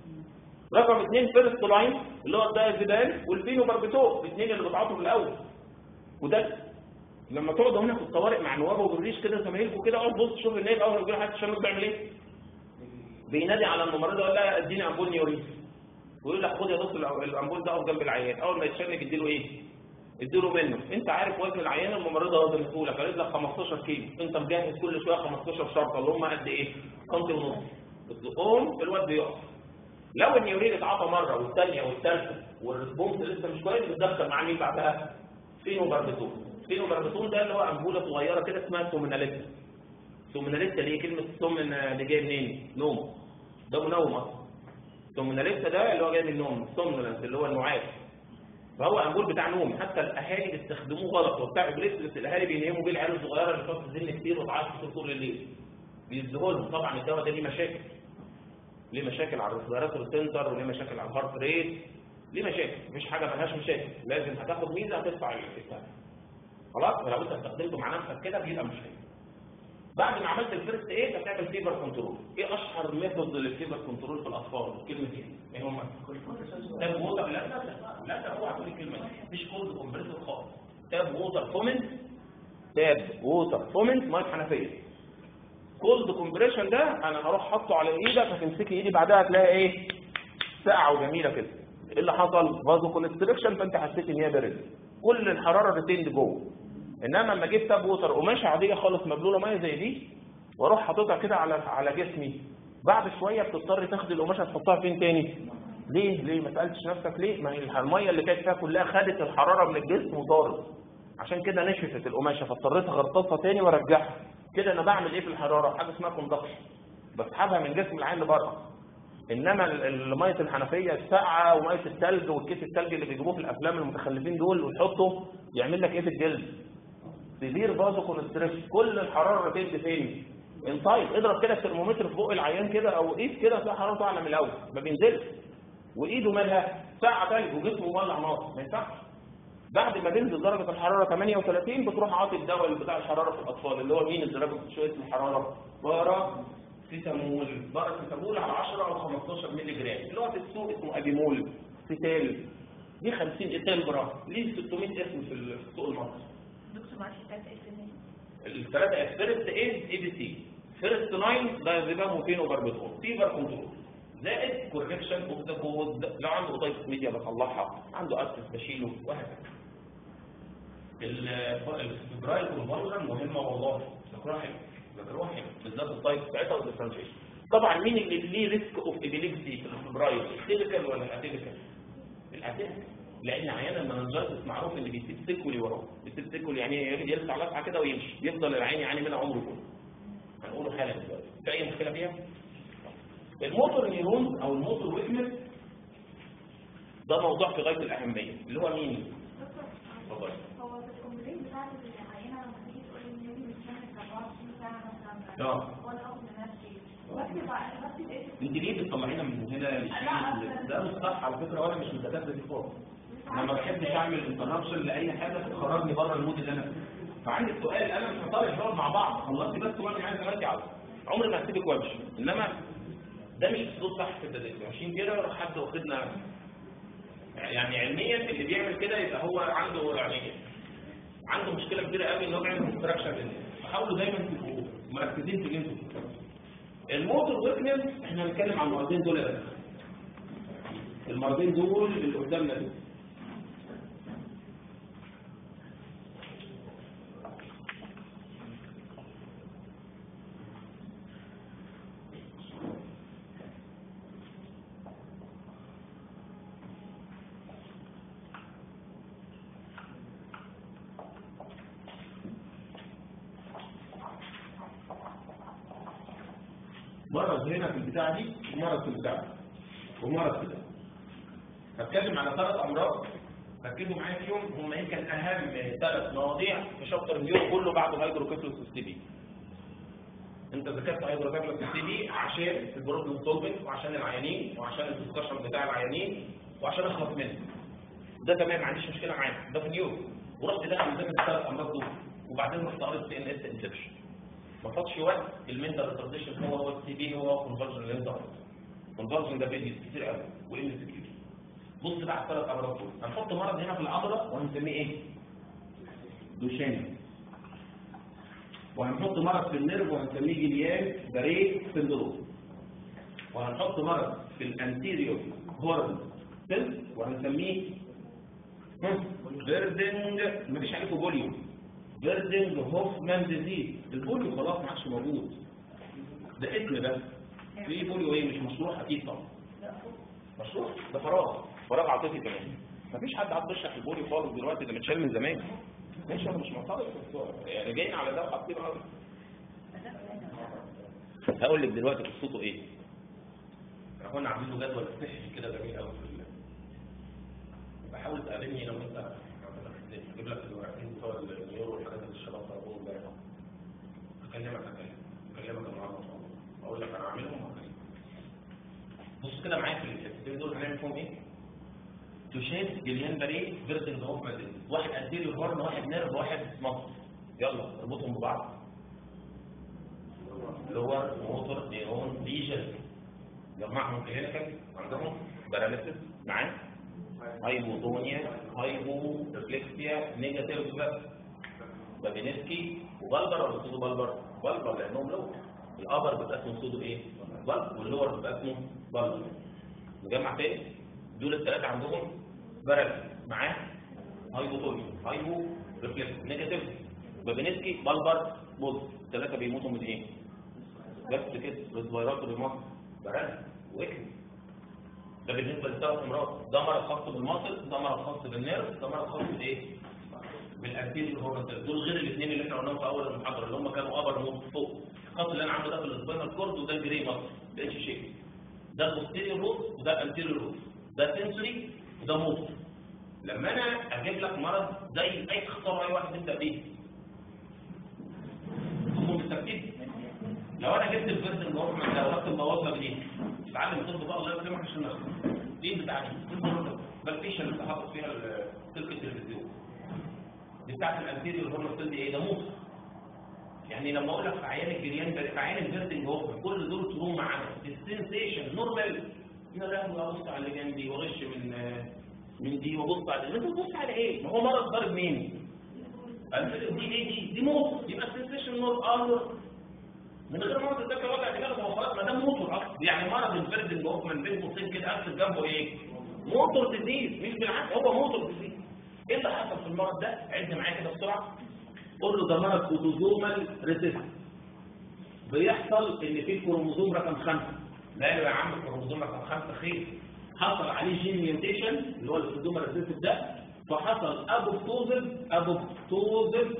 رقم 2 فيرست لاين اللي هو الدايزيبام والفينوباربيتول، الاثنين اللي بتعاطوا في الاول. وده لما تقعدوا هنا في الطوارئ مع نوابه وبالريش كده زمايلكم كده، اقعد بص شوف النايب اول ما يجي حد تشنج بيعمل ايه؟ بينادي على الممرضه يقول لها اديني امبول نيورين، ويقول لك خد يا دكتور الامبول ده اقف جنب العيان. اول ما يتشنج اديله ايه؟ اديله منه. انت عارف وزن العيان، الممرضه وزنته لك قالت لك 15 كيلو، انت مجهز كل شويه 15 شرطه اللي هم قد ايه؟ سنتي ونص. بتزقهم الواد بيقف. لو النيورين اتعاطى مره والثانيه والثالثه والريسبونس لسه مش كويس، بتدخل مع مين بعدها؟ فينوباربيتول. فينوباربيتول ده اللي هو امبوله صغيره كده اسمها سومناليتا. سومناليتا ليه؟ كلمه سومن اللي جايه منين؟ نوم. ده منوم اصلا. سومناليتا ده اللي هو جاي من النوم، سومنالنس اللي هو النعاس. فهو امبول بتاع نوم. حتى الاهالي بيستخدموه غلط، وبتاع ابليس الاهالي بينيموا بيه العيال الصغيره اللي بتقعد تزن كتير وتعيط طول الليل. بيديهوا لهم. طبعا الدواء ده ليه مشاكل. ليه مشاكل على الريسبيراتوري سنتر، وليه مشاكل على الهارت ريت، ليه مشاكل. مفيش حاجه مالهاش مشاكل، لازم هتاخد ميزه هتدفع الثانيه. خلاص؟ ولو انت استخدمته مع نفسك كده بيبقى مشكله. بعد ما عملت الفيرست ايد هتعمل فيبر كنترول. ايه اشهر ميثود للفيبر كنترول في الاطفال؟ كلمتين ايه هم؟ تاب ووتر. لا اوعى تقول الكلمه دي، مفيش كولد كومبريسور خالص. تاب ووتر فومنت، تاب ووتر فومنت ميه حنفيه. كولد كومبريشن ده انا هروح حاطه على ايدك، هتمسكي ايدي بعدها هتلاقي ايه؟ ساقعه وجميله كده. ايه اللي حصل؟ فازو كونستريكشن، فانت حسيت ان هي برد. كل الحراره ريتيند جوه. انما لما اجيب تاب ووتر قماشه عاديه خالص مبلوله ميه زي دي واروح حاططها كده على جسمي، بعد شويه بتضطر تاخد القماشه تحطها فين تاني؟ ليه؟ ما سالتش نفسك ليه؟ ما هي الميه اللي كانت فيها كلها خدت الحراره من الجسم وطارت. عشان كده نشفت القماشه، فاضطريت اغطسها تاني وارجعها. كده انا بعمل ايه في الحراره؟ حاجه اسمها كوندكشن، بسحبها من جسم العين لبره. انما ميه الحنفيه الساقعه وميه الثلج والكيس الثلج اللي بيجيبوه في الافلام المتخلفين دول ويحطوا، يعمل لك ايه في الجلد؟ سيفير فازو كونستريكشن. كل الحراره رتبت فين؟ انسايد. اضرب كده الترمومتر في بق العيان كده او قيس كده تلاقي حرارته اعلى من الاول، ما بينزلش. وايده مالها؟ ساعه ثلج وجسمه مولع نار، ما ينفعش. بعد ما بينزل درجه الحراره 38 بتروح عاطي الدواء اللي بتاع الحراره في الاطفال اللي هو مين اللي درجه شويه الحراره؟ باراسيتامول على 10 او 15 مللي جرام، اللي هو في السوق اسمه ابيمول، ستال. دي 50 اتمبرا، ليه 600 اسم في السوق المصري. دكتور معلش 3 اسم. الثلاثه اس فيرست ايد اي بي سي، فيرست 9 دايزيبام وفينوباربيتول، فيفر كنترول، زائد كوركشن اوف ذا كود. لو عنده اوتايتس ميديا بصلحها، عنده ابسس بشيله، وهكذا. الفبرايل كونفرجن مهمه والله، ذاكروها حلو بالذات التايب بتاعتها والديفرنشيشن. طبعا مين اللي ليه ريسك اوف ابيليبسي في الفبرايل؟ التيبيكال ولا الاتيبيكال؟ الاتيبيكال، لان عيان المننجايتس معروف اللي بيسيب سيكولي وراه. بيسيب سيكولي يعني يرفع لسعه كده ويمشي، يفضل العين يعاني منها عمره كله. هنقوله حالا دلوقتي. في اي مشكله فيها؟ الموتور نيرونز او الموتور ويكنس ده موضوع في غايه الاهميه، اللي هو مين؟ اتفضل. هو الكومبلين بتاعت العينه لما تيجي تقول ان هي بتشتغل 24 ساعه مثلا هو الامر نفسي بكتب ايه؟ انت ليه بتطلعينا من هنا للشيء ده؟ مش صح على فكره، وانا مش من الدكاتره دي خالص. انا ما بحبش اعمل انتربشن لاي حاجه تخرجني بره المود اللي انا فيه. فعندي السؤال، انا مش هطالب نقعد مع بعض، خلصتي بس وانا معايا زي ما انت عاوزه، عمري ما هسيبك وامشي. انما ده مش اسلوب صح في التدريس. ماشيين كده وراح حد واخدنا يعني علميا اللي بيعمل كده يبقى هو عنده مشكله كبيره قوي ان هو بيعمل ديستراكشن للناس. فحاولوا دايما تبقوا مركزين في اللي انتوا بتقولوه. الموتور ويكنس احنا هنتكلم عن المرضين دول يا باشا. المرضين دول اللي قدامنا دول. مرض هنا في البتاعه دي، ومرض في البتاعه دي، ومرض في ده. هتكلم على 3 امراض ركزوا معايا فيهم، هم يمكن اهم 3 مواضيع في شابتر اليوم كله بعد الهيدروكيفالوس سي بي. انت ذكرت هيدروكيفالوس سي بي عشان البروبلم سولفنج، وعشان العيانين، وعشان الدسكشن بتاع العيانين، وعشان اخلص منه. ده تمام، ما عنديش مشكله معاه، ده في اليوم. ورحت داخل ضمن ال3 امراض دول. وبعدين رحت قريت سي ان اس انفكشن. ما فاتش وقت المنتال ريتارديشن هو السي بي هو كونفرجن اللي انت قريته. كونفرجن ده فيديو كتير قوي وام سي كيو. بص بقى على الثلاث امراض دول، هنحط مرض هنا في العضله وهنسميه ايه؟ دوشان. وهنحط مرض في النيرف وهنسميه جليان باريه سندروم. وهنحط مرض في الانتيريور هورن سيل وهنسميه فيردنج، مفيش عليكم بوليو، فيردنج هوفمان ديزيز. البوليو خلاص ما عادش موجود، ده اسم بس. في بوليو ايه مش مشروع؟ اكيد طبعا مشروع، ده فراغ عاطفي كمان. مفيش حد عاد بيشرح البوليو خالص دلوقتي، ده متشال من زمان. ماشي انا مش معترض يعني جايين على ده وحاطين على ده. هقول لك دلوقتي قصته ايه. احنا كنا عاملين له جدول صحي كده جميل قوي في بحاول تقابلني لو انت اجيب لك الورقتين بتوع النيورو والحاجات اللي الشباب طلبوهم امبارح. اكلمك النهارده ان شاء الله اقول لك انا هعملهم وهكلمك. بص كده معايا في الحتتين دول هنعمل فيهم ايه؟ توشين جليان باريه فيردنج هوفمان ديزيز. واحد انتيريور هورن، واحد نيرف، واحد مصر. يلا اربطهم ببعض. لور موتور نيرون ليجن، جمعهم كلينيكال عندهم باراليسيس معاه هايبوتونيا، هايبو ريفلكسيا، نيجاتيف بابينسكي وبلبر ولا سودو بلبر؟ بلبر لانهم لور. الابر بيبقى اسمه سودو ايه؟ بلبر، واللور بيبقى اسمه بلبر. نجمع تاني دول الثلاثه عندهم باراليسيس معاه هايبوتونيا، هايبو ريفلكس، نيجاتيف بابينسكي، بلبر بوز. الثلاثه بيموتوا من ايه؟ بس كده ريسبيراتوري مصر باراليسيس وكده. ده بالنسبه للثلاث امراض، ده مرض خاص بالمصل، ده مرض خاص بالنيرف، ده مرض خاص بالايه؟ بالانتيريور هورن سيل. دول غير الاثنين اللي احنا قلناهم في اول المحاضره اللي هم كانوا ابر موت فوق. الخط اللي انا عامله ده في السباينال كورد وده الجري مصل ده اتش شيب. ده البوستيريور روت وده الانتيريور روت، ده سنسوري وده موتور. لما انا اجيب لك مرض زي اي اختار اي واحد نبدا بيه هم بالترتيب. لو انا جبت الفيرجن جورنال ده وخدت المواصله دي اتعلم الطب بقى الله يكرمك عشان نخلص دي بتاعتي ده الفيشه اللي حاطط فيها سلك التلفزيون دي بتاعت الانتيريور هورن دي ايه؟ ده موت. يعني لما اقول لك في عيان الجريان في عيان الفيرجن جورنال كل دول تروم معانا السنسيشن نورمال. انا رايح ابص على اللي جنبي واغش من دي وابص على انت بتبص على ايه؟ ما هو مرض ضارب مين؟ دي موت. يبقى السنسيشن نور من غير مرض الذكر وجع دماغ وخلاص ما ده موتور اصلا. يعني مرض الفردن جوفمان بين قوسين كده اكتب جنبه ايه؟ موتور ديزيز، مش بالعكس هو موتور ديزيز. ايه اللي حصل في المرض ده؟ عد معايا كده بسرعه. قول له ده مرض اوتوزومال ريسيس. بيحصل ان في كروموزوم رقم 5. لا يا عم الكروموزوم رقم 5 خير. حصل عليه جين ميوتيشن اللي هو الاوتوزومال ريسيس ده، فحصل ابوبتوزيس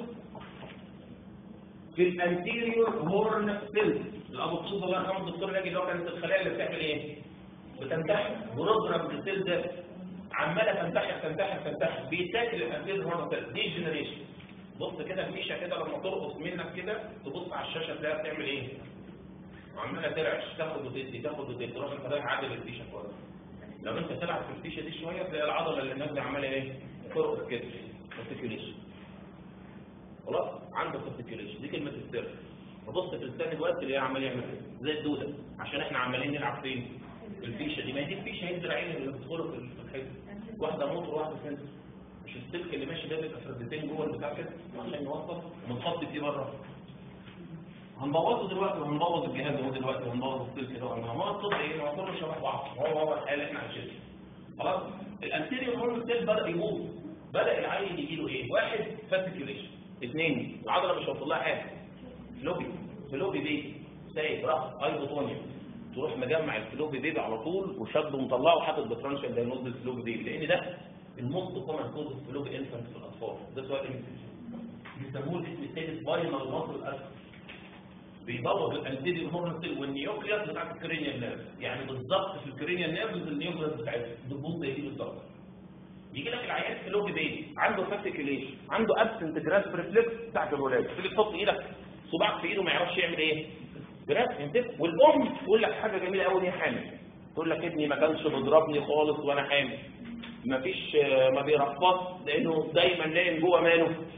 في الانتيريور هورن سيل. الابوبتوز الله يرحمه الدكتور ناجي اللي هو كانت الخلايا اللي بتعمل ايه؟ بتنتحر. بروجرام السيل ده عماله تنتحر بيتاكل الانتيريور هورن سيل دي جنريشن. بص كده الفيشه كده لما ترقص منك كده تبص على الشاشه تلاقيها بتعمل ايه؟ عماله ترعش تاخد وتدي تروح انت رايح عادل الفيشه كويس. لو انت تلعب في الفيشه دي شويه تلاقي العضله اللي نازله عماله ايه؟ ترقص كده ارتكيوليشن. خلاص عنده ارتكيوليشن دي كلمه السر. وبص في لسان الوقت اللي هي عمال يعمل زي الدوده عشان احنا عمالين نلعب فين؟ الفيشه دي. ما هي دي الفيشه هي الدراعين اللي بتدخلوا في الحيط. واحده موتور وواحده سنسور. مش السلك اللي ماشي ده بيبقى فردتين جوه البتاع كده عشان يوصل ومنخط فيه بره. هنبوظه دلوقتي وهنبوظ الجهاز اهو دلوقتي وهنبوظ السلك ده. ما هو الصوت ايه؟ ما هو كله شبه بعض. هو الحاله اللي احنا عايشينها. خلاص؟ الانتيريور هورن سيل بدا يموت. بدا العيل يجي له ايه؟ واحد فاسيكيوليشن. اثنين العضله مش هيوصل لها حاجه. فلوبي بيبي سايب راح هايبوتونيا. تروح مجمع الفلوبي بيبي على طول وشده ومطلعه وحاطط ديفرنشال دايجنوز للفلوبي بيبي لان ده الموست كومن كوز فلوبي انفانت في الاطفال. ده سؤال بيسموه الاسم الثالث باينال ماسل ارثر. بيبوظ الانتيريور هورن سيل والنيوكليوس بتاعت الكرينيال نيرف. يعني بالظبط في الكرينيال نيرفز النيوكليوس بتاعتها بتبوظ زي دي بالظبط. يجي لك العيان فلوبي بيبي عنده فاسيكيوليشن عنده ابسنت جراسب ريفلكس بتاعت الولاده. تيجي تحط ايدك صباعك في ايده ما يعرفش يعمل ايه؟ جراسب ينتفخ. والام تقول لك حاجه جميله قوي وهي حامل. تقول لك ابني ما كانش بيضربني خالص وانا حامل. ما بيرفضش لانه دايما نايم جوه ماله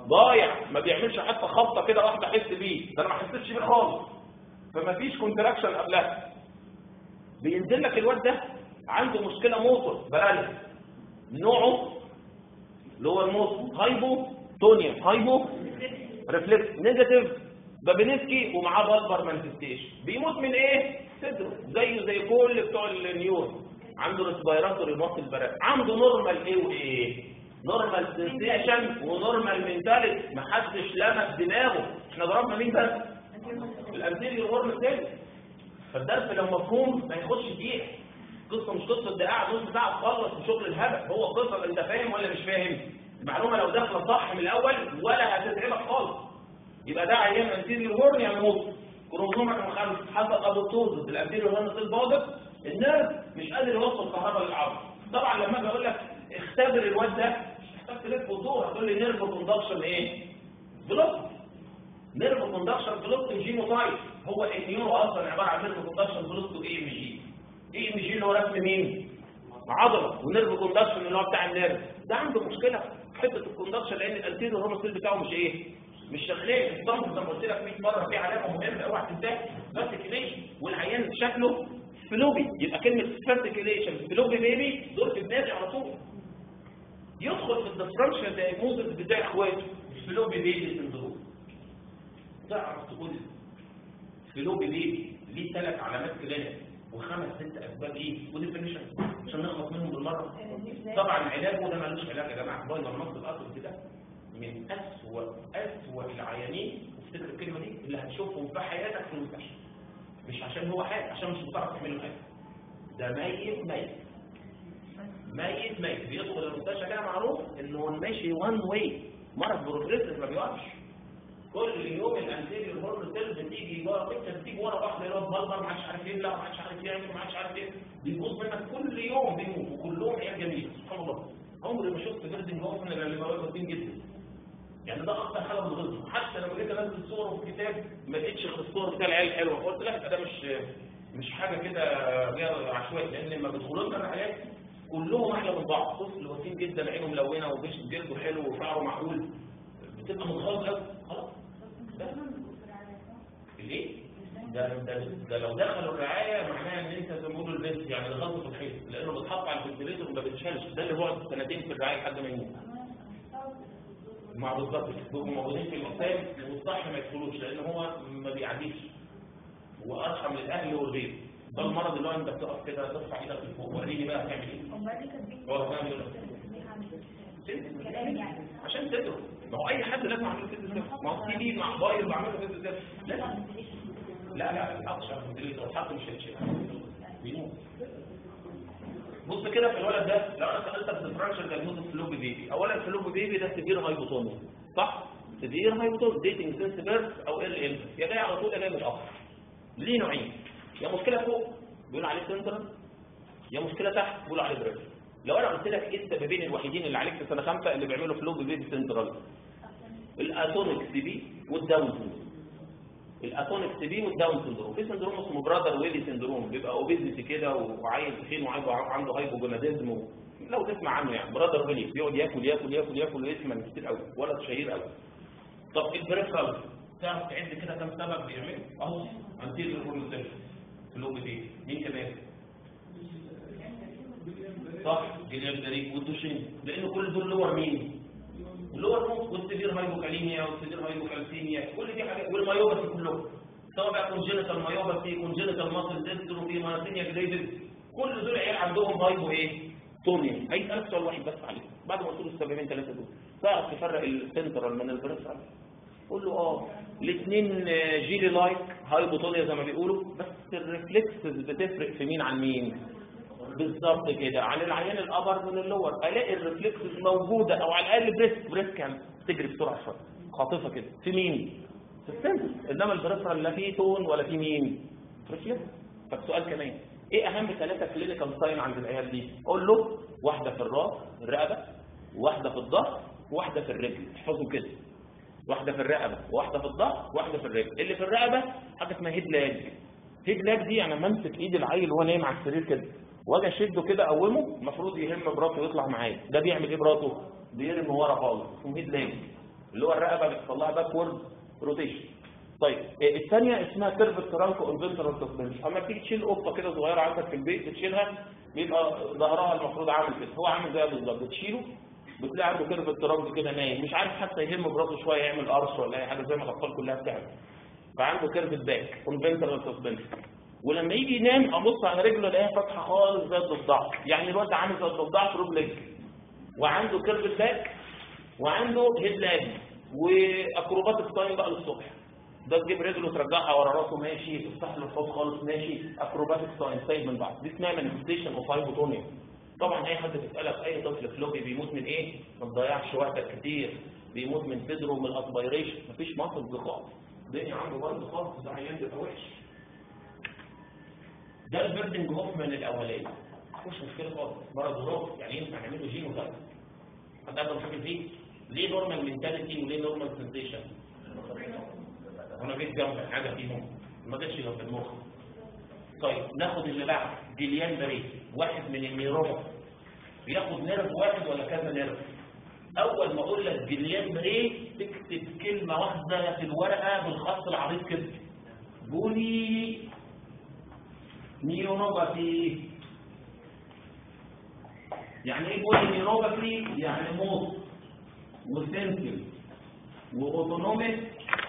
ضايع، ما بيعملش حتى خبطه كده واحده احس بيه، ده انا ما حسيتش بيه خالص، فما فيش كونتراكشن قبلها. بينزل لك الواد ده عنده مشكله موتور باراليس، نوعه اللي هو الموت هايبو تونيا، هايبو ريفلكس نيجاتيف بابينسكي، ومعاه بالبر مانيفستيشن. بيموت من ايه؟ صدره، زيه زي كل بتوع النيورو، عنده ريسبيراتوري ماسل باراليس، عنده نورمال ايه وايه؟ نورمال سنسيشن ونورمال منتاليتي، محدش لمس دماغه. احنا ضربنا مين بس؟ الانتيريور هورن سيل. فالدرس لو مفهوم ما ياخدش دقيقه. قصه مش قصه ده قاعد نص ساعه تخلص وشغل الهبل، هو قصه انت فاهم ولا مش فاهم؟ المعلومه لو داخله صح من الاول ولا هتتعبك خالص. يبقى ده عيان انتيريور هورن يعني موت، كروموسوم رقم 5 حصل ابوتوزس، الانتيريور هورن سيل باظت، النيرف مش قادر يوصل كهرباء للعظم. طبعا لما اجي اقول لك اختبر الواد ده مش محتاج تلف وتدور، هتقول لي نيرف كوندكشن ايه؟ بلوك. نيرف كوندكشن بلوك جينوتايب، هو النيورو اصلا عباره عن نيرف كوندكشن بلوك اي ام جي. اي ام جي اللي هو رسم مين؟ عضله، ونيرف كوندكشن اللي هو بتاع النيرف. ده عنده مشكله في حته الكوندكشن لان الانتيريور هورن سيل بتاعه مش ايه؟ مش شغال. الصمت زي ما قلت لك 100 مره في علامه مهمه اوعى تنساها، فاسيكيليشن، والعيان شكله فلوبي، يبقى كلمه فاسيكيليشن فلوبي بيبي دول في دماغي على طول. يدخل في الديفرنشال دايجنوستس بتاع اخواته فلوبي بيبي سندروم. تعرف تقول فلوبي بيبي ليه 3 علامات كلينيك وخمس 6 اسباب ايه وديفينيشن عشان نخلص منهم بالمره. طبعا علاجه ده ملوش علاج يا جماعه، باينر نص الاصل كده من اسوأ العيانين، وافتكر الكلمه دي، اللي هتشوفهم في حياتك في المستشفى. مش عشان هو حاجه، عشان مش هتعرف تعمل له حاجه. ده ميت بيدخل المستشفى كده معروف انه ماشي وان واي، مرض بروجريسيف ما بيوقفش. كل يوم الانتيريور هورن سيل بتيجي ورا بتيجي ورا واحده يا رب ما حدش عارف يبلع، ما حدش عارف يعمل، ما حدش عارف ايه، بيبوظ منك كل يوم بيموت، وكلهم عيال جميله سبحان الله. عمري ما شفت بيردنج هوم من اللي موجودين جدا. يعني ده اكتر حاجه بتغيظني، حتى لما جيت انزل صور في الكتاب ما لقيتش غير الصور بتاع العيال الحلوه، قلت لا ده مش حاجه كده غير عشوائي، لان لما بيدخلوا لنا العيال كلهم احلى من بعض، طفل وسيم جدا، عينه ملونه وجلده حلو وشعره معقول، بتبقى متغاظ قوي خلاص. ليه؟ ده لو دخلوا الرعايه معناها ان انت زي ما بيقولوا البنت يعني غلطه في الحيط، لانه بيتحط على الفنتليتور وما بيتشالش، ده اللي بيقعد 2 سنين في الرعايه لحد ما يموت. مع بالظبط بيبقوا موجودين في الاسام والصح ما يدخلوش لان هو ما بيعديش، وارحم للاهل والغير. ده المرض اللي هو انت بتقف كده ترفع ايدك لفوق، وريني بقى هتعمل ايه؟ هو هتعمل ايه؟ عشان تدرس. ما هو اي حد لازم يعمل كده، ما هو تي مع باير بعمله كده لازم. لا الحقش على الفنتليتور، الحق مش هيتشال بيموت. بص كده في الولد ده، لو انا سالتك ديفرنشال دايجنوستس فلوبي بيبي، اولا الفلوبي بيبي ده سيفير هايبوتونيا صح؟ سيفير هايبوتونيا ديتنج سنس بيرث او ال يا جاي على طول يا جاي متاخر. ليه نوعين، يا مشكله فوق بيقول عليه سنترال، يا مشكله تحت بيقول عليه بريفر. لو انا قلت لك ايه السببين الوحيدين اللي عليك في سنه 5 اللي بيعملوا فلوبي بيبي سنترال؟ الاتونيك سي بي والداون سندروم. الاتونيك سي بي والداون سندروم. في سندروم اسمه برادر ويلي سندروم، بيبقى اوبيزيتي كده وعيل تخين وعنده هايبوجوناديزم، لو تسمع عنه يعني برادر ويلي بيقعد ياكل ويسمن كتير قوي، ولد شهير قوي. طب البريفرال تعرف تعد كده كام سبب بيعمل؟ اهو انتيريور هورن سيل فلوبي بيبي. مين كمان؟ صح جليردريك والدوشين، لان كل دول لور مين؟ اللور موت والسيفير هايبوكاليميا والسيفير هايبوكالسيميا، كل دي حاجات، والمايوباثي كلهم سواء بقى كونجينيتال مايوباثي، كونجينيتال ماسل ديستروفي، مايوباثيا جريفز، كل دول عيال عندهم هايبو ايه؟ تونيا. هيسالك سؤال واحد بس عليه بعد ما تقول السببين 3 دول، تعرف تفرق السنترال من البريفرال؟ قول له الاثنين جيلي لايك هايبوتونيا زي ما بيقولوا، بس الريفلكسز بتفرق في مين عن مين؟ بالظبط كده، عن العيان الابر من اللور، الاقي الريفلكسز موجوده او على الاقل بريسك كام تجري بسرعه شويه خاطفه كده في مين؟ في السنتر. انما البريفرال لا فيه تون ولا فيه مين؟ ريفلكس. طب سؤال كمان، ايه اهم 3 كلينيكال ساين عند العيال دي؟ قول له واحده في الراس الرقبه، واحده في الظهر، واحده في الرجل، احفظهم كده، واحده في الرقبه، واحده في الظهر، واحده في الرجل. اللي في الرقبه حاجه اسمها هيد لاج. هيد لاج دي يعني امسك ايد العيل وهو نايم على السرير كده واجي اشده كده اقومه، المفروض يهم براته ويطلع معايا، ده بيعمل ايه براته؟ بيرمي ورا خالص، اسمه هيد لاج. اللي هو الرقبه بيحصل لها باكورد روتيشن. طيب الثانيه اسمها كيرف ترانك انفنترال سسبنشن. اما تيجي تشيل قطه كده صغيره عندك في البيت بتشيلها بيبقى ظهرها المفروض عامل كده، هو عامل زيها بالظبط، بتشيله بتلاقي عنده كيرف ترانك كده نايم، مش عارف حتى يهم براسه شويه يعمل قرص ولا اي حاجه زي ما الاطفال كلها بتعمل. فعنده كيرف باك انفنترال سسبنشن. ولما يجي ينام ابص على رجله الاقيها فاتحه خالص زي الضفدع، يعني الواد عامل زي الضفدع في رجله، وعنده كيرف باك وعنده هيد لاج واكروباتيك تايم بقى للصبح. ده تجيب رجله ترجعها ورا راسه ماشي، تفتح له الحوض خالص ماشي، اكروباتيك تايم سايب من بعض. دي اسمها مانيفستيشن اوف هايبوتونيا. طبعا اي حد بيسالك اي طفل فلوبي بيموت من ايه؟ ما تضيعش وقتك كتير، بيموت من صدره من الاسبيريشن، مفيش مصل خالص، الدنيا عنده برضه خالص، ده عيان بيبقى وحش. ده البيردنج هوفمان الاولاني، مفيش مشكله خالص، مرض وراثي، يعني ينفع نعمل له جينوتايب. حد عنده مشاكل فيه؟ ليه نورمال منتاليتي وليه نورمال سنسيشن؟ انا جيت جنب حاجه فيهم ما جاتش غير في المخ. طيب ناخد اللي بعد جيليان بري، واحد من النيرون بياخد نيرف واحد ولا كذا نيرف؟ اول ما اقول لك جيليان بري تكتب كلمه واحده في الورقه بالخط العريض كده، بولي نيورونوباثي. يعني ايه بولي نيورونوباثي؟ يعني موت وسنسل واوتونوميك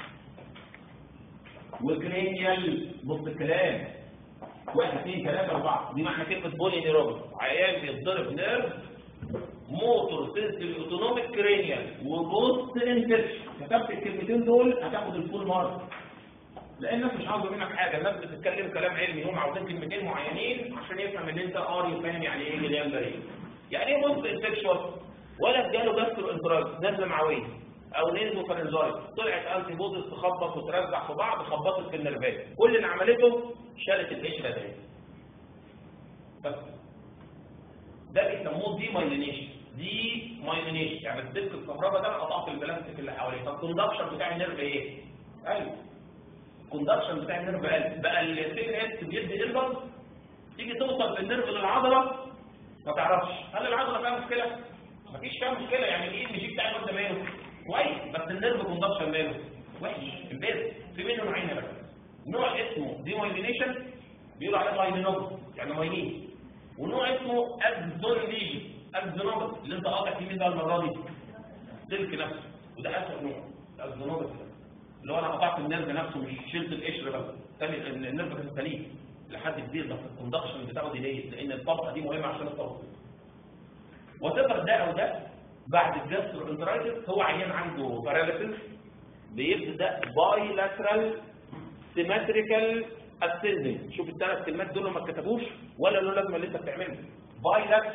وكرينيال. بص الكلام 1 2 3 4، دي معنى كلمه بولي نيورونوباثي. عيان بيتضرب نيرف موتور سنسل اوتونوميك كرينيال وبوست انفكشن. كتبت الكلمتين دول هتاخد الفول مارك، لان الناس مش عاوزه منك حاجه، الناس بتتكلم كلام علمي، هم عاوزين كلمتين معينين عشان يفهم ان انت قاري وفاهم يعني ايه جيليان بري. يعني ايه بوست انفكشن؟ ولا جاله جاسترو انترايتس نزله معويه او نيزو فارنجايت، طلعت انتي بوديز تخبط وترزع في بعض، خبطت في النرفات، كل اللي عملته شالت القشره دي بس. ده بيسموه دي مايلينيشن. دي مايلينيشن يعني السلك الكهرباء ده قطعت البلاستيك اللي حواليه، فالكوندكشن بتاع النيرف ايه؟ قلب. الكوندكشن بتاع النيرف قلب، بقى السيجن اس بيدي البلد، تيجي توصل بالنيرف للعضله ما تعرفش هل العضله فيها مشكله؟ مفيش فيها مشكله، يعني الاي ام جي بتاع الواد ماله كويس، بس النيرف كوندكشن ماله وحش. البيت في منه نوعين بس، نوع اسمه دي مايلينيشن بيقولوا عليه مايلينوباثي يعني مايلين، ونوع اسمه اكزونيليشن اكزونوباثي اللي انت قاطع فيه ده المره دي سلك نفسه، وده اسوء نوع الاكزونوباثي اللي هو انا قطعت النيرف نفسه مش شلت القشر بس، ثاني النيرف كان سليم لحد كبير، بس الكوندكشن بتاعه ديلي لان الطبقه دي مهمه عشان الطبقه. وتقدر ده او ده بعد الجاسترو انترايتس هو عيان عنده باراليسيس بيبدا باي لاترال سيمتريكال اسندنج. شوف الثلاث كلمات دول ما اتكتبوش ولا له لازمه اللي انت بتعمله. باي لاترال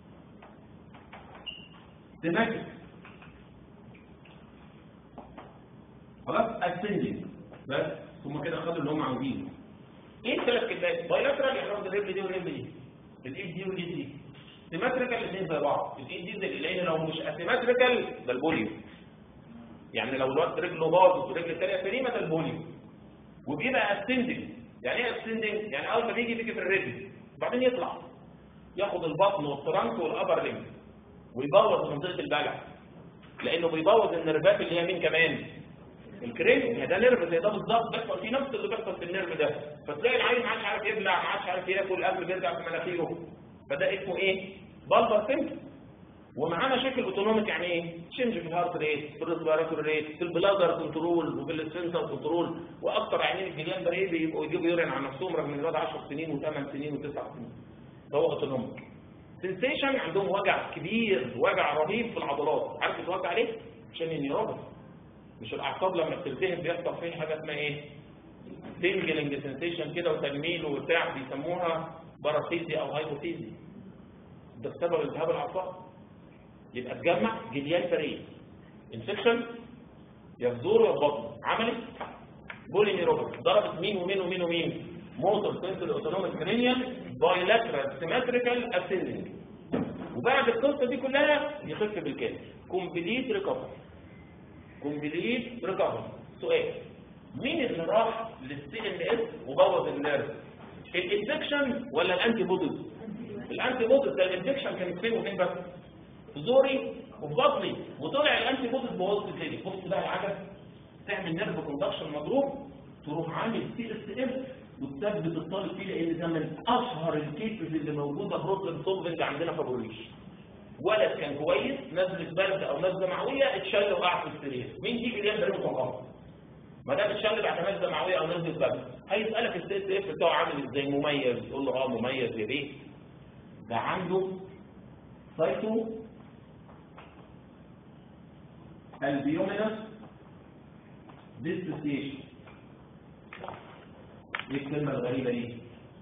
سيمتريك خلاص اسندنج بس، هم كده خدوا اللي هم عاوزينه. ايه الثلاث كلمات؟ باي لاترال يعني واخد الرجل دي والرجل دي، الايد دي والايد دي. سيمتريكال الاثنين زي بعض، الايد دي زي العين، لو مش اسيمتريكال ده البوليو. يعني لو الواد رجله باظت والرجل الثانيه سليمه ده البوليو. وبيبقى اسندنج. يعني ايه اسندنج؟ يعني اول ما بيجي في الرجل بعدين يطلع ياخد البطن والترنك والابر ليمب ويبوظ منطقه البلع، لانه بيبوظ النرفات اللي هي مين كمان؟ الكرينيوم. ده نيرف زي ده بالظبط، بيحصل فيه نفس اللي بيحصل في النيرف ده، فتلاقي العين ما عادش عارف يبلع، ما عادش عارف ياكل، الاكل بيرجع في مناخيره، فده اسمه ايه؟ بالبر سيمبتوم. ومعاه مشاكل اوتونوميك، يعني ايه؟ تشنج في الهارت ريت، في الريسبيراتوري ريت، في البلادر كنترول وفي السنسر كنترول، واكثر عيانين الجليان بري بيبقوا يجيبوا يورين على نفسهم رغم ان الواد 10 سنين و8 سنين و9 سنين. فهو اوتونوميك. سنسيشن عندهم وجع كبير، وجع رهيب في العضلات، عارف يتوجع ليه؟ عشان النيوروباثي. مش الاعصاب لما بتلتهب بيحصل فيه حاجه اسمها ايه؟ تنجلنج سنسيشن كده وتنميل وبتاع، بيسموها باراسيزي او هايبوثيزي. ده بسبب التهاب الاعصاب. يبقى تجمع جليان بري انفكشن يزور البطن، عملت بولي نيوروباثي، ضربت مين ومين ومين ومين؟ موتور سنسل اوتونوميك كرينيال بايلاترال سيمتريكال اسندنج. وبعد القصه دي كلها يخف بالكامل، كومبليت ريكفري. كومبليت ريكفري. سؤال: مين اللي راح للسي ان اس وبوظ النيرف؟ الانفكشن ولا الانتي بوديز؟ الانتي بوديز. ده الانفكشن كانت فين وفين بس؟ في زوري وفي بطني، وطلع الانتي بوديز بوظت تاني. بص بقى العجب، تعمل نيرف كوندكشن مضروب، تروح عامل سي اس اف وتثبت الطالب فيه، لان ده من اشهر الكيسز اللي موجوده بروبلم سولفنج عندنا في بوريش. ولد كان كويس، نزله برد او نزله معويه، اتشل وقع في السرير. مين دي اللي يقدر يقوم؟ ما دام اتشل بعد نزله معويه او نزله برد، هيسالك السي اس اف بتاعه عامل ازاي، مميز؟ تقول له مميز يا بيه، ده عنده سايتو البيومينس ديسوسيشن. ايه الكلمه الغريبه دي؟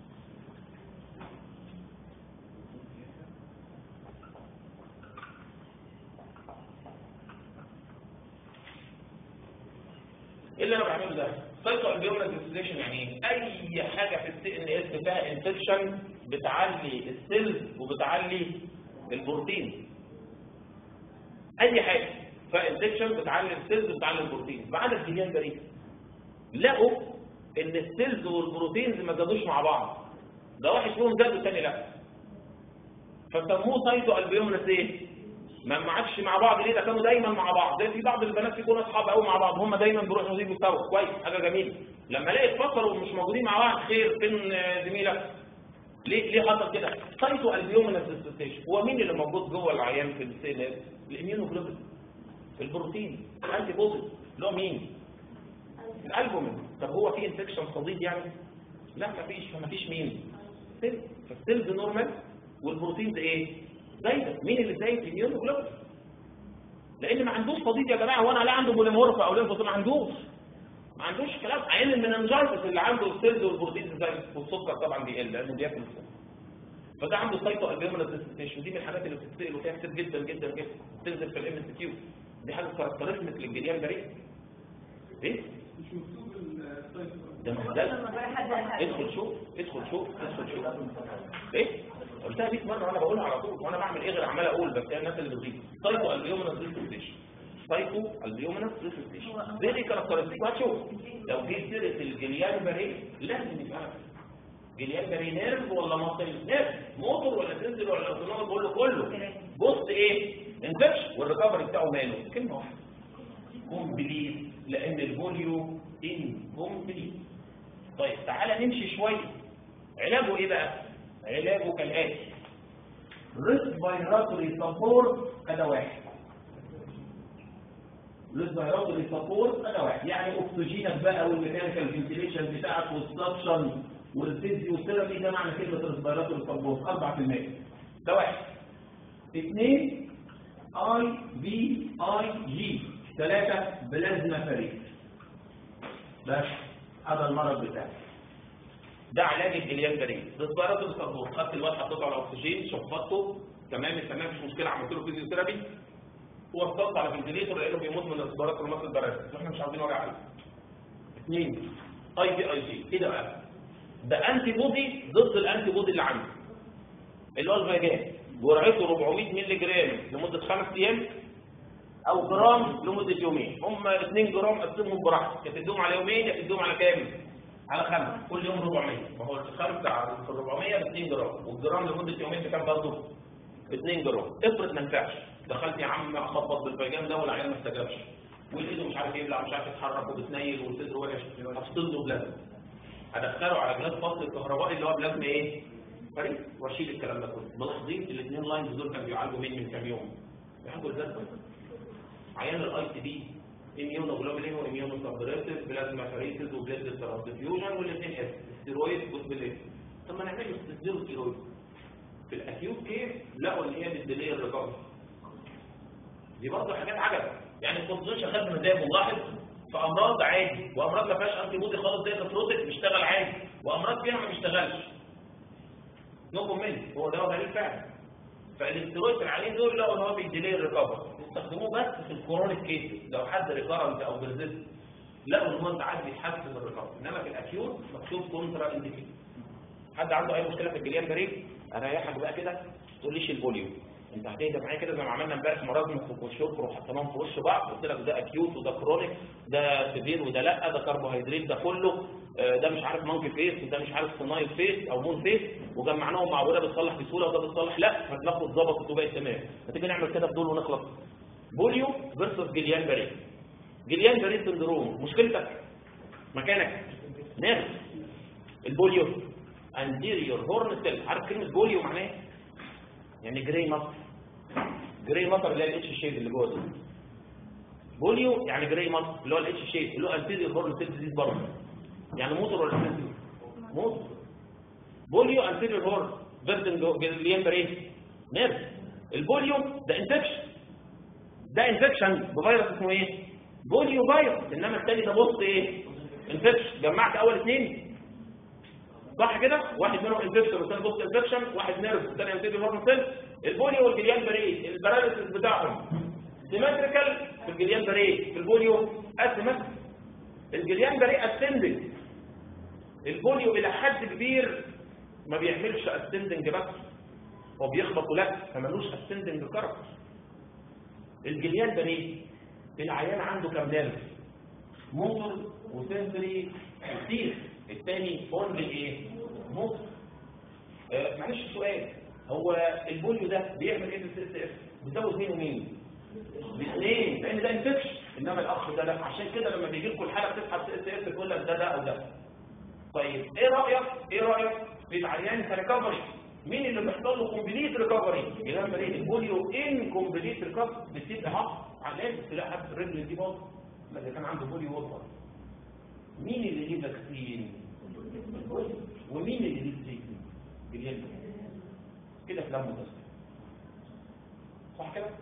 ايه اللي انا بعمله ده؟ سايتو البيومينس ديسوسيشن يعني ايه؟ اي حاجه في السي ان اس فيها انفكشن بتعلي السيلز وبتعلي البروتين. اي حاجه فانفكشن بتعلي السيلز وبتعلي البروتين. بعد الجيليان بريء لقوا ان السيلز والبروتينز ما زادوش مع بعض، ده واحد فيهم زاد والثاني لا، فسموه سايتو البيومينس ايه؟ ما عادش مع بعض. ليه؟ ده كانوا دايما مع بعض. زي في بعض البنات يكونوا اصحاب قوي مع بعض، هم دايما بيروحوا يجيبوا سوا، كويس، حاجه جميله. لما الاقي اتفصلوا ومش موجودين مع بعض، خير، فين زميلك؟ ليه حصل كده؟ سايتو البيومينس ديسوسيشن. هو مين اللي موجود جوه العيان في السي ان اس؟ الاميونوجلوبولين، البروتين، الانتي بوديز، اللي هو مين؟ الالبومين. طب هو في انفكشن صديد يعني؟ لا مفيش مين؟ سيلز. فالسيلز نورمال والبروتينز ايه؟ زايده. مين اللي زايد؟ الاميونوجلوبولين. لان ما عندوش صديد يا جماعه، وانا لا عنده بوليمورف او ليمفوسيت، ما عندوش كلام. عيان المننجايتس اللي عنده السيلز والبروتينز زايد، والسكر طبعا بيقل لانه بياكل السكر. فده عنده سايتو البيومينس ديسوسيشن. دي من الحاجات اللي بتتسال فيها كتير جدا جدا جدا، بتنزل في الام اس كيو. دي حاجه كاركترستيك للجليان بريء. ايه؟ مش مكتوب السايتو. ده مهدل. ادخل شوف. ايه؟ قلتها 100 مره وانا بقولها على طول، وانا بعمل ايه غير عمال اقول، بس هي الناس اللي بتضيف. سايتو البيومينس ديسوسيشن. سايتو البيومينس ديسوسيشن. دي كاركترستيك. وهتشوف لو جيت سيره الجليان بريء لازم يبقى جليان بريء نيرف ولا مصل؟ نيرف. موتور ولا تنزل ولا اوتونوميك؟ بقول له كله. بص ايه؟ انفكشن والريكفري بتاعه ماله؟ كلمه واحده، كومبليت، لان الفوليو انكومبليت. طيب تعالى نمشي شويه. علاجه ايه بقى؟ علاجه كالاتي: ريسبيراتوري سبورت اداه واحد. ريسبيراتوري سبورت اداه واحد، يعني اكسجينك بقى والميكانيكال فنتيليشن بتاعك والسكشن والفيزيوثيرابي، ده معنى كلمه ريسبيراتوري سبورت 4%. ده واحد. 2 اي في اي جي. 3 بلازما فريق. بس هذا المرض بتاعي. ده علاج الجليان بريء. ريسبيراتوري سبورت، خدت الواد حطيته على اكسجين، شفطته تمام مفيش مشكله، عملت له فيزيوثيرابي ووصلت على فنتيليتور لانه بيموت من الريسبيراتوري ماسل باراليسيس، واحنا مش عاوزين وجع عليه. 2 اي في اي جي. ايه ده بقى؟ ده انتي بودي ضد الانتي بودي اللي عنده، اللي هو الفاجان. جرعته 400 مللي جرام لمده 5 ايام او جرام لمده يومين. هم 2 جرام قسمهم براحتك، يا تديهم على يومين يا تديهم على كام؟ على 5. كل يوم 400. ما هو الخمسه على 400 ب 2 جرام، والجرام لمده يومين بكام برضه؟ ب 2 جرام. افرض ما نفعش، دخلت يا عم اخبط بالفيجان ده والعيال ما استجابش، والايد مش عارف يبلع، مش عارف يتحرك وبتنيل والصدر وحش، افصل له بلازما. ادخله على جهاز فصل الكهربائي اللي هو بلازما ايه؟ فريق، واشيل الكلام ده كله. ملاحظين الاثنين لاينز دول كانوا بيعالجوا من كام يوم؟ بيعالجوا ازاي؟ عيان الاي تي بي اميونوجلوبولين واميونو سبريسيف، بلازما فريسيس وبلازما ترانسفيوجن، والاثنين اس ستيرويد وسبليت. طب ما نعمل له ستيرويد. في الاكيوت كيس لقوا ان هي بتديلي الريكفري. دي برضه حاجات عجب، يعني الكونسنتريشن خد من زي ملاحظ في امراض عادي، وامراض ما فيهاش انتي بودي خالص زي النفروتك بيشتغل عادي، وامراض فيها ما بيشتغلش. نو كومنت، هو ده غريب فعلا. فالاستيرويد في العيانين دول لقوا ان هو بيديلي الريكفري، استخدموه بس في الكرونيك كيس لو حد ريكارنت او بيرزيست، لقوا ان هو ساعات بيحسن الريكفري، انما في الاكيوت مكتوب كونترا انديكيت. حد عنده اي مشكله في الجليان بريء؟ اريحك بقى كده، ما تقوليش البوليو. انت هتهدى معايا كده زي ما عملنا امبارح مرض مخ وشكر وحطيناهم في وش بعض، قلت لك ده اكيوت وده كرونيك، ده سيفير وده لا، ده كربوهيدرات، ده كله ده مش عارف مونكي فيس وده مش عارف سنايل فيس او مون فيس، وجمعناهم مع وده بتصلح بسهوله وده بتصلح لا، فدماغه اتظبطت وبقت تمام. هتيجي نعمل كده بدول ونخلص. بوليو فيرسس جيليان باري. جيليان باري سندروم مشكلتك مكانك نيرف. البوليو انتيريور هورن سيل. عارف كلمه بوليو معناها ايه؟ يعني جراي ماتر. جراي ماتر اللي هي الاتش شيب اللي جوه دي. بوليو يعني جراي ماتر اللي هو الاتش شيب اللي هو انتيريور هورن سيل ديزيز برضه. يعني موتور ولا انتيريور؟ موتور. بوليو انتيريور هورن فيرتن جيليان باري نيرف. البوليو ده انفكشن. ده انفكشن بفيروس اسمه ايه؟ بوليو فيروس. انما الثاني ده بوست ايه؟ انفكشن. جمعت اول اثنين صح كده؟ واحد منهم انفكشن والثاني بوست انفكشن، واحد نيرف والثاني انتيريور هورن سيل. البوليو والجيليان باري الباراليسيس بتاعهم سيمتريكال في الجيليان باري، في البوليو اسيمتريكال. الجيليان باري اسندنج. البوليو الى حد كبير ما بيعملش اسندنج بس، هو بيخبط ولك فمالوش اسندنج كاركتر. الجيليان باري العيان عنده كام نيرف؟ موتور وسنسوري كتير. الثاني اونلي ايه؟ موتور. معلش سؤال، هو البوليو ده بيعمل ايه في السي اس؟ بيزود مين ومين؟ الاثنين، لان ده انفكشن. انما الاخ ده لا. عشان كده لما بيجي لكم الحاله بتسحب سي اس تقول لك ده او ده. طيب ايه رايك في العيان كريكفري؟ مين اللي بيحصل له كومبليت ريكفري؟ لما ليه البوليو ان كومبليت ريكفري بتبقى حق على تلاقي حد الرجل دي باظ لما كان عنده بوليو وصل. مين اللي ليه فاكسين؟ ومين اللي ليه تريتمنت؟ باليد كده كلام متسق صح كده؟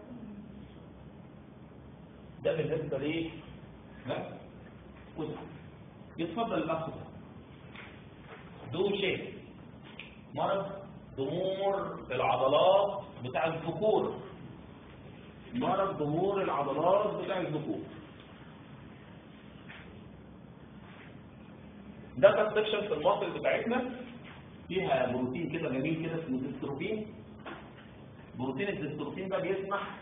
ده بالنسبه ليه؟ لا وزع. يتفضل الاخ دوشة مرض ضمور العضلات بتاع الذكور. مرض ضمور العضلات بتاع الذكور ده كان سكشن في المصل بتاعتنا فيها بروتين كده جميل كده اسمه ديستروفين. بروتين الديستروفين ده بيسمح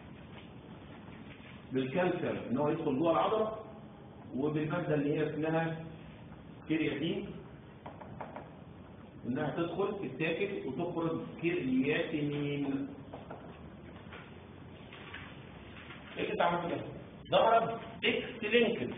بالكالسيوم ان هو يدخل جوه العضله، وبالماده اللي هي اسمها كرياتين انها تدخل تتاكل وتخرج كرياتينين. ايه اللي انت عملته ده؟ ده مرض اكس لينكد.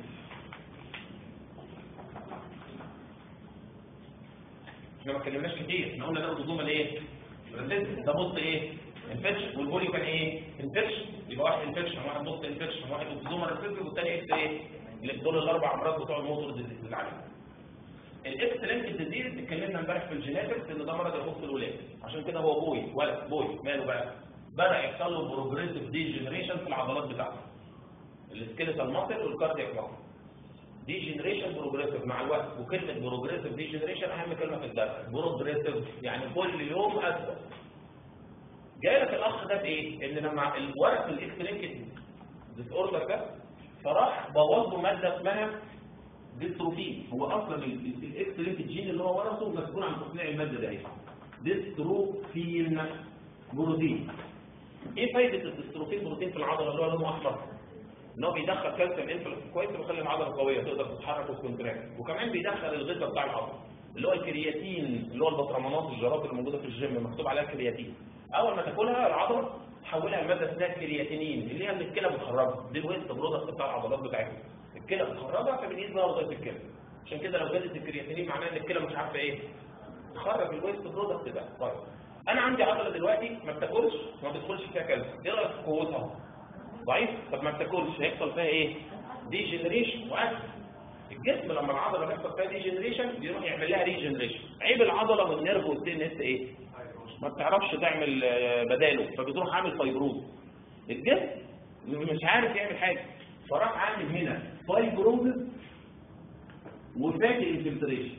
احنا ما اتكلمناش كتير، احنا قلنا ده الخصومه الايه؟ ده بص ايه؟ انفكشن. والبوليو كان ايه؟ انفكشن. يبقى واحد انفكشن، واحد بص انفكشن، واحد خصومه ريسيسيف، والثاني اكس ايه؟ دول الاربع امراض بتوع الموتور ديزيز اللي عليهم. الاكس لينكد ديزيز اتكلمنا امبارح في الجيناتكس ان ده مرض يخص الولاد، عشان كده هو ولد بوي ماله بقى؟ بدا يحصل له بروجريسيف ديجنريشن في العضلات بتاعته. السكيلتال ماسل والكاردياك ماسل. ديجنريشن بروجريسيف مع الوقت، وكلمه بروجريسيف ديجنريشن اهم كلمه في الدرس. بروجريسيف يعني كل يوم اسوء. جاي لك الاخ ده بايه؟ ان لما الورق الاكس لينكد ديس اوردر ده فراح بوظ له ماده اسمها ديستروفين. هو اصلا الاكس لينكد جين اللي هو ورثه مسؤول عن تصنيع الماده دي. ديستروفين بروتين. ايه فايده الديستروفين بروتين في العضله اللي هو لونه احمر؟ ان هو بيدخل كالسيوم انفلكس كويس وبيخلي العضله قويه تقدر تتحرك وتكونتراكت، وكمان بيدخل الغذاء بتاع العضله اللي هو الكرياتين اللي هو البطرمانات الجرات اللي موجوده في الجيم مكتوب عليها كرياتين. اول ما تاكلها العضله تحولها لماده اسمها كرياتينين اللي هي من الكلى بتخرجها. دي الويست برودكت بتاع العضلات بتاعتها. الكلى بتخرجها فبنقيس لها وظيفه الكلى. عشان كده لو زادت الكرياتينين معناها ان الكلى مش عارفه ايه؟ تخرج الويست برودكت ده. طيب انا عندي عضله دلوقتي ما بتاكلش وما بتدخلش فيها كالسيوم، ايه رايك في قوتها؟ ضعيف. طب ما بتاكلش هيحصل فيها ايه؟ ديجنريشن واكل. الجسم لما العضله بيحصل فيها ديجنريشن بيروح يعمل لها ريجنريشن. عيب العضله والنيرف والسي ان اس ايه؟ ما بتعرفش تعمل بداله، فبتروح عامل فايبروز. الجسم مش عارف يعمل حاجه، فراح عامل هنا فايبروز وفاتي انفلتريشن.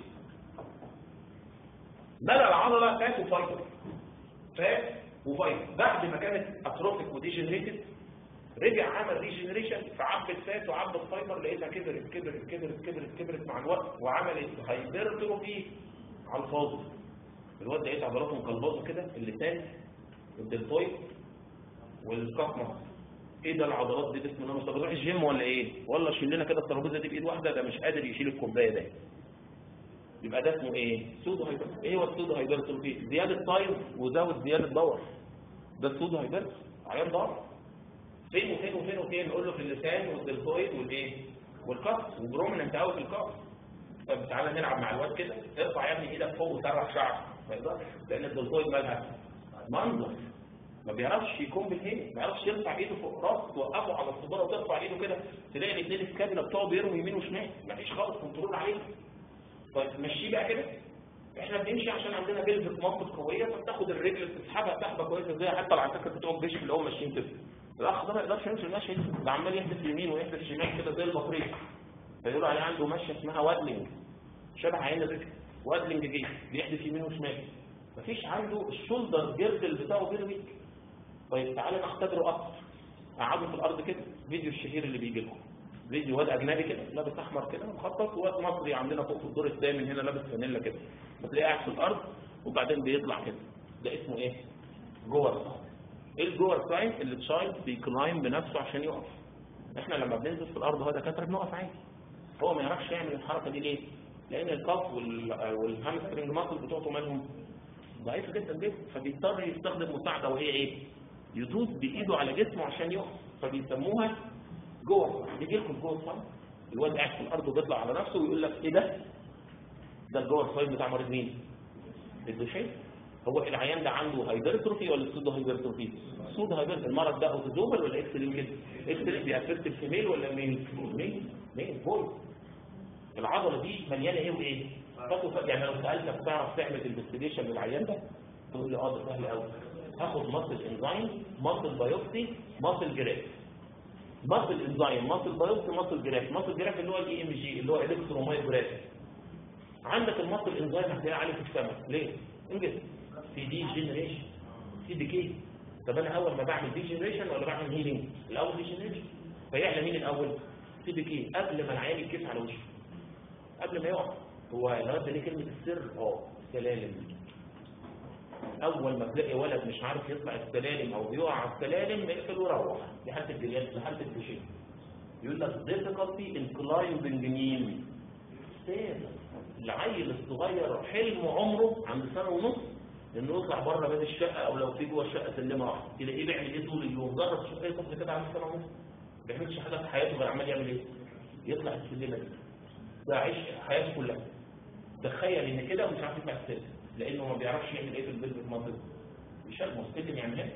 بدا العضله فات وفايبر، فات وفايبر. بعد ما كانت اتروفيك وديجنريتد رجع عمل ريجنريشن، فعبت فات وعبت فايبر، لقيتها كبرت كبرت كبرت كبرت كبرت مع الوقت وعملت هايبرتروفي على الفاضي. الواد لقيت عضلاته مقلبظه كده، اللسان والدلتويد والكفمه. ايه ده العضلات دي؟ بسم الله. مش بتروح الجيم ولا ايه؟ والله شيل لنا كده الترابيزه دي بايد واحده، ده مش قادر يشيل الكوبايه ده. يبقى ده اسمه ايه؟ سودو هايبرتروفي. ايه هو السودو هايبرتروفي؟ زياده سايز وزود زياده باور. ده السودو هايبرتروفي، عيان ضعف. فين وفين وفين وفين نقول له في اللسان والدلتويد والايه؟ والكف، وبرومننت قوي في الكف. طب تعالى نلعب مع الواد كده، ارفع يا ابني ايدك فوق وسرح شعرك، ما يقدرش لان الدلتويد مالها؟ منظر، ما بيعرفش يكون بالهيد، ما بيعرفش يرفع ايده فوق راسه، توقفه على الصباره وترفع ايده كده تلاقي الاثنين الكابينه بتوعه بيرموا يمين وشمال، مفيش خالص كنترول عليه. طيب مشيه بقى كده. احنا بنمشي عشان عندنا بلفة مصر قويه، فبتاخد الرجل تسحبها سحبه كويسه زي حتى العساكر بتوع الجيش اللي هم ماشيين كده. الاخ ده ما يقدرش يمشي المشي ده، عمال يحدف يمين ويحدف شمال كده زي البطريق. فيقولوا عليه عنده مشيه اسمها وادلنج، شبه عين الرجل، وادلنج جيش بيحدف يمين وشمال. مفيش عنده الشولدر جيردل بتاعه بيروي. طيب تعالى نختبره اكتر. قعدوا في الارض كده، فيديو الشهير اللي بيجي لكم، فيديو واد اجنبي كده لابس احمر كده مخطط، وواد مصري عندنا فوق في الدور الثامن هنا لابس فانيلا كده، بتلاقيه قاعد في الارض وبعدين بيطلع كده. ده اسمه ايه؟ جوه ساين. ايه الجوه ساين؟ اللي تشايلد بيكلايم بنفسه عشان يقف. احنا لما بننزل في الارض هو دكاتره بنقف عادي. هو ما يعرفش يعمل الحركه دي ليه؟ لان الكف والهامسترنج ماسل بتوعته مالهم ضعيفه جدا جدا، فبيضطر يستخدم مساعده وهي ايه؟ يدوس بايده على جسمه عشان يقف، فبيسموها جوه. يجي لكم جوه ساين، الواد قاعد في الارض وبيطلع على نفسه ويقول لك ايه ده؟ ده الجوه ساين بتاع مريض مين؟ الدوشين. هو العيان ده عنده هايبرتروفي ولا سودو هايبرتروفي؟ سودو هايبرتروفي. المرض ده اوتوزومال ولا اكس لينكد؟ اكس لينكد بيأفكت الفيميل ولا ميل؟ ميل بوي. العضله دي مليانه ايه وايه؟ يعني لو سالتك تعرف تعمل انفستيجيشن للعيان ده تقول لي ده سهل قوي. هاخد ماسل انزايم، ماسل بايوبسي، ماسل جراف. ماسل انزايم، ماسل بايوبسي، ماسل جراف. ماسل جراف اللي هو الاي ام جي اللي هو الكترومايوجراف. عندك الماسل انزايم هتلاقيه عالي في السماء، ليه؟ انجز في دي جنريشن، في ديكي. طب انا اول ما بعمل دي جنريشن ولا بعمل هيلينج؟ الاول دي جنريشن. فيعلى مين الاول؟ في ديكي قبل ما العيان يتكيف على وشه، قبل ما يقع. هو الواد ده ليه كلمه السر؟ سلالم. اول ما تلاقي ولد مش عارف يطلع السلالم او بيقع على السلالم يقفل ويروح لحد الجليات لحد الدوشين. يقول لك difficulty in climbing مين؟ العيل الصغير حلم عمره عند سنه ونص انه يطلع بره باب الشقه، او لو في جوه الشقه سلمه واحده تلاقيه بيعمل ايه طول اليوم. جرب تشوف اي طفل كده عنده سنه ونص ما بيعملش حاجه في حياته غير عمال يعمل ايه؟ يطلع السلمه دي. ده عيش حياته كلها. تخيل ان كده مش عارف يطلع السلم لانه ما بيعرفش يعمل ايه في البيت في منطقه. مش عارف السلم يعني ايه؟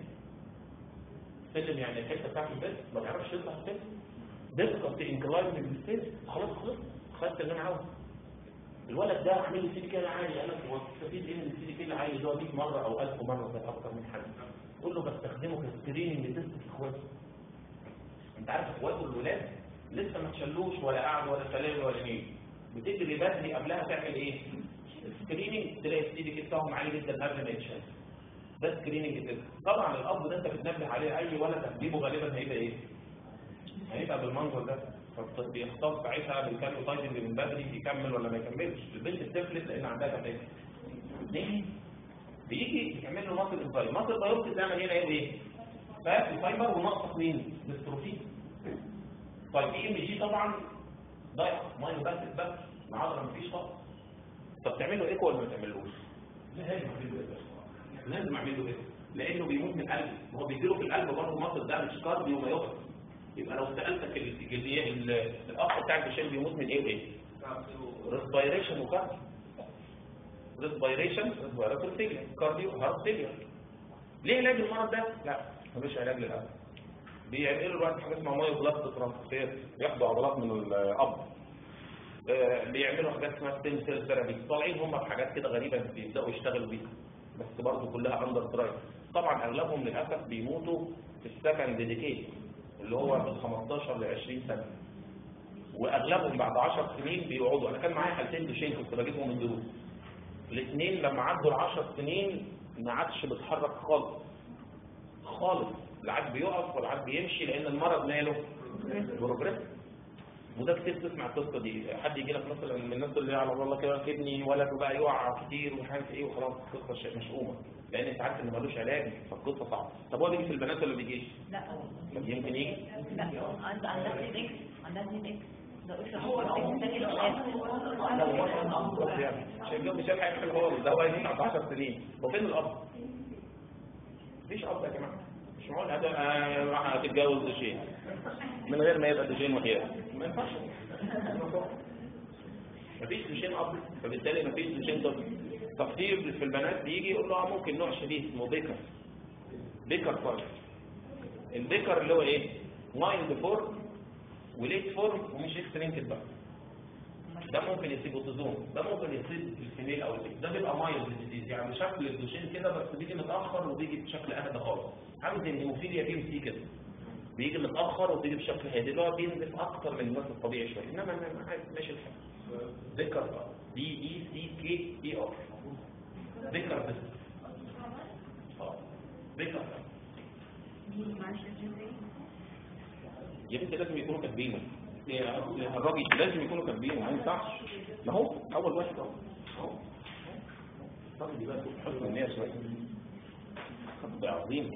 السلم يعني الحته بتاعت البيت ما بيعرفش يطلع السلم. ديسكت انكلاين من الستيج. خلاص خدت اللي انا عاوزه. الولد ده عامل لي سي كده عالي، انا هو بتستفيد ايه من السي كده عالي اللي هو 100 مره او 1000 مره زي اكتر من حد. قول له بستخدمه كسكريننج تيست في اخواته. انت عارف اخواته الولاد لسه ما تشلوش ولا قعد ولا سلام ولا نيل، بتجري بدري قبلها تعمل ايه؟ سكريننج، تلاقي السي دي بتاعهم عالي جدا قبل ما يتشال. ده سكريننج تيست. طبعا الاب ده انت بتنبه عليه اي ولد هتجيبه غالبا هيبقى ايه؟ هيبقى بالمنظر ده. فبيختار ساعتها بالكالو تايدنج من بدري يكمل ولا ما يكملش. البنت بتفلت لان عندها كفايه. اثنين بيجي يعمل له ماسل انزايم. ماسل بايوبسي ده مليانه ايه؟ فات فايبر وناقصه مين؟ ديستروفين. طيب اي ام جي طبعا ضايع مايو بس العضله مفيش خالص. طب تعمل له ايكو ولا ما تعملوش؟ لازم اعمل له ايكو لانه بيموت من القلب. هو بيجي له في القلب برضه ماسل ده مش كارديو مايوباثي. يبقى لو سألتك الأخ بتاعك بشيل بيموت من إيه وإيه؟ ريسبيريشن وكارديو. ريسبيريشن ريسبيراتوري فيلير، كارديو هارت فيلير. ليه علاج المرض ده؟ لا ملوش علاج للأسف. بيعملوا دلوقتي حاجة اسمها مايو بلاست ترانسفير، ياخدوا عضلات من الأب. بيعملوا حاجات اسمها ستيم سيل ثيرابي، طالعين هم بحاجات كده غريبة بيبدأوا يشتغلوا بيها. بس برضه كلها أندر ترايل. طبعا أغلبهم للأسف بيموتوا في السكند ديكيد اللي هو من 15 ل 20 سنه، واغلبهم بعد 10 سنين بيقعدوا. انا كان معايا حالتين دوشين كنت بجيبهم من دروس. الاثنين لما عدوا ال10 سنين ما عادش بيتحرك خالص، لا عاد بيقف ولا عاد بيمشي لان المرض ماله بروجريس. وده كتير تسمع القصه دي. حد يجي لك مثلا من الناس اللي على الله كده كدني ولد وبقى يقع كتير ومش عارف ايه وخلاص القصه مشؤومه لان انت عارف ان ملوش علاج فالقصه صعبه. طب هو بيجي في البنات ولا بيجيش؟ لا طب يمكن يجي؟ لا عندها دي اكس مش هيلحق يعمل خالص، ده هو هيموت بعد 10 سنين. وفين الاب؟ مفيش اب يا جماعه. مش معقول راح هتتجوز دوشين من غير ما يبقى دوشين وحياه، ما ينفعش. مفيش دوشين اب، فبالتالي مفيش دوشين طفل. تفسير في البنات بيجي يقول له ممكن نوع شديد اسمه بيكر فارم. البيكر اللي هو ايه؟ مايلد فورم وليت فورم ومش اكسترينكد بقى. ده ممكن يصيب اوتيزم، ده ممكن يصيب الفيميل او البنت، ده بيبقى مايلد ديزيز، يعني شكل الدوشين كده بس بيجي متاخر وبيجي بشكل اهدى خالص، عامل زي الهيموفيليا بي ام سي كده، بيجي متاخر وبيجي بشكل هادي، اللي هو بينزل اكتر من الناس الطبيعي شويه، انما ماشي الحال. ذكر DECKER ذكر بس ذكر يا بنت لازم يكونوا كاتبينه، الراجل لازم يكونوا كاتبينه، ما ينفعش. ما هو اول واحد اهو الراجل يبقى حسن النية شويه، خط عظيم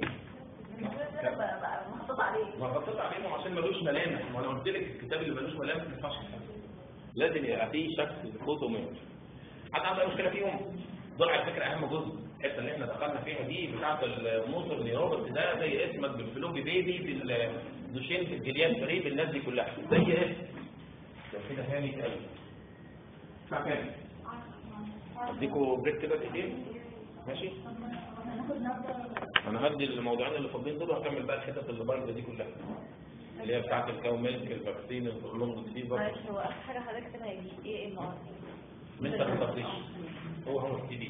ما حطيت عليه عشان ملوش ملامح، وانا قلت لك الكتاب اللي ملوش ملامح ما ينفعش، لازم يبقى فيه شكل فوتو منه. حد عنده مشكله فيهم؟ دول على فكره اهم جزء، الحته اللي احنا دخلنا فيها دي بتاعه الموتور نيوروباث، ده زي اسمك بالفلوبي بيبي بالدوشين في الجليان فريد، الناس دي كلها زي اسم ده كده هاني قوي. اسمع كام؟ اديكوا بريك كده دقيقتين ماشي؟ انا هدي الموضوعين اللي فاضلين دول وهكمل بقى الحتت اللي بايظه دي كلها اللي هي بتاعه الكاو ميلك، الفاكسين، اللونج فيفر. معلش هو اخر حاجه حضرتك كده هيجي ايه ام ار من انت ما تقدرش هو الجديد.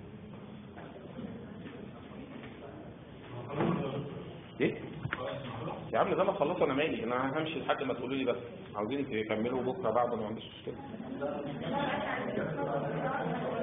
ايه يا عم ده انا خلصت، انا مالي، انا همشي لحد ما تقولوا لي بس عاوزين تكملوا بكره بعد، ما عنديش مشكله.